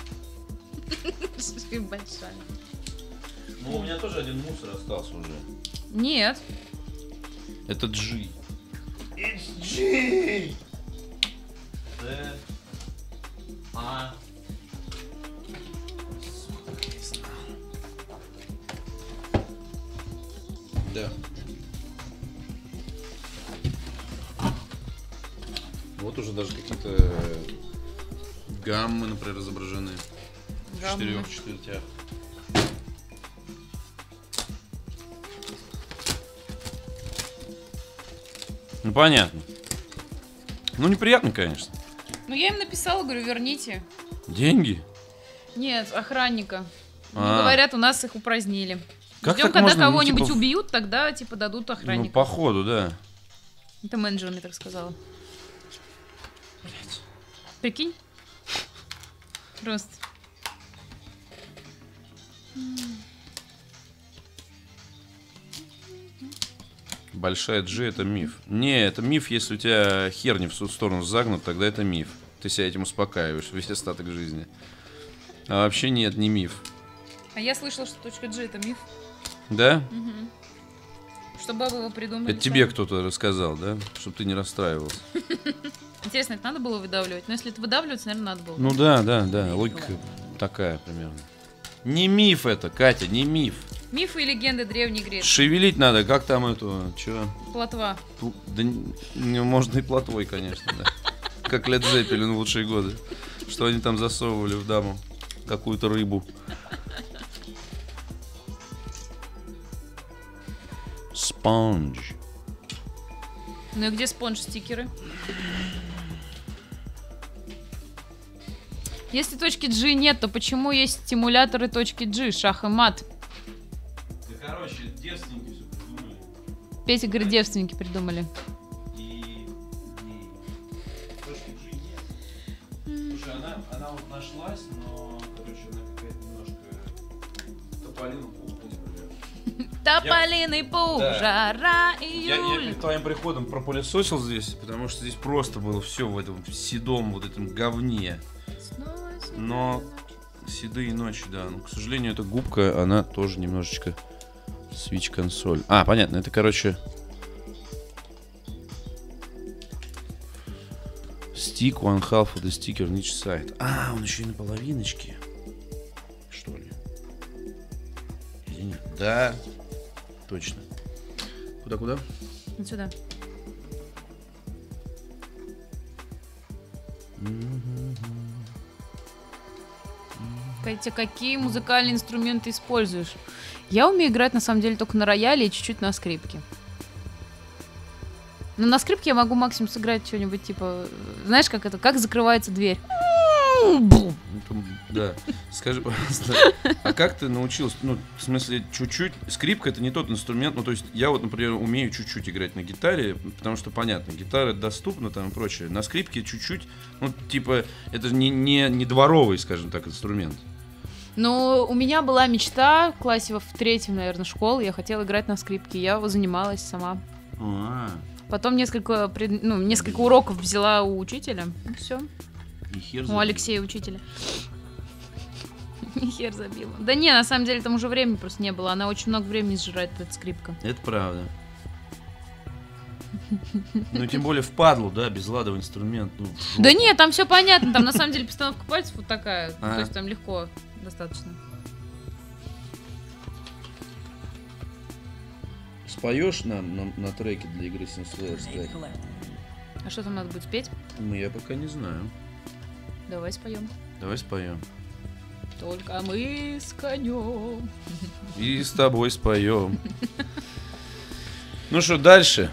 [SPEAKER 2] G большая.
[SPEAKER 1] Ну, у меня тоже один мусор остался уже.
[SPEAKER 2] Нет.
[SPEAKER 1] Это G. It's G! Д. А. Да. Вот уже даже какие-то гаммы, например, изображены. В 4 четвертях. Ну понятно. Ну неприятно, конечно.
[SPEAKER 2] Ну я им написала, говорю, верните.
[SPEAKER 1] Деньги?
[SPEAKER 2] Нет, охранника. Ну,
[SPEAKER 1] А.
[SPEAKER 2] говорят, у нас их упразднили.
[SPEAKER 1] Как
[SPEAKER 2] ждем,
[SPEAKER 1] так
[SPEAKER 2] когда
[SPEAKER 1] можно, ну,
[SPEAKER 2] кого-нибудь
[SPEAKER 1] типа,
[SPEAKER 2] убьют, тогда типа дадут
[SPEAKER 1] Ну,
[SPEAKER 2] охранника.
[SPEAKER 1] походу, да.
[SPEAKER 2] Это менеджер мне так сказала. Прикинь? Просто.
[SPEAKER 1] Большая G это миф. Не, это миф, если у тебя хер не в ту сторону загнут, тогда это миф. Ты себя этим успокаиваешь весь остаток жизни. А вообще нет, не миф.
[SPEAKER 2] А я слышала, что точка G это миф.
[SPEAKER 1] Да?
[SPEAKER 2] Что бабы его придумали.
[SPEAKER 1] Это тебе кто-то рассказал, да? Чтобы ты не расстраивался.
[SPEAKER 2] Интересно, это надо было выдавливать? Но если это выдавливается, наверное, надо было.
[SPEAKER 1] Ну да, да, да. Логика такая примерно. Не миф это, Катя, не миф.
[SPEAKER 2] Мифы и легенды Древней Греции.
[SPEAKER 1] Шевелить надо, как там эту, чё?
[SPEAKER 2] Плотва.
[SPEAKER 1] Да можно и плотвой, конечно, да. Как Лед Зеппелин в лучшие годы. Что они там засовывали в даму? Какую-то рыбу. Спонж.
[SPEAKER 2] Ну и где спонж-стикеры? Если точки G нет, то почему есть стимуляторы точки G, шах и мат?
[SPEAKER 1] Да, короче, девственники все придумали.
[SPEAKER 2] Петя говорит, девственники придумали.
[SPEAKER 1] И точки G нет. Слушай, она вот нашлась, но, короче, она какая-то немножко тополину пух, например.
[SPEAKER 2] Тополиный пух,
[SPEAKER 1] Да.
[SPEAKER 2] жара,
[SPEAKER 1] Я
[SPEAKER 2] июль.
[SPEAKER 1] перед твоим приходом пропылесосил здесь, потому что здесь просто было все в этом седом вот этом говне. Но седые ночи, да. Но, к сожалению, эта губка, она тоже немножечко Switch консоль. А, понятно, это, короче, stick one half of the sticker on each side. А, он еще и на половиночке. Что ли? Или нет? Да, точно. Куда-куда?
[SPEAKER 2] Вот сюда. Катя, какие музыкальные инструменты используешь? Я умею играть, на самом деле, только на рояле и чуть-чуть на скрипке. Но на скрипке я могу максимум сыграть что-нибудь, типа... Знаешь, как это? Как закрывается дверь?
[SPEAKER 1] Да. Скажи, пожалуйста, а как ты научился? Ну, в смысле, чуть-чуть. Скрипка — это не тот инструмент. Ну, то есть, я вот, например, умею чуть-чуть играть на гитаре, потому что, понятно, гитара доступна там и прочее. На скрипке чуть-чуть, ну, типа, это же не дворовый, скажем так, инструмент.
[SPEAKER 2] Ну, у меня была мечта в классе в 3-м, наверное, школы. Я хотела играть на скрипке. Я занималась сама. Потом несколько уроков взяла у учителя. И все. У Алексея учителя. И хер забила. Да не, на самом деле там уже времени просто не было. Она очень много времени сжирает, эта скрипка.
[SPEAKER 1] Это правда. Ну, тем более впадлу, да, без ладовый инструмент. Ну,
[SPEAKER 2] да нет, там все понятно. Там на самом деле постановка пальцев вот такая. То есть там легко достаточно.
[SPEAKER 1] Споешь нам на треке для игры Sims Last?
[SPEAKER 2] А что там надо будет спеть?
[SPEAKER 1] Ну, я пока не знаю.
[SPEAKER 2] Давай споем.
[SPEAKER 1] Давай споем.
[SPEAKER 2] Только мы с конем.
[SPEAKER 1] И с тобой споем. Ну что, дальше?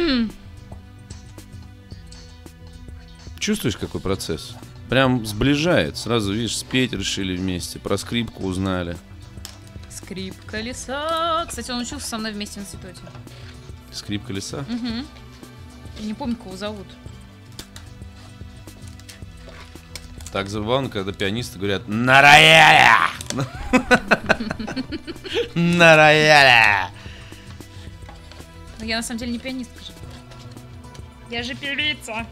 [SPEAKER 1] Чувствуешь, какой процесс? Прям сближает. Сразу, видишь, спеть решили вместе. Про скрипку узнали.
[SPEAKER 2] Скрипка леса. Кстати, он учился со мной вместе в институте.
[SPEAKER 1] Скрипка леса?
[SPEAKER 2] Угу. Я не помню, кого зовут.
[SPEAKER 1] Так забавно, когда пианисты говорят «На рояле!» «На рояле!»
[SPEAKER 2] Но я на самом деле не пианистка же. Я же певица.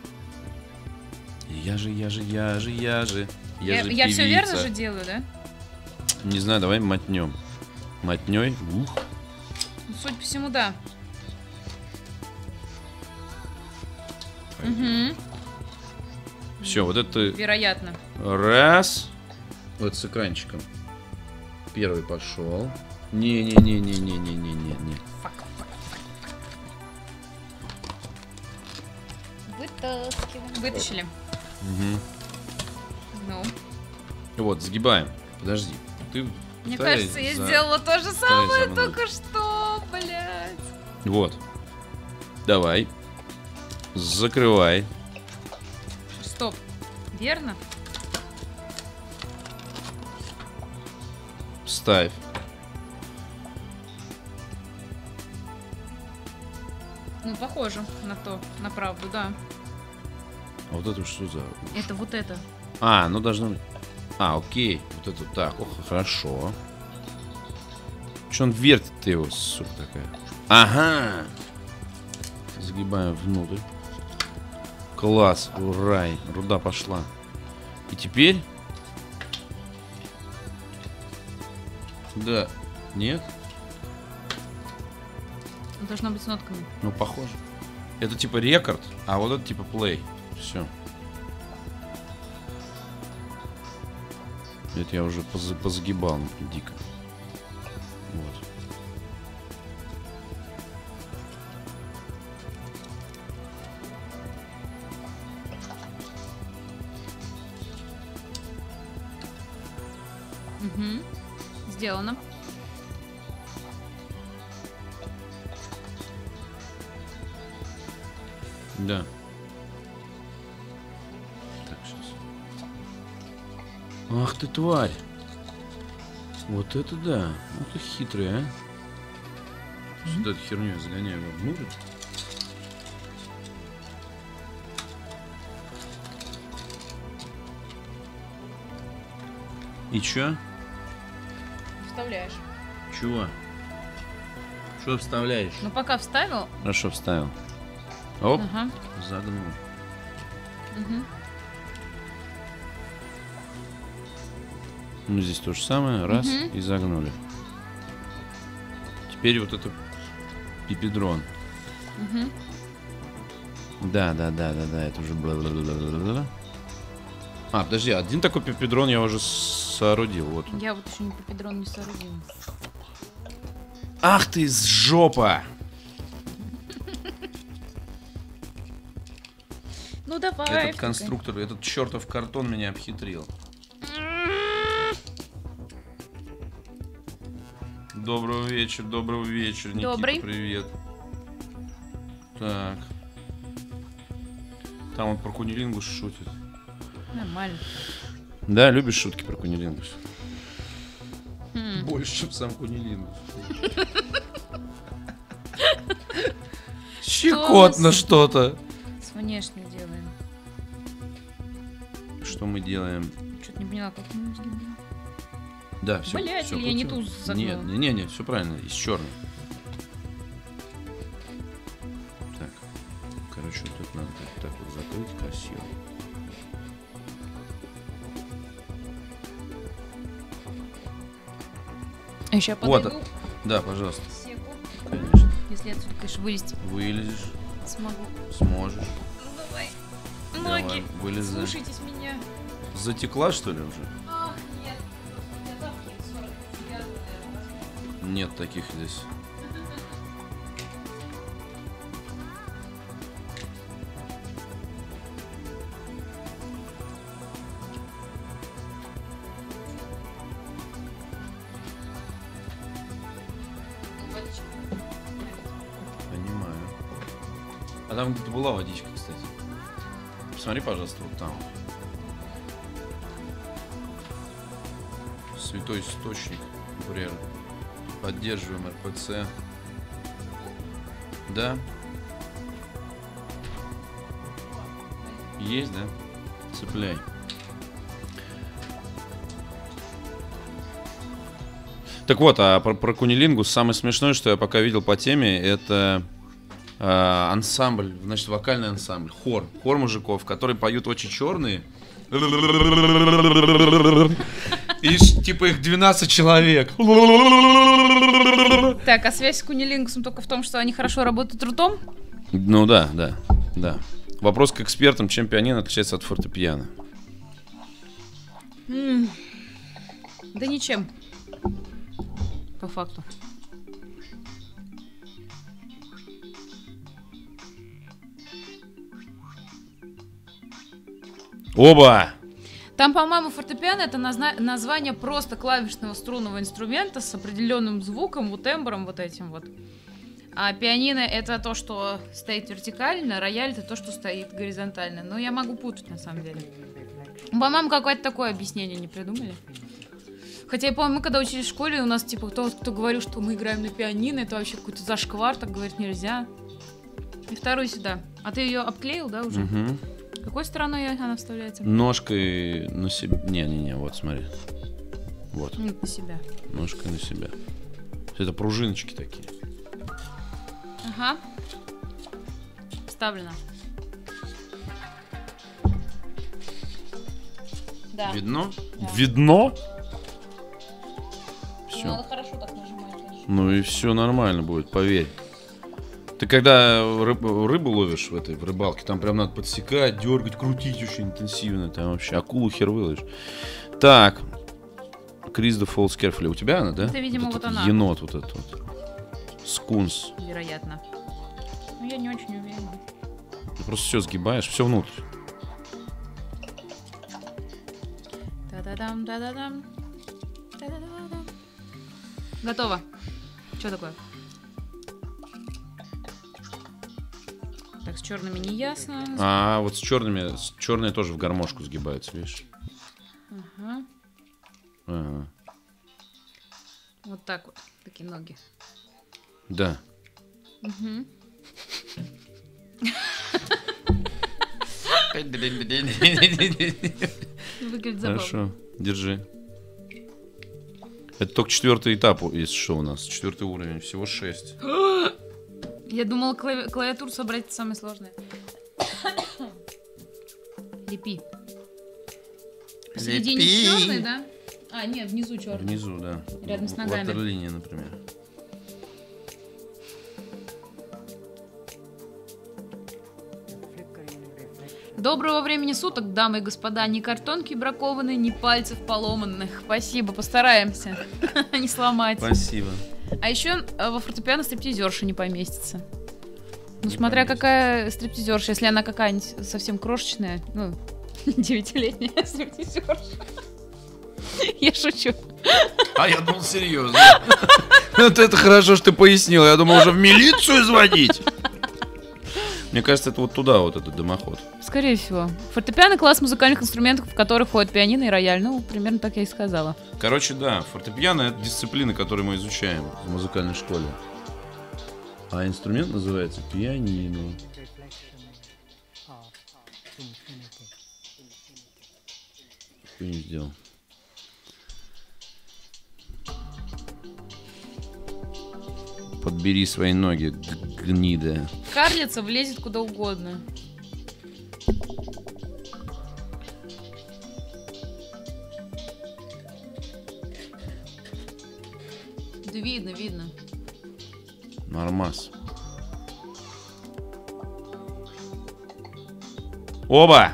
[SPEAKER 1] Я же
[SPEAKER 2] Я
[SPEAKER 1] певица.
[SPEAKER 2] все верно же делаю, да?
[SPEAKER 1] Не знаю, давай мотнем. Мотней. Ух.
[SPEAKER 2] Ну, судя по всему, да. Угу.
[SPEAKER 1] Все, вот это...
[SPEAKER 2] Вероятно.
[SPEAKER 1] Раз. Вот с экранчиком. Первый пошел. Не.
[SPEAKER 2] Вытаскиваем. Вытащили.
[SPEAKER 1] Угу.
[SPEAKER 2] Ну.
[SPEAKER 1] Вот, сгибаем. Подожди. Ты
[SPEAKER 2] Мне
[SPEAKER 1] повторяй
[SPEAKER 2] кажется, я
[SPEAKER 1] за-
[SPEAKER 2] сделала то же
[SPEAKER 1] повторяй
[SPEAKER 2] самое
[SPEAKER 1] за мной.
[SPEAKER 2] только что, блядь.
[SPEAKER 1] Вот. Давай. Закрывай.
[SPEAKER 2] Стоп. Верно?
[SPEAKER 1] Ставь.
[SPEAKER 2] Ну, похоже на то, на правду, да.
[SPEAKER 1] А вот это что за...
[SPEAKER 2] Это вот это.
[SPEAKER 1] А, ну должно быть... А, окей. Вот это так. Ох, хорошо. Че он вертит-то его, сука такая? Ага. Загибаем внутрь. Класс. Ура. Руда пошла. И теперь... Да. Нет?
[SPEAKER 2] Должно быть с нотками.
[SPEAKER 1] Ну, похоже. Это типа рекорд, а вот это типа плей. Все. Это я уже позагибал дико. Вот.
[SPEAKER 2] Угу. Сделано.
[SPEAKER 1] Да. Так, сейчас. Ах ты тварь. Вот это да. Вот ты хитрый, а. Сюда эту херню я загоняю внутрь. И чё?
[SPEAKER 2] Вставляешь.
[SPEAKER 1] Чего? Что вставляешь?
[SPEAKER 2] Ну, пока вставил.
[SPEAKER 1] Хорошо, вставил. Оп,
[SPEAKER 2] Ага.
[SPEAKER 1] загнул.
[SPEAKER 2] Угу.
[SPEAKER 1] Ну, здесь то же самое. Раз,
[SPEAKER 2] Мгм.
[SPEAKER 1] и загнули. Теперь вот это пипедрон.
[SPEAKER 2] Угу.
[SPEAKER 1] Да, это уже бла-бла-бла-бла-бла. А, подожди, один такой пипедрон я уже соорудил. Вот он.
[SPEAKER 2] Я вот еще пипедрон не соорудила.
[SPEAKER 1] Ах ты, с жопа!
[SPEAKER 2] Ну, давай.
[SPEAKER 1] Этот конструктор, этот чертов картон меня обхитрил. Доброго вечера, Никита,
[SPEAKER 2] Добрый.
[SPEAKER 1] привет. Так. Там он про кунилингус шутит.
[SPEAKER 2] Нормально.
[SPEAKER 1] Да, любишь шутки про кунилингус? Больше, чем сам кунилингус. Щекотно что-то.
[SPEAKER 2] С внешней делаем.
[SPEAKER 1] Что мы делаем?
[SPEAKER 2] Что-то не поняла, как мы сгибаем.
[SPEAKER 1] Да, все.
[SPEAKER 2] Блять, или я не ту загнула?
[SPEAKER 1] Нет, все правильно, из черной. Так, короче, тут надо так вот закрыть красиво.
[SPEAKER 2] А еще я
[SPEAKER 1] Вот,
[SPEAKER 2] подойду.
[SPEAKER 1] да, пожалуйста.
[SPEAKER 2] Секу.
[SPEAKER 1] Конечно.
[SPEAKER 2] Если я отсюда, конечно, вылезти
[SPEAKER 1] Вылезешь,
[SPEAKER 2] смогу.
[SPEAKER 1] сможешь.
[SPEAKER 2] Ну давай.
[SPEAKER 1] Давай,
[SPEAKER 2] Ноги.
[SPEAKER 1] вылезай.
[SPEAKER 2] Слушайтесь меня.
[SPEAKER 1] Затекла, что ли, уже?
[SPEAKER 2] Ах, нет. Я тапки 40. Я, наверное,
[SPEAKER 1] Нет таких здесь. Понимаю. А там где-то была водичка, кстати. Посмотри, пожалуйста, вот там. Святой источник, например. Поддерживаем РПЦ. Да? Есть, да? Цепляй. Так вот, а про кунилингус самое смешное, что я пока видел по теме, это ансамбль, значит, вокальный ансамбль, хор мужиков, которые поют очень черные. И типа их 12 человек.
[SPEAKER 2] Так, а связь с кунилингусом только в том, что они хорошо работают ртом?
[SPEAKER 1] Ну да. Вопрос к экспертам, чем пианино отличается от фортепиано?
[SPEAKER 2] Да ничем. По факту.
[SPEAKER 1] Оба!
[SPEAKER 2] Там, по-моему, фортепиано — это название просто клавишного струнного инструмента с определенным звуком, вот тембром вот этим вот. А пианино — это то, что стоит вертикально, рояль — это то, что стоит горизонтально. Но я могу путать, на самом деле. По-моему, какое-то такое объяснение не придумали. Хотя я помню, мы когда учились в школе, у нас типа кто говорил, что мы играем на пианино, это вообще какой-то зашквар, так говорить нельзя. И вторую сюда. А ты ее обклеил, да, уже?
[SPEAKER 1] Угу.
[SPEAKER 2] Какой стороной она вставляется?
[SPEAKER 1] Ножкой на себя. Не, вот смотри. Вот.
[SPEAKER 2] Нет, на себя.
[SPEAKER 1] Ножкой на себя. Это пружиночки такие.
[SPEAKER 2] Ага. Вставлено. Да.
[SPEAKER 1] Видно?
[SPEAKER 2] Да.
[SPEAKER 1] Видно? Все.
[SPEAKER 2] Надо хорошо так нажимать. конечно.
[SPEAKER 1] Ну и все нормально будет, поверь. Ты когда рыбу ловишь в рыбалке, там прям надо подсекать, дергать, крутить очень интенсивно. Там вообще акулу хер выловишь. Так. Chris the Falls Carefully. У тебя она, да?
[SPEAKER 2] Это, видимо, вот она.
[SPEAKER 1] Енот вот этот вот. Скунс.
[SPEAKER 2] Вероятно. Ну, я не очень уверена.
[SPEAKER 1] Ты просто все сгибаешь, все внутрь.
[SPEAKER 2] Та-да-дам, та-да-дам. Та-да-да-дам. Готово. Что такое? Так, с черными не ясно.
[SPEAKER 1] А вот с черные тоже в гармошку сгибаются, видишь?
[SPEAKER 2] Ага.
[SPEAKER 1] Ага.
[SPEAKER 2] Вот так вот. Такие ноги.
[SPEAKER 1] Да.
[SPEAKER 2] Угу. Выглядит забавно.
[SPEAKER 1] Хорошо, держи. Это только 4-й этап, если что, у нас. 4-й уровень, всего 6.
[SPEAKER 2] Я думала, клавиатуру собрать это самое сложное. Лепи. Посередине черный, да? А, нет, внизу черный.
[SPEAKER 1] Внизу, да.
[SPEAKER 2] Рядом с ногами.
[SPEAKER 1] Ватерлиния, например.
[SPEAKER 2] Доброго времени суток, дамы и господа. Ни картонки бракованные, ни пальцев поломанных. Спасибо, постараемся не сломать.
[SPEAKER 1] Спасибо.
[SPEAKER 2] А еще во фортепиано стриптизерша не поместится. Ну,
[SPEAKER 1] Не
[SPEAKER 2] смотря
[SPEAKER 1] поместится.
[SPEAKER 2] какая стриптизерша. Если она какая-нибудь совсем крошечная, ну, 9-летняя стриптизерша. Я шучу.
[SPEAKER 1] А я думал, серьезно. Вот это хорошо, что ты пояснил. Я думал, уже в милицию звонить. Мне кажется, это вот туда вот этот дымоход.
[SPEAKER 2] Скорее всего. Фортепиано — класс музыкальных инструментов, в которых входят пианино и рояль. Ну, примерно так я и сказала.
[SPEAKER 1] Короче, да, фортепиано — это дисциплина, которую мы изучаем в музыкальной школе. А инструмент называется пианино. Что не сделал? Подбери свои ноги, гнида.
[SPEAKER 2] Карлица влезет куда угодно. Да видно, видно.
[SPEAKER 1] Нормас. Оба!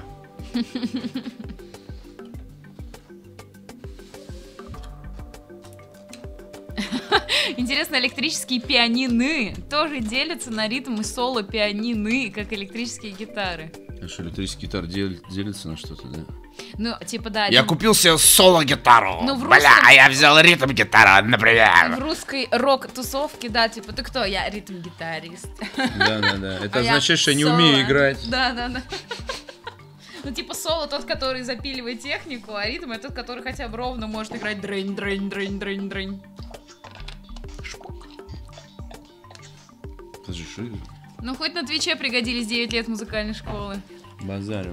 [SPEAKER 2] Интересно, электрические пианины тоже делятся на ритм и соло пианины, как электрические гитары.
[SPEAKER 1] А что, электрический гитар делится на что-то, да?
[SPEAKER 2] Ну, типа, да.
[SPEAKER 3] Я купил себе соло-гитару.
[SPEAKER 2] Ну, в
[SPEAKER 3] Бля,
[SPEAKER 2] русском-
[SPEAKER 3] а я взял ритм-гитару,
[SPEAKER 2] В
[SPEAKER 3] например.
[SPEAKER 2] русской рок-тусовке, да, типа, ты кто? Я ритм-гитарист.
[SPEAKER 1] Да. Это
[SPEAKER 2] А я
[SPEAKER 1] означает, что я не
[SPEAKER 2] соло.
[SPEAKER 1] умею играть.
[SPEAKER 2] Да. Ну, типа, соло тот, который запиливает технику, а ритм это тот, который хотя бы ровно может играть дрынь.
[SPEAKER 1] Подожди, что это?
[SPEAKER 2] Ну, хоть на Твиче пригодились 9 лет музыкальной школы.
[SPEAKER 1] Базарю.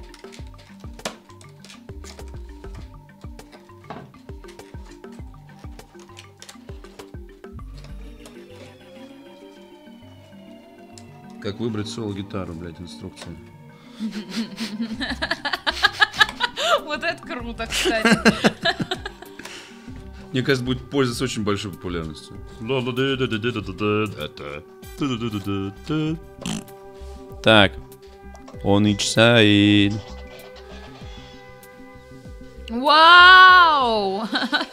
[SPEAKER 1] Как выбрать соло-гитару, блядь, инструкция.
[SPEAKER 2] Вот это круто, кстати.
[SPEAKER 1] Мне кажется, будет пользоваться очень большой популярностью. Так. On each side.
[SPEAKER 2] Вау!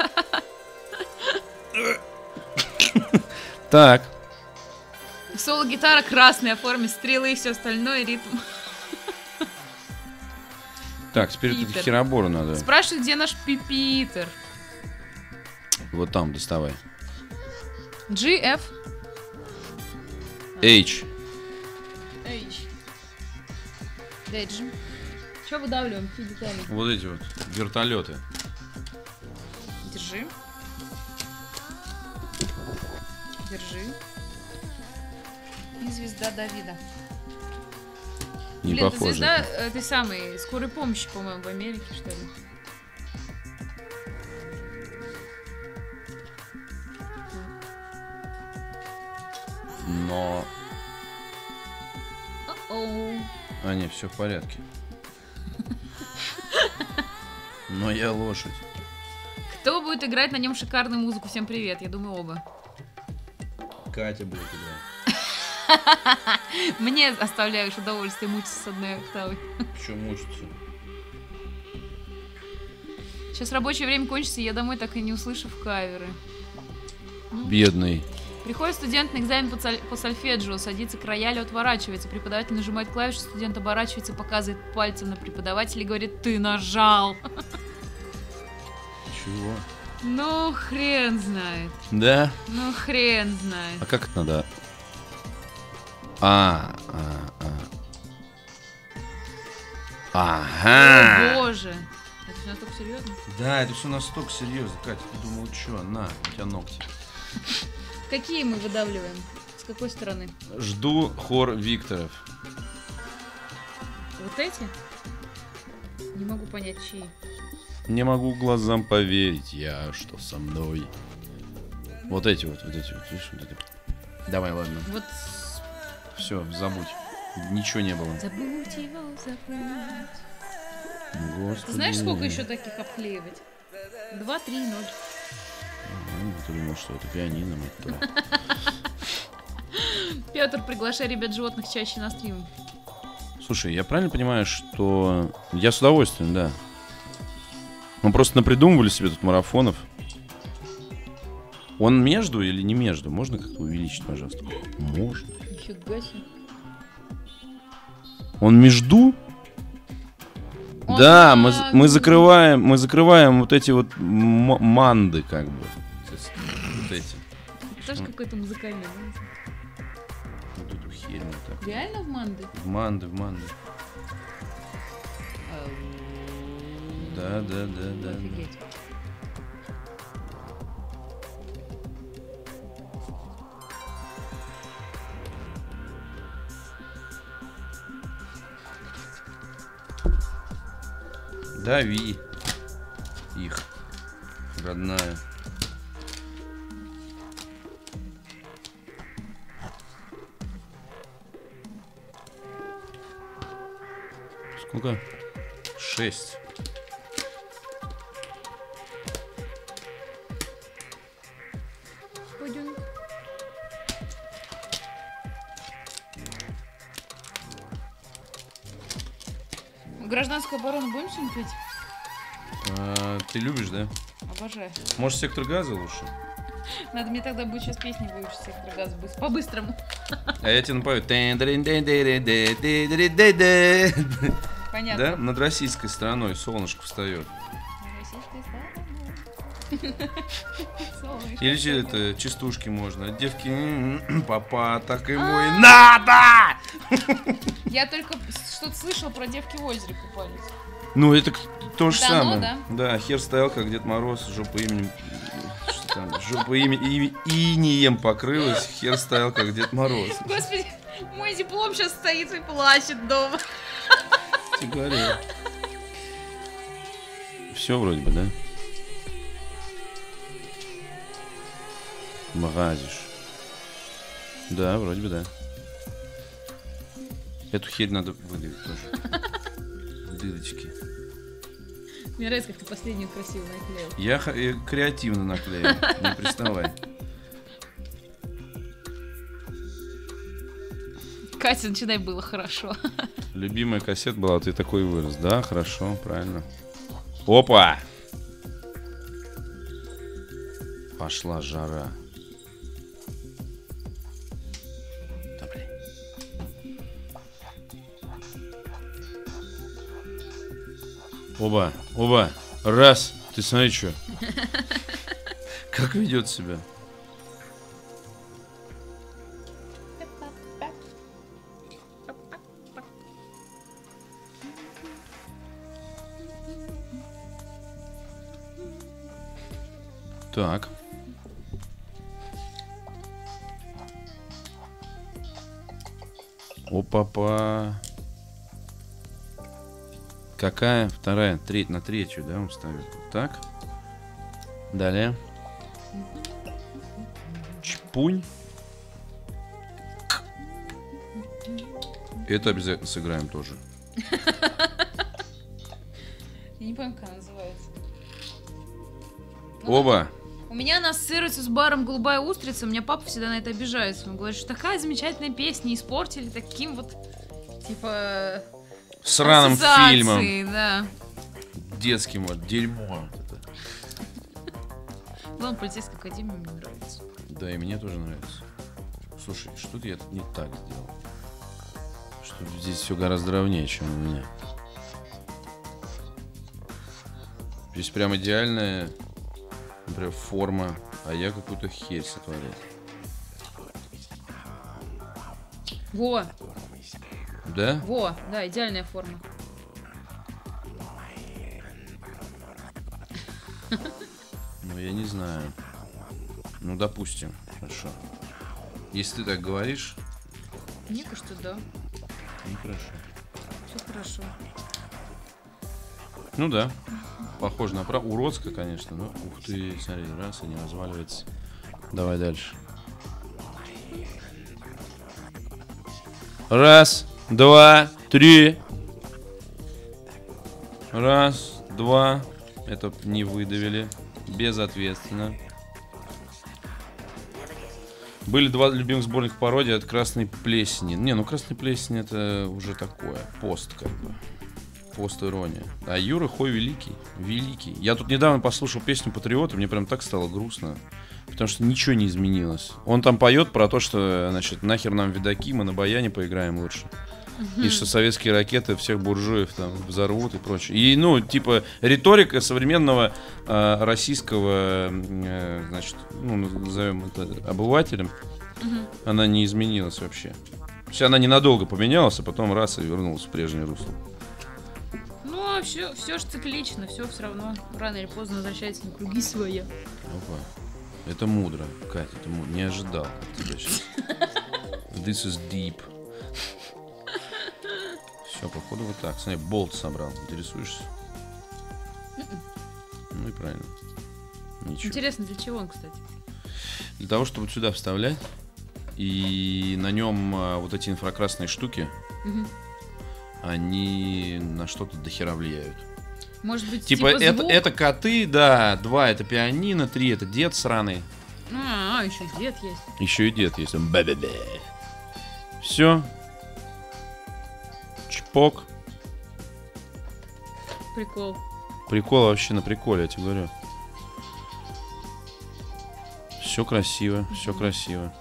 [SPEAKER 1] Так.
[SPEAKER 2] Соло-гитара красная, форме стрелы и все остальное, ритм.
[SPEAKER 1] Так, теперь тут
[SPEAKER 2] Питер.
[SPEAKER 1] херобору надо.
[SPEAKER 2] Спрашивают, где наш Питер?
[SPEAKER 1] Вот там доставай.
[SPEAKER 2] GF.
[SPEAKER 1] H.
[SPEAKER 2] Дейджи. Че выдавливаем? Какие детали?
[SPEAKER 1] Вот эти вот вертолеты.
[SPEAKER 2] Держи. И звезда Давида.
[SPEAKER 1] Не
[SPEAKER 2] Блин, это
[SPEAKER 1] похоже.
[SPEAKER 2] звезда этой самой скорой помощи, по-моему, в Америке, что ли.
[SPEAKER 1] Но...
[SPEAKER 2] О-оу.
[SPEAKER 1] А, не, все в порядке. Но я лошадь.
[SPEAKER 2] Кто будет играть на нем шикарную музыку? Всем привет, я думаю, оба.
[SPEAKER 1] Катя будет играть.
[SPEAKER 2] Мне оставляешь удовольствие мучиться с одной октавой.
[SPEAKER 1] Че мучиться?
[SPEAKER 2] Сейчас рабочее время кончится, и я домой так и не услышав каверы.
[SPEAKER 1] Бедный.
[SPEAKER 2] Приходит студент на экзамен по сольфеджио, садится к роялю, отворачивается. Преподаватель нажимает клавишу, студент оборачивается, показывает пальцем на преподавателя и говорит: ты нажал.
[SPEAKER 1] Чего?
[SPEAKER 2] Ну, хрен знает.
[SPEAKER 1] Да?
[SPEAKER 2] Ну, хрен знает.
[SPEAKER 1] А как это надо?
[SPEAKER 2] О,
[SPEAKER 1] Ага.
[SPEAKER 2] боже. Это все настолько серьезно?
[SPEAKER 1] Да, это все настолько серьезно. Катя, ты думала, что? На, у тебя ногти.
[SPEAKER 2] Какие мы выдавливаем? С какой стороны?
[SPEAKER 1] Жду хор Викторов.
[SPEAKER 2] Вот эти? Не могу понять, чьи.
[SPEAKER 1] Не могу глазам поверить, что со мной. Вот эти вот, видишь, вот эти. Давай, ладно.
[SPEAKER 2] Вот
[SPEAKER 1] Все, забудь. Ничего не было.
[SPEAKER 2] забудь его, забудь.
[SPEAKER 1] Господи.
[SPEAKER 2] Ты знаешь, сколько еще таких обклеивать? 2, 3, 0.
[SPEAKER 1] Ты думал, что это пианино, мать твою.
[SPEAKER 2] Петр, приглашай ребят животных чаще на стрим.
[SPEAKER 1] Слушай, я правильно понимаю, что я с удовольствием, да. Мы просто напридумывали себе тут марафонов. Он между или не между? Можно как-то увеличить, пожалуйста? Можно.
[SPEAKER 2] Нифига себе.
[SPEAKER 1] Он между?
[SPEAKER 2] Он
[SPEAKER 1] Да,
[SPEAKER 2] на-
[SPEAKER 1] мы закрываем вот эти вот манды, как бы. Вот эти.
[SPEAKER 2] Это тоже какой-то музыкальный, да?
[SPEAKER 1] Вот эту херь вот так.
[SPEAKER 2] Реально в манды?
[SPEAKER 1] В манды. Да.
[SPEAKER 2] Офигеть.
[SPEAKER 1] Дави их, родная. Сколько? 6.
[SPEAKER 2] Пойдем. Гражданскую оборону будем сегодня петь?
[SPEAKER 1] Ты любишь, да?
[SPEAKER 2] Обожаю.
[SPEAKER 1] Может, сектор газа лучше?
[SPEAKER 2] Надо мне тогда будет сейчас песни выучить сектор газа по-быстрому.
[SPEAKER 1] А я тебе напою.
[SPEAKER 2] Понятно.
[SPEAKER 1] Да? Над российской стороной солнышко встает. Или же это частушки можно. Девки, папа, так и мой. Надо!
[SPEAKER 2] Я только что-то слышала про девки в озере купались.
[SPEAKER 1] Ну, это то же
[SPEAKER 2] Это оно,
[SPEAKER 1] самое.
[SPEAKER 2] да?
[SPEAKER 1] Да, хер стоял, как Дед Мороз, жопа именем. Что там? Жопа инеем покрылась, хер стоял, как Дед Мороз.
[SPEAKER 2] Господи, мой диплом сейчас стоит и плачет дома.
[SPEAKER 1] Ты говорил. Все вроде бы, да? Мразишь. Да, вроде бы, да. Эту херь надо выдавить тоже. Дырочки.
[SPEAKER 2] Мне нравится, как ты последнюю красиво наклеил.
[SPEAKER 1] Я креативно наклеил, не приставай.
[SPEAKER 2] Катя, начинай, было хорошо.
[SPEAKER 1] Любимая кассета была, ты такой вырос. Да, хорошо, правильно. Опа! Пошла жара. Да, блин. Оба. Раз. Ты смотри, что. Как ведет себя. Так. Опа-па. Какая? Вторая, на третью, да, он ставит. Так. Далее. Чпунь. Это обязательно сыграем тоже.
[SPEAKER 2] Я не помню, как она называется.
[SPEAKER 1] Оба.
[SPEAKER 2] У меня она ассоциируется с баром «Голубая устрица». У меня папа всегда на это обижается. Он говорит, что такая замечательная песня, испортили таким вот, типа...
[SPEAKER 1] Сраным фильмом.
[SPEAKER 2] Да.
[SPEAKER 1] Детским вот дерьмом.
[SPEAKER 2] Главное, полицейская академия мне нравится.
[SPEAKER 1] Да, и мне тоже нравится. Слушай, что-то я не так сделал. Что здесь все гораздо ровнее, чем у меня. Здесь прям идеальная, например, форма, а я какую-то херь сотворил.
[SPEAKER 2] Во!
[SPEAKER 1] Да?
[SPEAKER 2] Во, да, идеальная форма.
[SPEAKER 1] Ну, я не знаю. Ну, допустим. Хорошо. Если ты так говоришь...
[SPEAKER 2] Мне кажется, да.
[SPEAKER 1] Ну, хорошо.
[SPEAKER 2] Все хорошо.
[SPEAKER 1] Ну, да. Похоже на право. Уродско, конечно. Но, ух ты, смотри, раз и не разваливается. Давай дальше. Раз, два, три. Раз, два. Это не выдавили. Безответственно. Были два любимых сборника пародии от Красной Плесени. Не, ну Красная Плесень это уже такое. Пост, как бы. Пост-ирония. А Юра Хой великий. Великий. Я тут недавно послушал песню «Патриоты», мне прям так стало грустно. Потому что ничего не изменилось. Он там поет про то, что, значит, нахер нам видаки, мы на баяне поиграем лучше. И что советские ракеты всех буржуев там взорвут и прочее. И, ну, типа, риторика современного российского, значит, ну, назовем это обывателем, она не изменилась вообще. есть она ненадолго поменялась, а потом раз и вернулась в прежнее русло.
[SPEAKER 2] Ну, все же циклично, все равно рано или поздно возвращается на круги своя.
[SPEAKER 1] Опа. Это мудро, Катя, ты не ожидал от тебя сейчас. This is deep. Все, походу вот так. Смотри, болт собрал. Интересуешься? Ну и правильно. Ничего.
[SPEAKER 2] Интересно, для чего он, кстати?
[SPEAKER 1] Для того, чтобы вот сюда вставлять. И на нем вот эти инфракрасные штуки, они на что-то дохера влияют.
[SPEAKER 2] Может быть,
[SPEAKER 1] Типа
[SPEAKER 2] звук?
[SPEAKER 1] это коты, да, 2 это пианино, 3 это дед сраный.
[SPEAKER 2] Еще дед есть.
[SPEAKER 1] Еще и дед есть. Бе-бе-бе. Все. Чпок.
[SPEAKER 2] Прикол.
[SPEAKER 1] Прикол вообще на приколе, я тебе говорю. Все красиво, все красиво.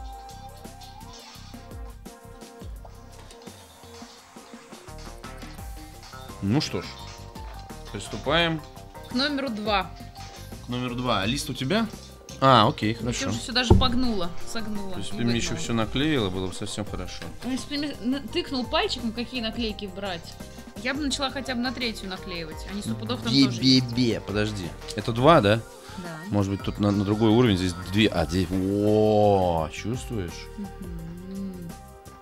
[SPEAKER 1] Ну что ж, приступаем
[SPEAKER 2] К номеру 2.
[SPEAKER 1] к номеру 2. А лист у тебя? А, окей,
[SPEAKER 2] Я
[SPEAKER 1] хорошо.
[SPEAKER 2] уже все даже погнула, согнула.
[SPEAKER 1] То есть,
[SPEAKER 2] и
[SPEAKER 1] если бы мне еще
[SPEAKER 2] выгнула.
[SPEAKER 1] все наклеило, было бы совсем хорошо.
[SPEAKER 2] Ну, если бы мне тыкнул пальчиком, какие наклейки брать, я бы начала хотя бы на 3-ю наклеивать. Они 100 пудов там тоже есть.
[SPEAKER 1] Бе-бе-бе, подожди. Это 2, да?
[SPEAKER 2] Да.
[SPEAKER 1] Может быть, тут на другой уровень, здесь 2. А, здесь... О, чувствуешь?
[SPEAKER 2] Мгм.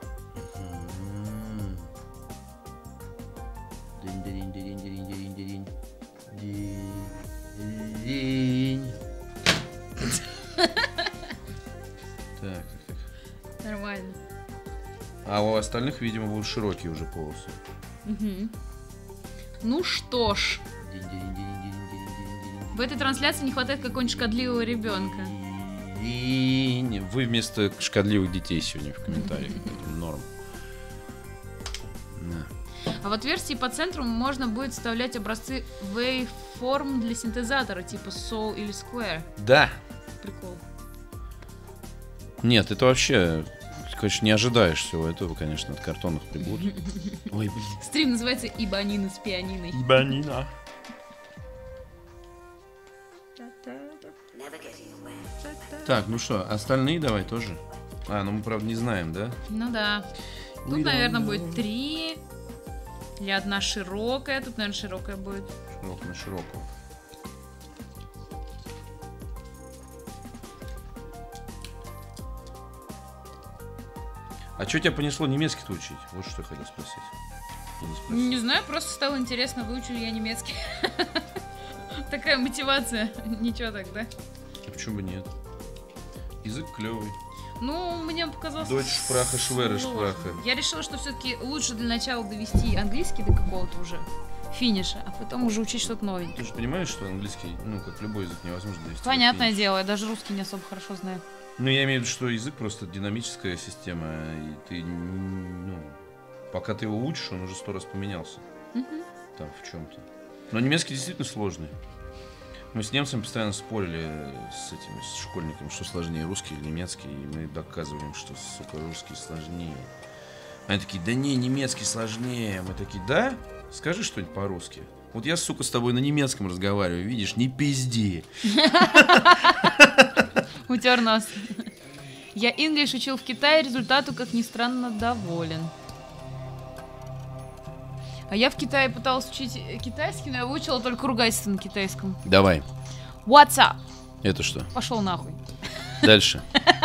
[SPEAKER 1] Так.
[SPEAKER 2] Нормально.
[SPEAKER 1] А у остальных, видимо, будут широкие уже полосы.
[SPEAKER 2] Мгм. Ну что ж, в этой трансляции не хватает какого-нибудь шкодливого ребенка.
[SPEAKER 1] Вы вместо шкодливых детей сегодня в комментариях. Норм. Да.
[SPEAKER 2] А в отверстии по центру можно будет вставлять образцы waveform для синтезатора, типа Soul или Square.
[SPEAKER 1] Да.
[SPEAKER 2] Прикол.
[SPEAKER 1] Нет, это вообще, конечно, не ожидаешь всего этого, конечно, от картонных прибуд. Ой, блин.
[SPEAKER 2] Стрим называется «Ибанина с пианиной».
[SPEAKER 1] Ибанина. Так, ну что, остальные давай тоже. А, ну мы, правда, не знаем, да?
[SPEAKER 2] Ну да. Тут, наверное, будет 3. Или одна широкая. Тут, наверное, широкая будет.
[SPEAKER 1] Широк на широкую. А что тебя понесло немецкий-то учить? Вот что я хотел спросить. Или не спросить?
[SPEAKER 2] Не знаю, просто стало интересно, выучу ли я немецкий. Такая мотивация. Ничего так, да?
[SPEAKER 1] А почему бы нет? Язык клевый.
[SPEAKER 2] Ну, мне показалось...
[SPEAKER 1] Дочь шпраха, шверы
[SPEAKER 2] сложно.
[SPEAKER 1] шпраха.
[SPEAKER 2] Я решила, что все-таки лучше для начала довести английский до какого-то уже финиша, а потом уже учить что-то новенькое.
[SPEAKER 1] Ты же понимаешь, что английский, ну, как любой язык, невозможно довести. до
[SPEAKER 2] Понятное
[SPEAKER 1] финиша.
[SPEAKER 2] дело, я даже русский не особо хорошо знаю.
[SPEAKER 1] Ну, я имею в виду, что язык просто динамическая система, и ты, ну, пока ты его учишь, он уже 100 раз поменялся. Там, в чем-то. Но немецкий действительно сложный. Мы с немцами постоянно спорили с этими с школьниками, что сложнее, русский или немецкий, и мы доказываем, что, сука, русский сложнее. Они такие, да не, немецкий сложнее. Мы такие, да? Скажи что-нибудь по-русски. Вот я, сука, с тобой на немецком разговариваю, видишь, не пизди.
[SPEAKER 2] Утер нос. Я English учил в Китае, результату, как ни странно, доволен. А я в Китае пыталась учить китайский, но я выучила только ругательство на китайском.
[SPEAKER 1] Давай.
[SPEAKER 2] What's up?
[SPEAKER 1] Это что?
[SPEAKER 2] Пошел нахуй.
[SPEAKER 1] Дальше.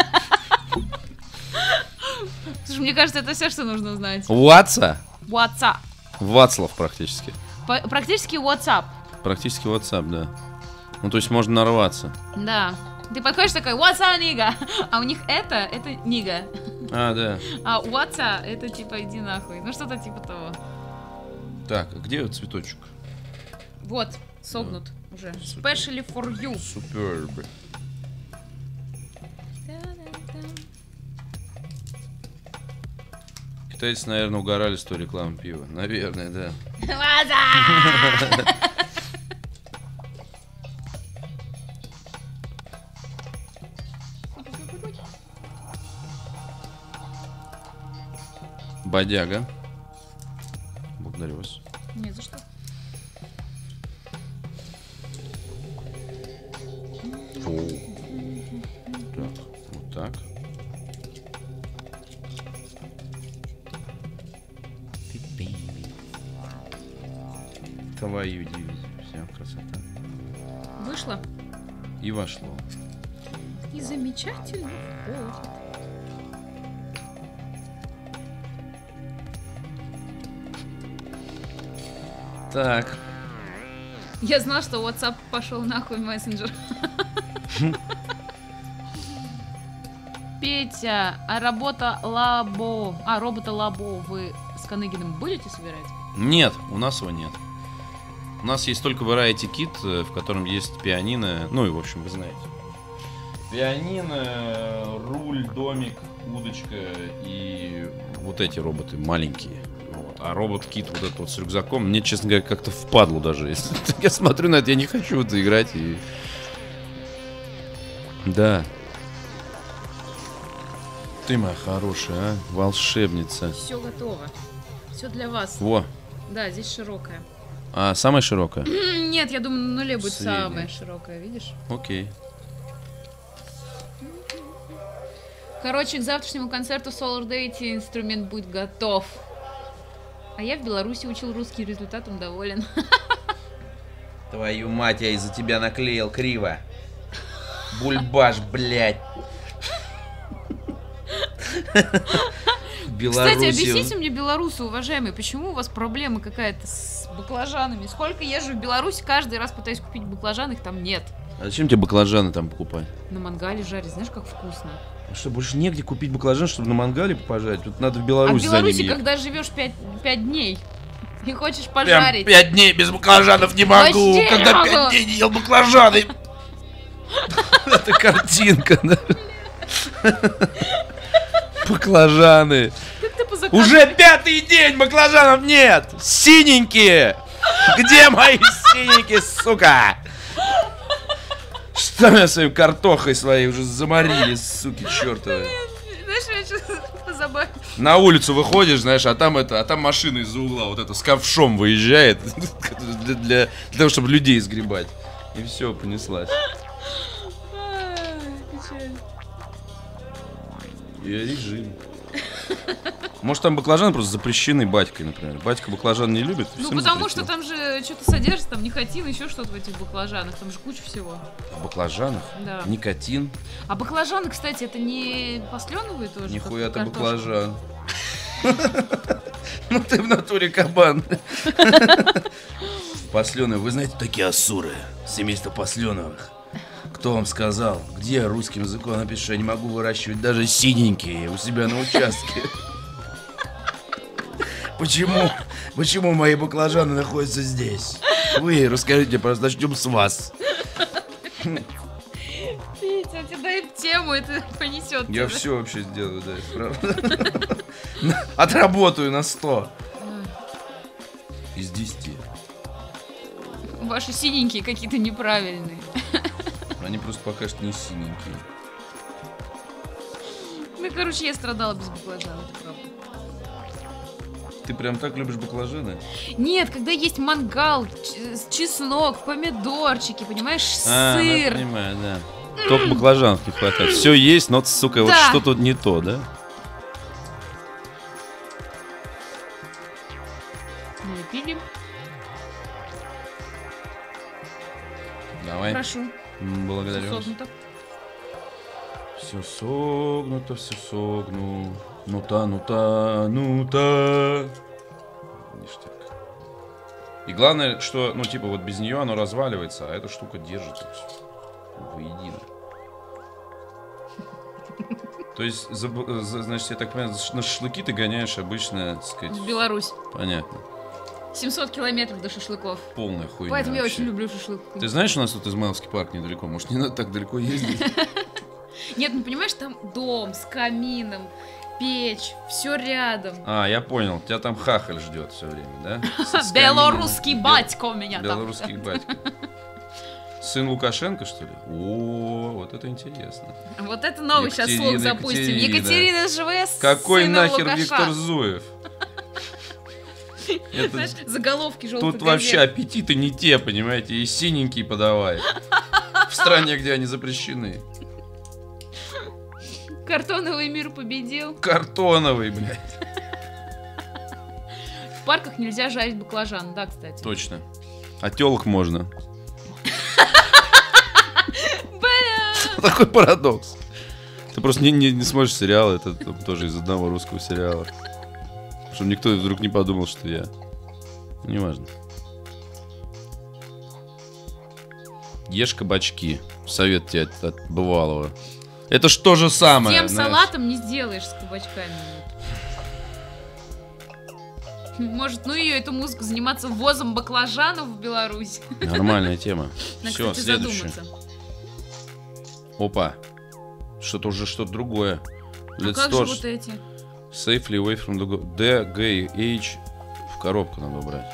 [SPEAKER 2] Слушай, мне кажется, это все, что нужно знать.
[SPEAKER 1] Ватса?
[SPEAKER 2] What's up?
[SPEAKER 1] Вацлав практически.
[SPEAKER 2] Практически what's up.
[SPEAKER 1] Практически WhatsApp, да. Ну, то есть можно нарваться.
[SPEAKER 2] Да. Ты подходишь такой, what's up, нига? А у них это нига.
[SPEAKER 1] А, да.
[SPEAKER 2] А what's up, это типа иди нахуй. Ну, что-то типа того.
[SPEAKER 1] Так, а где вот цветочек?
[SPEAKER 2] Вот, согнут уже.
[SPEAKER 1] Супер.
[SPEAKER 2] Specially for you.
[SPEAKER 1] Суперб. Китайцы, наверное, угорали с той рекламы пива. Наверное, да.
[SPEAKER 2] What's up?
[SPEAKER 1] Бодяга. Благодарю вас.
[SPEAKER 2] Не за что.
[SPEAKER 1] Фу. Так, вот так. Твою дивизию. Все, красота.
[SPEAKER 2] Вышло.
[SPEAKER 1] И вошло.
[SPEAKER 2] И замечательно входит.
[SPEAKER 1] Так.
[SPEAKER 2] Я знала, что WhatsApp пошел нахуй мессенджер. Петя, а робота Лабо вы с Каныгиным будете собирать?
[SPEAKER 1] Нет, у нас его нет. У нас есть только Variety Kit, в котором есть пианино. Ну и, в общем, вы знаете. Пианино, руль, домик, удочка и вот эти роботы маленькие. Вот. А робот-кит вот этот вот с рюкзаком, мне, честно говоря, как-то впадло даже. Если я смотрю на это, я не хочу в это играть. И... Да. Ты моя хорошая, а? Волшебница.
[SPEAKER 2] Все готово. Все для вас.
[SPEAKER 1] Во.
[SPEAKER 2] Да, здесь широкая.
[SPEAKER 1] А, самая широкая?
[SPEAKER 2] Нет, я думаю, на нуле будет
[SPEAKER 1] Средняя.
[SPEAKER 2] самая широкая, видишь?
[SPEAKER 1] Окей.
[SPEAKER 2] Короче, к завтрашнему концерту Solar Deity инструмент будет готов. А я в Беларуси учил русский, результатом доволен.
[SPEAKER 1] Твою мать, я из-за тебя наклеил криво. Бульбаш, блядь.
[SPEAKER 2] Кстати, объясните мне, белорусы, уважаемые, почему у вас проблема какая-то с баклажанами? Сколько езжу в Беларусь, каждый раз пытаюсь купить баклажан, их там нет.
[SPEAKER 1] А зачем тебе баклажаны там покупать?
[SPEAKER 2] На мангале жарить, знаешь, как вкусно.
[SPEAKER 1] А что, больше негде купить баклажан, чтобы на мангале пожарить? Тут надо в
[SPEAKER 2] А в
[SPEAKER 1] Беларусь за ними
[SPEAKER 2] Беларуси,
[SPEAKER 1] ехать.
[SPEAKER 2] когда живешь 5 дней и хочешь
[SPEAKER 3] Прям
[SPEAKER 2] пожарить.
[SPEAKER 3] 5 дней без баклажанов не могу.
[SPEAKER 2] Вообще
[SPEAKER 3] Когда
[SPEAKER 2] не
[SPEAKER 3] 5
[SPEAKER 2] могу.
[SPEAKER 3] дней не ел баклажаны.
[SPEAKER 1] Это картинка, да? Баклажаны.
[SPEAKER 2] Как ты по заказу-
[SPEAKER 1] Уже 5-й день баклажанов нет! Синенькие! Где мои синенькие, сука? Что меня своей картохой своей уже заморили, суки чертовы.
[SPEAKER 2] Знаешь, меня сейчас позабавило.
[SPEAKER 1] На улицу выходишь, знаешь, а там машина из-за угла вот это с ковшом выезжает для того, чтобы людей сгребать. И все, понеслась.
[SPEAKER 2] Печаль.
[SPEAKER 1] И режим. Может, там баклажаны просто запрещены батькой, например. Батька баклажан не любит.
[SPEAKER 2] Ну,
[SPEAKER 1] всем
[SPEAKER 2] потому что
[SPEAKER 1] запретил.
[SPEAKER 2] там же что-то содержится, там никотин, еще что-то в этих баклажанах, там же куча всего.
[SPEAKER 1] В баклажанах?
[SPEAKER 2] Да.
[SPEAKER 1] Никотин.
[SPEAKER 2] А баклажаны, кстати, это не посленовые тоже?
[SPEAKER 1] Нихуя
[SPEAKER 2] как
[SPEAKER 1] ты
[SPEAKER 2] картошка?
[SPEAKER 1] баклажан. Ну ты в натуре кабан. Посленовые. Вы знаете такие асуры? Семейство посленовых. Кто вам сказал? Где русским языком напишешь, что я не могу выращивать даже синенькие у себя на участке? Почему мои баклажаны находятся здесь? Вы расскажите, просто начнем с вас.
[SPEAKER 2] Петя, тебе дай тему, это понесет.
[SPEAKER 1] Я все вообще сделаю, да, правда. Отработаю на 100. Из 10.
[SPEAKER 2] Ваши синенькие какие-то неправильные.
[SPEAKER 1] Они просто пока что не синенькие.
[SPEAKER 2] Ну, короче, я страдала без баклажана, это правда.
[SPEAKER 1] Ты прям так любишь баклажаны?
[SPEAKER 2] Нет, когда есть мангал, чеснок, помидорчики, понимаешь,
[SPEAKER 1] Я
[SPEAKER 2] сыр.
[SPEAKER 1] понимаю, да. Только баклажанов не хватает. Все есть, но, сука, вот
[SPEAKER 2] Да.
[SPEAKER 1] что-то не то, да?
[SPEAKER 2] Налепили.
[SPEAKER 1] Давай.
[SPEAKER 2] Прошу.
[SPEAKER 1] Благодарю.
[SPEAKER 2] Согнуто.
[SPEAKER 1] Все согнуто, все согну. Ну-та. Ништяк. И главное, что, ну, типа, вот без нее оно разваливается, а эта штука держится воедино. То есть, значит, я так понимаю, на шашлыки ты гоняешь обычно, так сказать...
[SPEAKER 2] В Беларусь.
[SPEAKER 1] Понятно.
[SPEAKER 2] 700 километров до шашлыков.
[SPEAKER 1] Полная хуйня.
[SPEAKER 2] Поэтому я
[SPEAKER 1] вообще.
[SPEAKER 2] очень люблю шашлык.
[SPEAKER 1] Ты знаешь, у нас тут Измайловский парк недалеко. Может, не надо так далеко ездить?
[SPEAKER 2] Нет, ну понимаешь, там дом с камином, печь, все рядом.
[SPEAKER 1] А, я понял. Тебя там хахаль ждет все время, да? С
[SPEAKER 2] Белорусский
[SPEAKER 1] камином.
[SPEAKER 2] батько у меня там.
[SPEAKER 1] Белорусский батька. Сын Лукашенко, что ли? О, вот это интересно.
[SPEAKER 2] Вот это новый сейчас слух
[SPEAKER 1] Екатерина,
[SPEAKER 2] запустим.
[SPEAKER 1] Екатерина.
[SPEAKER 2] Екатерина ЖВС.
[SPEAKER 1] Какой
[SPEAKER 2] сына
[SPEAKER 1] нахер
[SPEAKER 2] Лукаша.
[SPEAKER 1] Виктор Зуев? Это-
[SPEAKER 2] Знаешь, заголовки желтых
[SPEAKER 1] Тут вообще аппетиты не те, понимаете, и синенькие подавай. В стране, где они запрещены.
[SPEAKER 2] Картоновый мир победил.
[SPEAKER 1] Картоновый, блядь.
[SPEAKER 2] В парках нельзя жарить баклажан, да, кстати.
[SPEAKER 1] Точно. А телок можно.
[SPEAKER 2] Бля!
[SPEAKER 1] Такой парадокс. Ты просто не смотришь сериал, это тоже из одного русского сериала. Чтобы никто вдруг не подумал, что я. Неважно. Ешь кабачки. Совет тебе от бывалого. Это ж то же самое.
[SPEAKER 2] Тем
[SPEAKER 1] знаешь.
[SPEAKER 2] салатом не сделаешь с кабачками. Может, ну ее, эту музыку, заниматься ввозом баклажанов в Беларусь.
[SPEAKER 1] Нормальная тема.
[SPEAKER 2] Надо,
[SPEAKER 1] Все,
[SPEAKER 2] кстати,
[SPEAKER 1] следующее.
[SPEAKER 2] задуматься.
[SPEAKER 1] Опа. Что-то уже что-то другое.
[SPEAKER 2] А
[SPEAKER 1] Let's
[SPEAKER 2] как же
[SPEAKER 1] start.
[SPEAKER 2] вот эти?
[SPEAKER 1] Safely away from the D, G, H. В коробку надо брать.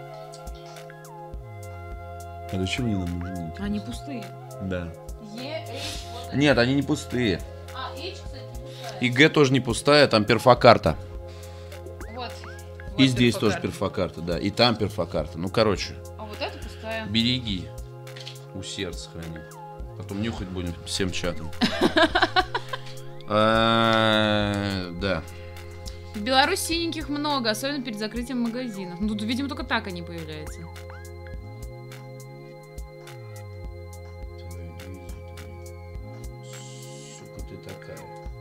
[SPEAKER 1] А зачем они нам нужны?
[SPEAKER 2] Они пустые.
[SPEAKER 1] Да.
[SPEAKER 2] Е, H, вот это.
[SPEAKER 1] Нет, они не пустые.
[SPEAKER 2] А, H, кстати, не пустая.
[SPEAKER 1] И Г тоже не пустая, там перфокарта.
[SPEAKER 2] Вот.
[SPEAKER 1] И
[SPEAKER 2] Вот
[SPEAKER 1] здесь
[SPEAKER 2] перфокарта.
[SPEAKER 1] тоже перфокарта, да. И там перфокарта. Ну, короче,
[SPEAKER 2] А вот это пустая.
[SPEAKER 1] береги. У сердца храни. Потом нюхать будем всем чатом. Да.
[SPEAKER 2] В Беларуси синеньких много, особенно перед закрытием магазинов. Ну, тут, видимо, только так они появляются.
[SPEAKER 1] Сука ты такая.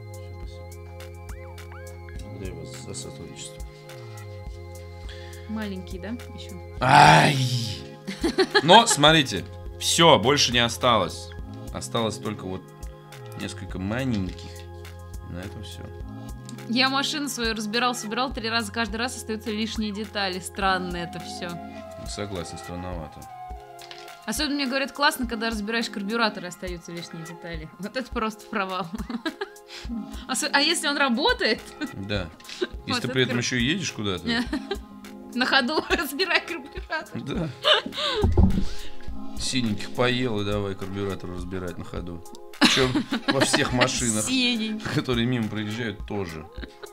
[SPEAKER 1] Благодарю вас за сотрудничество.
[SPEAKER 2] Маленькие, да? Еще.
[SPEAKER 1] Ай! Но, смотрите, все, больше не осталось. Осталось только вот несколько маленьких. И на этом все.
[SPEAKER 2] Я машину свою собирал 3 раза, каждый раз остаются лишние детали. Странно это все.
[SPEAKER 1] Согласен, странновато.
[SPEAKER 2] Особенно мне говорят, классно, когда разбираешь карбюратор и остаются лишние детали. Вот это просто провал. А если он работает,
[SPEAKER 1] Да. Если
[SPEAKER 2] Вот
[SPEAKER 1] ты
[SPEAKER 2] это
[SPEAKER 1] при этом
[SPEAKER 2] круто.
[SPEAKER 1] еще и едешь куда-то.
[SPEAKER 2] на ходу разбирай карбюратор.
[SPEAKER 1] Да. Синеньких поел и давай карбюратор разбирать на ходу. Причем во всех машинах,
[SPEAKER 2] Синенький.
[SPEAKER 1] которые мимо проезжают, тоже.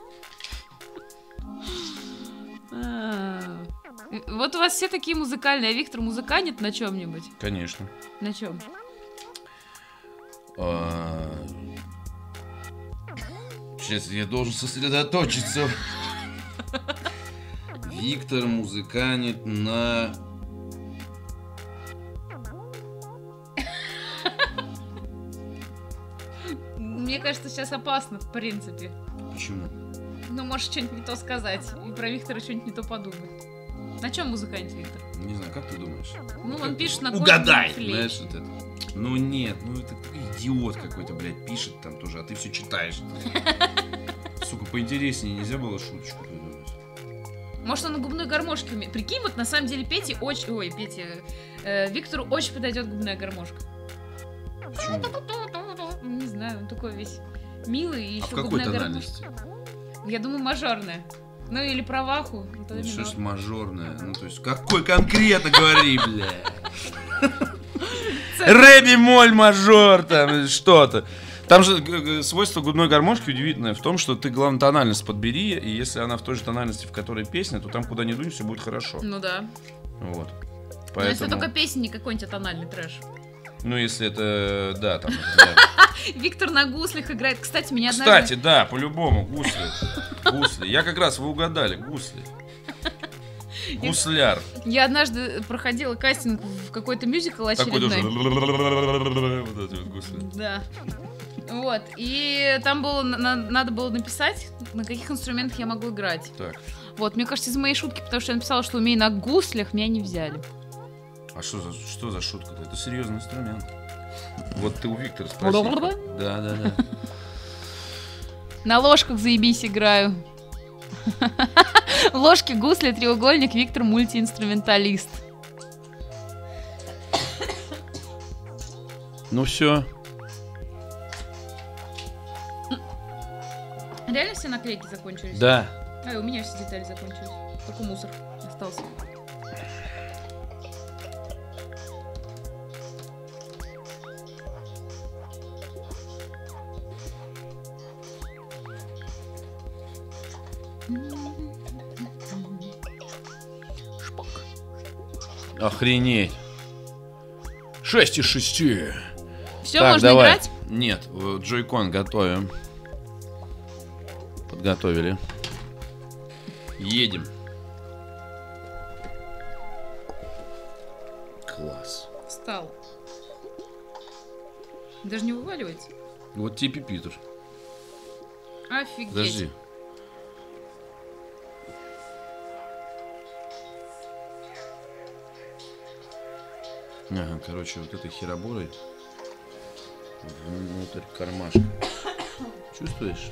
[SPEAKER 2] Вот у вас все такие музыкальные, а Виктор музыканит на чем-нибудь?
[SPEAKER 1] Конечно.
[SPEAKER 2] На чем?
[SPEAKER 1] Сейчас я должен сосредоточиться. Виктор музыканит на...
[SPEAKER 2] Мне кажется, сейчас опасно, в принципе.
[SPEAKER 1] Почему?
[SPEAKER 2] Ну, можешь что-нибудь не то сказать. И про Виктора что-нибудь не то подумать. На чем музыканит Виктор?
[SPEAKER 1] Не знаю, как ты думаешь?
[SPEAKER 2] Ну, он пишет на
[SPEAKER 1] Угадай!
[SPEAKER 2] кодовом
[SPEAKER 1] Знаешь, вот это. Ну нет, ну это такой идиот какой-то, блядь, пишет там тоже, а ты все читаешь. Сука, поинтереснее нельзя было шуточку придумать.
[SPEAKER 2] Может, он на губной гармошке умеет. Прикинь, вот на самом деле Пете очень... Ой, Пете... Виктору очень подойдет губная гармошка.
[SPEAKER 1] Почему?
[SPEAKER 2] Не знаю, он такой весь милый и
[SPEAKER 1] А
[SPEAKER 2] еще
[SPEAKER 1] в какой
[SPEAKER 2] губная
[SPEAKER 1] тональности?
[SPEAKER 2] гармошка. Я думаю, мажорная. Ну или про Ваху. Вот это
[SPEAKER 1] Ну, что ж
[SPEAKER 2] минор.
[SPEAKER 1] мажорная? Ну, то есть, какой конкретно говори, бля? Ре бемоль мажор, там, что-то. Там же свойство губной гармошки удивительное в том, что ты, главное, тональность подбери, и если она в той же тональности, в которой песня, то там, куда ни дунь, все будет хорошо.
[SPEAKER 2] Ну да.
[SPEAKER 1] Вот.
[SPEAKER 2] Но если
[SPEAKER 1] Поэтому...
[SPEAKER 2] только песня не какой-нибудь тональный трэш.
[SPEAKER 1] Ну, если это... Да, там... например.
[SPEAKER 2] Виктор на гуслях играет. Кстати, меня однажды...
[SPEAKER 1] Кстати, да, по-любому, гусли. Гусли. Я как раз, вы угадали, гусли. Гусляр.
[SPEAKER 2] Я однажды проходила кастинг в какой-то мюзикл
[SPEAKER 1] Такой тоже.
[SPEAKER 2] очередной.
[SPEAKER 1] Вот эти вот гусли.
[SPEAKER 2] Да. Вот. И там было, надо было написать, на каких инструментах я могу играть.
[SPEAKER 1] Так.
[SPEAKER 2] Вот, мне кажется, из моей шутки, потому что я написала, что умею на гуслях, меня не взяли.
[SPEAKER 1] А что за шутка-то? Это серьезный инструмент. Вот ты у Виктора спроси. Да.
[SPEAKER 2] На ложках заебись играю. Ложки, гусли, треугольник, Виктор мультиинструменталист.
[SPEAKER 1] Ну все.
[SPEAKER 2] Реально все наклейки закончились?
[SPEAKER 1] Да.
[SPEAKER 2] А, и у меня все детали закончились. Только мусор остался.
[SPEAKER 1] Охренеть. 6 из 6.
[SPEAKER 2] Все,
[SPEAKER 1] Так,
[SPEAKER 2] можно
[SPEAKER 1] давай.
[SPEAKER 2] играть?
[SPEAKER 1] Нет, джойкон готовим. Подготовили. Едем. Класс.
[SPEAKER 2] Встал. Даже не вываливается.
[SPEAKER 1] Вот тебе Питер.
[SPEAKER 2] Офигеть.
[SPEAKER 1] Подожди. Ага, короче, вот этой хероборой внутрь кармашка. Чувствуешь?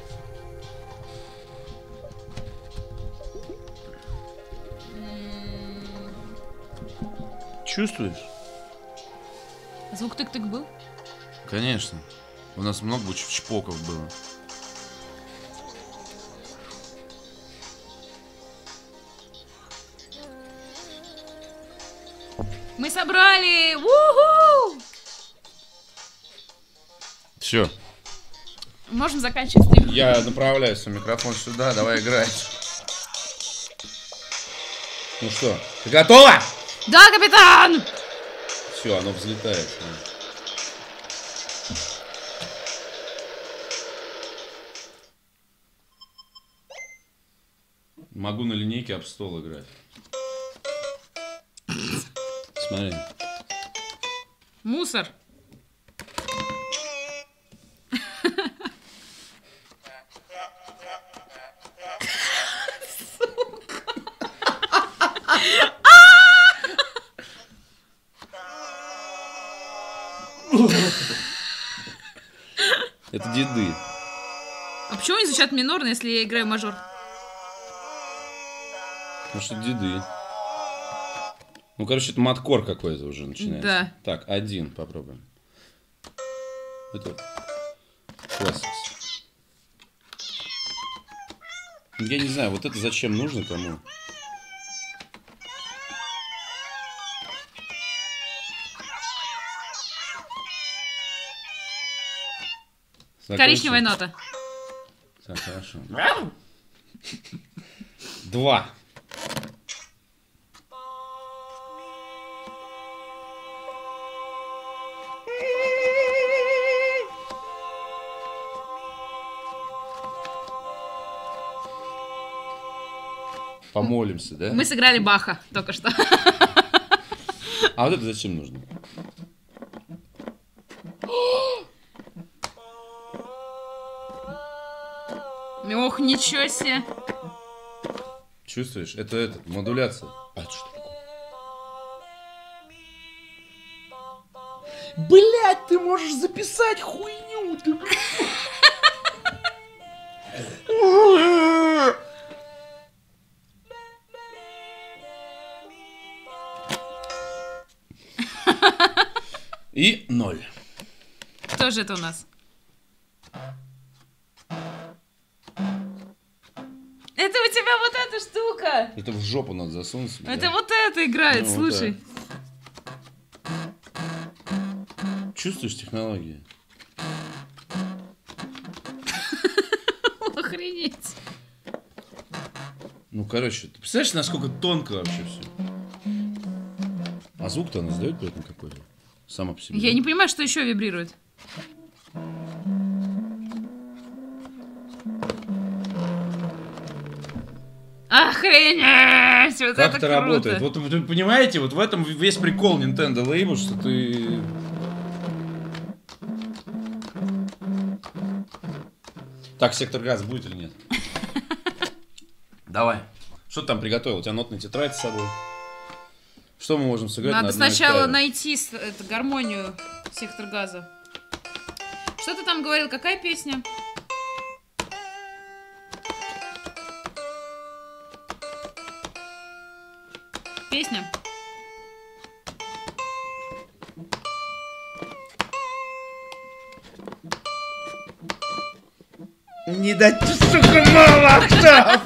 [SPEAKER 1] Чувствуешь?
[SPEAKER 2] Звук тык-тык был?
[SPEAKER 1] Конечно. У нас много чпоков было.
[SPEAKER 2] Мы собрали! У-ху!
[SPEAKER 1] Все.
[SPEAKER 2] Можем заканчивать стрим.
[SPEAKER 1] Я направляю свой микрофон сюда, давай играть. Ну что, ты готова?
[SPEAKER 2] Да, капитан!
[SPEAKER 1] Все, оно взлетает. Могу на линейке об стол играть. Смотри.
[SPEAKER 2] Мусор.
[SPEAKER 1] Это деды.
[SPEAKER 2] А почему они звучат минорно, если я играю мажор?
[SPEAKER 1] Потому что деды. Ну, короче, это маткор какой-то уже начинается.
[SPEAKER 2] Да.
[SPEAKER 1] Так, один попробуем. Это классикс. Я не знаю, вот это зачем нужно кому?
[SPEAKER 2] Коричневая нота.
[SPEAKER 1] Так, хорошо. 2. Помолимся, да?
[SPEAKER 2] Мы сыграли Баха только что.
[SPEAKER 1] А вот это зачем нужно?
[SPEAKER 2] Ох, ничего себе.
[SPEAKER 1] Чувствуешь? Это модуляция. А это что такое?
[SPEAKER 3] Блять, ты можешь записать хуйню. Ты...
[SPEAKER 1] И 0.
[SPEAKER 2] Кто же это у нас? Это у тебя вот эта штука.
[SPEAKER 1] Это в жопу надо засунуть себе,
[SPEAKER 2] Это
[SPEAKER 1] да?
[SPEAKER 2] вот это играет,
[SPEAKER 1] Ну,
[SPEAKER 2] слушай.
[SPEAKER 1] Чувствуешь технологии?
[SPEAKER 2] Охренеть.
[SPEAKER 1] Ну, короче, ты представляешь, насколько тонко вообще все? А звук-то она издает при этом какой-то? Сама по себе.
[SPEAKER 2] Я не понимаю, что еще вибрирует. Охренеть! Вот
[SPEAKER 1] Как
[SPEAKER 2] это
[SPEAKER 1] это
[SPEAKER 2] круто.
[SPEAKER 1] работает? Вот вы понимаете, вот в этом весь прикол Nintendo Label, что ты... Так, сектор газа будет или нет? Давай. Что ты там приготовил? У тебя нотная тетрадь с собой? Что мы можем сыграть на
[SPEAKER 2] Надо
[SPEAKER 1] одной
[SPEAKER 2] сначала
[SPEAKER 1] октаве?
[SPEAKER 2] найти эту гармонию сектор газа. Что ты там говорил? Какая песня? Песня.
[SPEAKER 3] Не дать, сука, мало октав.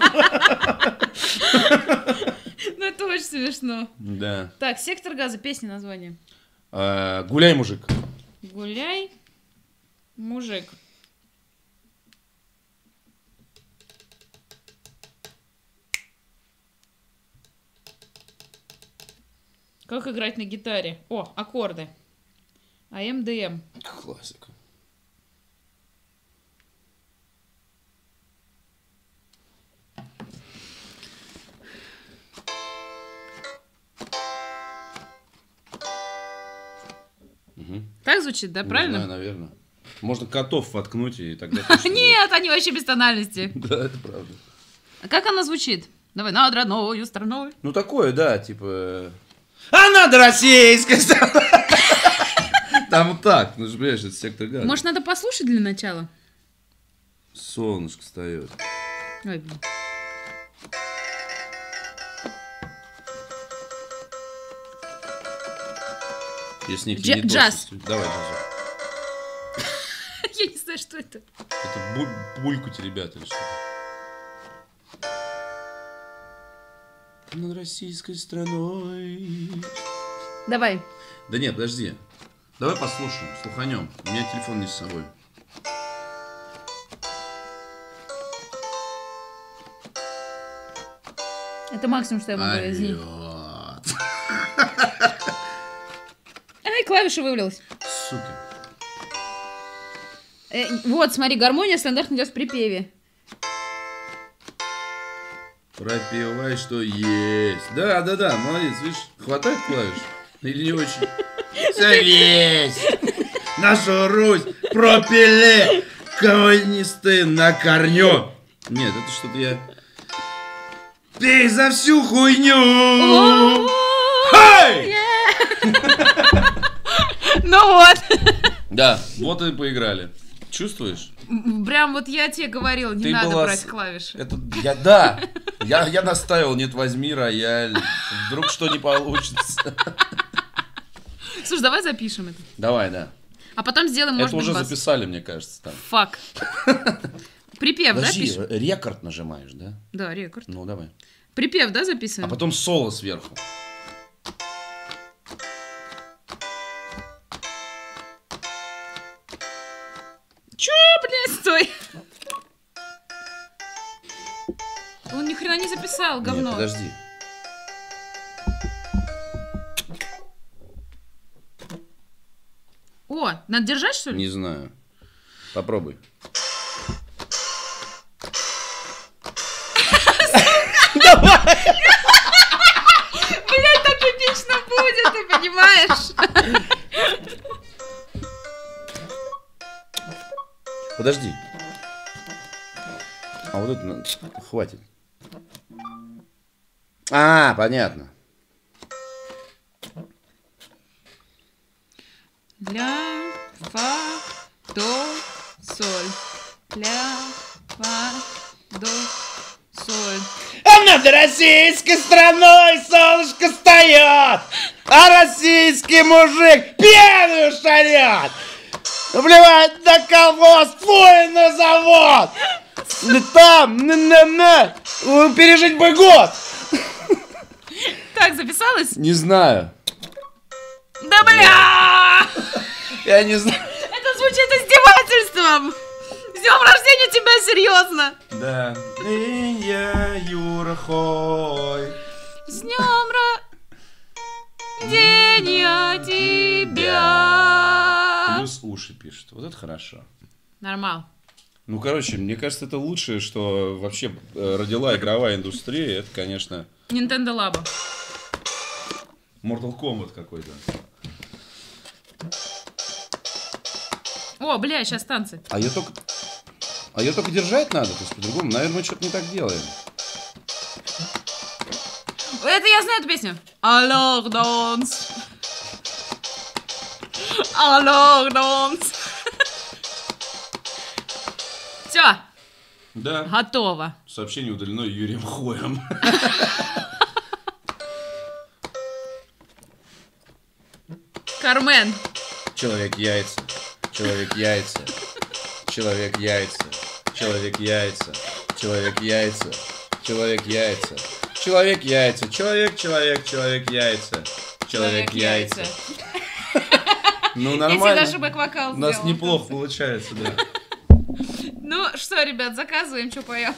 [SPEAKER 2] Ну это очень смешно.
[SPEAKER 1] Да.
[SPEAKER 2] Так, сектор газа, песня, название.
[SPEAKER 1] Гуляй, мужик.
[SPEAKER 2] Гуляй, мужик. Как играть на гитаре? О, аккорды. АМ-ДМ.
[SPEAKER 1] Классика.
[SPEAKER 2] Так звучит, да, правильно?
[SPEAKER 1] Не знаю, наверное. Можно котов воткнуть, и тогда точно будет.
[SPEAKER 2] Нет, они вообще без тональности.
[SPEAKER 1] Да, это правда.
[SPEAKER 2] А как она звучит? Давай, над родною страной.
[SPEAKER 1] Ну, такое, да, типа...
[SPEAKER 3] А надо российской страной.
[SPEAKER 1] Там вот так, ну же, понимаешь, это сектор газа.
[SPEAKER 2] Может, надо послушать для начала?
[SPEAKER 1] Солнышко встает.
[SPEAKER 2] Ой, блин.
[SPEAKER 1] Если не
[SPEAKER 2] Джаз.
[SPEAKER 1] Давай, джаз.
[SPEAKER 2] Я не знаю, что это.
[SPEAKER 1] Это булькути, ребята, или что? Над российской страной.
[SPEAKER 2] Давай.
[SPEAKER 1] Да нет, подожди. Давай послушаем, слуханем. У меня телефон не с собой.
[SPEAKER 2] Это максимум, что я могу изменить. Ай, клавиша вывалилась.
[SPEAKER 1] Сука.
[SPEAKER 2] Вот, смотри, гармония стандартно идет в припеве.
[SPEAKER 1] Пропевай, что есть. Да, молодец, видишь, хватает клавиш? Или не очень?
[SPEAKER 3] Все есть. Нашу Русь пропили коммунисты на корню.
[SPEAKER 1] Нет, это что-то я...
[SPEAKER 3] Пей за всю хуйню. Хай!
[SPEAKER 2] Ну вот.
[SPEAKER 1] Да, вот и поиграли. Чувствуешь?
[SPEAKER 2] Прям вот я тебе говорила, не
[SPEAKER 1] Ты
[SPEAKER 2] надо
[SPEAKER 1] была
[SPEAKER 2] брать клавиши.
[SPEAKER 1] Это я настаивал, нет, возьми рояль. Вдруг что не получится.
[SPEAKER 2] Слушай, давай запишем это.
[SPEAKER 1] Давай, да.
[SPEAKER 2] А потом сделаем, может
[SPEAKER 1] Это
[SPEAKER 2] быть,
[SPEAKER 1] уже
[SPEAKER 2] бас.
[SPEAKER 1] записали, мне кажется, там.
[SPEAKER 2] Фак. Припев, да,
[SPEAKER 1] Подожди,
[SPEAKER 2] пишем?
[SPEAKER 1] рекорд нажимаешь, да?
[SPEAKER 2] Да, рекорд.
[SPEAKER 1] Ну, давай.
[SPEAKER 2] Припев, да,
[SPEAKER 1] А
[SPEAKER 2] записываем?
[SPEAKER 1] потом соло сверху.
[SPEAKER 2] Чё, блядь, стой. Он ни хрена не записал, говно.
[SPEAKER 1] Нет, подожди.
[SPEAKER 2] О, надо держать, что ли?
[SPEAKER 1] Не знаю. Попробуй.
[SPEAKER 2] Блядь, так эпично будет, ты понимаешь?
[SPEAKER 1] Подожди. А вот это хватит. А, понятно.
[SPEAKER 2] Ля, фа, до, соль. Ля, фа, до, соль.
[SPEAKER 3] А над российской страной солнышко встает, а российский мужик пьяную шарят. Наплевать на колхоз, фуй на завод. Там, пережить бы год.
[SPEAKER 2] Так, записалась?
[SPEAKER 1] Не знаю.
[SPEAKER 2] Да бля!
[SPEAKER 1] Я не знаю.
[SPEAKER 2] Это звучит издевательством! С днем рождения тебя, серьезно!
[SPEAKER 1] Да. Я Юра Хой.
[SPEAKER 2] С днем рождения тебя!
[SPEAKER 1] Плюс уши пишет. Вот это хорошо.
[SPEAKER 2] Нормал.
[SPEAKER 1] Ну, короче, мне кажется, это лучшее, что вообще родила игровая индустрия. Это, конечно,
[SPEAKER 2] Nintendo Labo.
[SPEAKER 1] Mortal Kombat какой-то.
[SPEAKER 2] О, бля, сейчас танцы.
[SPEAKER 1] А ее только держать надо, то есть по-другому. Наверное, мы что-то не так делаем.
[SPEAKER 2] Это я знаю эту песню. Alors danse. Alors danse. Все,
[SPEAKER 1] Да.
[SPEAKER 2] готово.
[SPEAKER 1] Сообщение удалено Юрием Хоем.
[SPEAKER 2] Кармен.
[SPEAKER 1] Человек яйца. Человек яйца. Человек яйца. Человек яйца. Человек яйца. Человек яйца. Человек яйца. Человек яйца. Человек яйца. Ну, нормально.
[SPEAKER 2] Я тебе даже бэк-вокал
[SPEAKER 1] У нас
[SPEAKER 2] сделала.
[SPEAKER 1] неплохо получается, да.
[SPEAKER 2] Ну что, ребят, заказываем, что поем.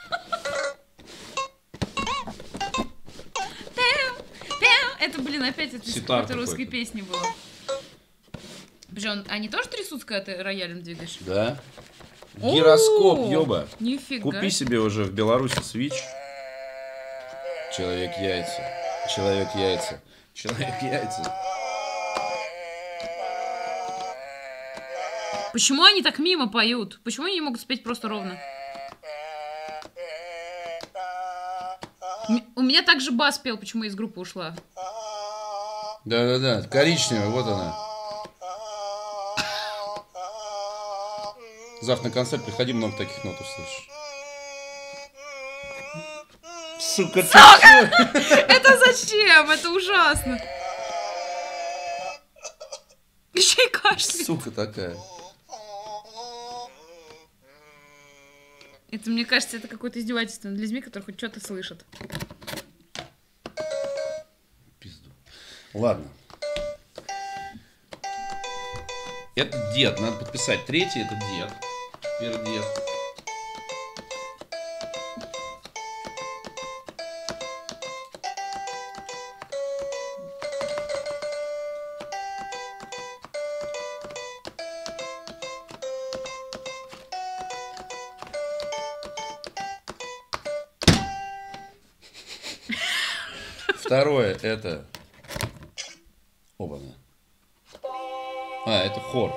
[SPEAKER 2] Это, блин, опять это из
[SPEAKER 1] Ситар
[SPEAKER 2] какой-то русской
[SPEAKER 1] какой-то.
[SPEAKER 2] песни было. Причем, они тоже трясутся, когда ты роялем двигаешь?
[SPEAKER 1] Да. Гироскоп,
[SPEAKER 2] О,
[SPEAKER 1] ёба.
[SPEAKER 2] Нифига.
[SPEAKER 1] Купи себе уже в Беларуси Switch. Человек яйца. Человек яйца. Человек яйца.
[SPEAKER 2] Почему они так мимо поют? Почему они не могут спеть просто ровно? У меня также бас пел, почему я из группы ушла.
[SPEAKER 1] Да-да-да, коричневая, вот она. Завтра на концерт приходи, много таких нот услышишь. Сука, ты чё?
[SPEAKER 2] Это зачем? Это ужасно. Еще и кашляет.
[SPEAKER 1] Сука такая.
[SPEAKER 2] Это, мне кажется, это какое-то издевательство над людьми, которые хоть что-то слышат.
[SPEAKER 1] Пизду. Ладно. Это дед, надо подписать. Третий это дед. Теперь дед. Второе это... Оба-на. Это хор.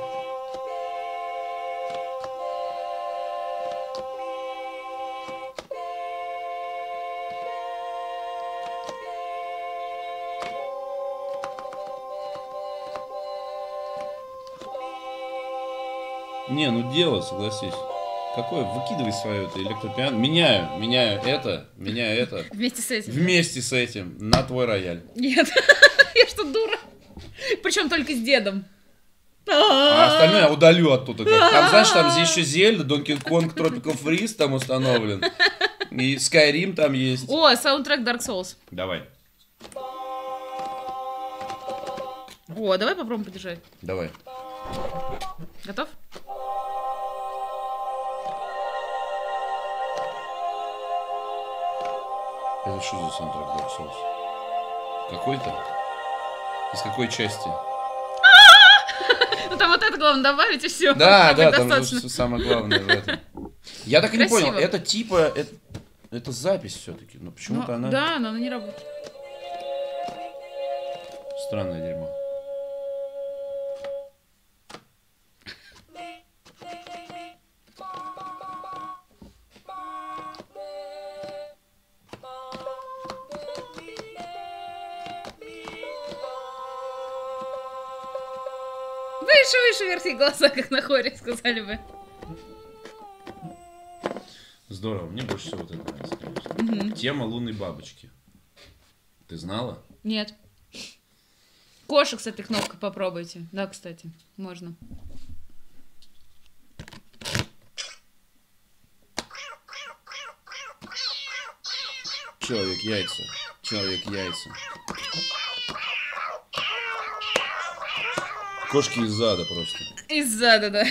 [SPEAKER 1] Не, ну дело, согласись. Какое? Выкидывай свое это электропиано. Меняю это.
[SPEAKER 2] Вместе с этим.
[SPEAKER 1] Вместе с этим на твой рояль.
[SPEAKER 2] Нет, я что, дура? Причем только с дедом.
[SPEAKER 1] А остальное я удалю оттуда. Там, знаешь, там здесь еще Зельда, Donkey Kong Tropical Freeze там установлен. И Skyrim там есть.
[SPEAKER 2] О, саундтрек Dark Souls.
[SPEAKER 1] Давай.
[SPEAKER 2] О, давай попробуем подержать.
[SPEAKER 1] Давай.
[SPEAKER 2] Готов?
[SPEAKER 1] Это что за саундтрек Dark Souls? Какой-то? Из какой части?
[SPEAKER 2] Ну там вот это главное добавить и все.
[SPEAKER 1] Да, там же самое главное в этом. Я так и не понял, это типа... Это запись все-таки, но почему-то она...
[SPEAKER 2] Да, но она не работает.
[SPEAKER 1] Странное дерьмо.
[SPEAKER 2] Выше, верхние глаза, как на хоре, сказали бы.
[SPEAKER 1] Здорово, мне больше всего это нравится, конечно. Тема лунной бабочки. Ты знала?
[SPEAKER 2] Нет. Кошек с этой кнопкой попробуйте. Да, кстати, можно.
[SPEAKER 1] Человек-яйца. Кошки из зада просто.
[SPEAKER 2] Из зада, да.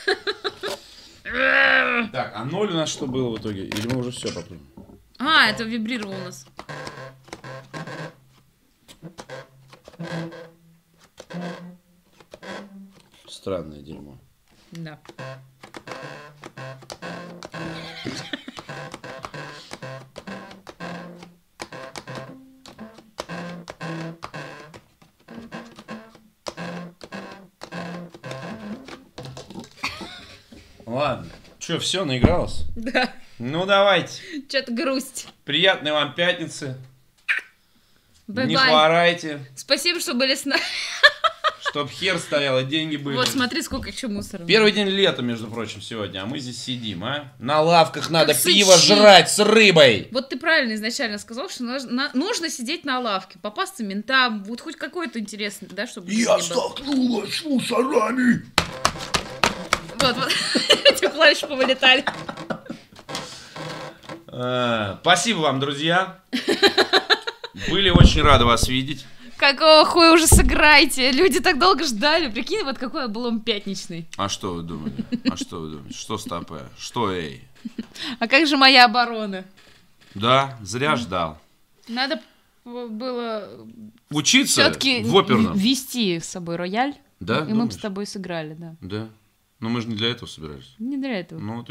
[SPEAKER 1] Так, а 0 у нас что было в итоге? Или мы уже все попробуем?
[SPEAKER 2] А, это вибрировало у нас.
[SPEAKER 1] Странное дерьмо.
[SPEAKER 2] Да.
[SPEAKER 1] Ладно. Че, все, наигралось?
[SPEAKER 2] Да.
[SPEAKER 1] Ну, давайте.
[SPEAKER 2] Что-то грусть.
[SPEAKER 1] Приятной вам пятницы.
[SPEAKER 2] Бай-бай.
[SPEAKER 1] Не хворайте.
[SPEAKER 2] Спасибо, что были с нами.
[SPEAKER 1] Чтоб хер стоял, и деньги были.
[SPEAKER 2] Вот смотри, сколько еще мусора.
[SPEAKER 1] Первый день лета, между прочим, сегодня, а мы здесь сидим, На лавках надо
[SPEAKER 2] Как
[SPEAKER 1] пиво
[SPEAKER 2] сычи.
[SPEAKER 1] жрать с рыбой.
[SPEAKER 2] Вот ты правильно изначально сказал, что нужно сидеть на лавке, попасться ментам, вот хоть какой-то интересный, да, чтобы...
[SPEAKER 3] Я
[SPEAKER 2] жизни был.
[SPEAKER 3] столкнулась с мусорами.
[SPEAKER 2] Вот. Эти клавиши повылетали.
[SPEAKER 1] Спасибо вам, друзья. Были очень рады вас видеть.
[SPEAKER 2] Какого хуя уже сыграйте? Люди так долго ждали. Прикинь, вот какой облом пятничный.
[SPEAKER 1] А что вы думали? Что стопэ? Что эй?
[SPEAKER 2] А как же моя оборона?
[SPEAKER 1] Да, зря ждал.
[SPEAKER 2] Надо было
[SPEAKER 1] Учиться
[SPEAKER 2] все-таки
[SPEAKER 1] в оперном.
[SPEAKER 2] вести с собой рояль.
[SPEAKER 1] Да,
[SPEAKER 2] И мы бы
[SPEAKER 1] думаешь?
[SPEAKER 2] с тобой сыграли, да.
[SPEAKER 1] Да. Но мы же не для этого собирались.
[SPEAKER 2] Не для этого.
[SPEAKER 1] Ну, вот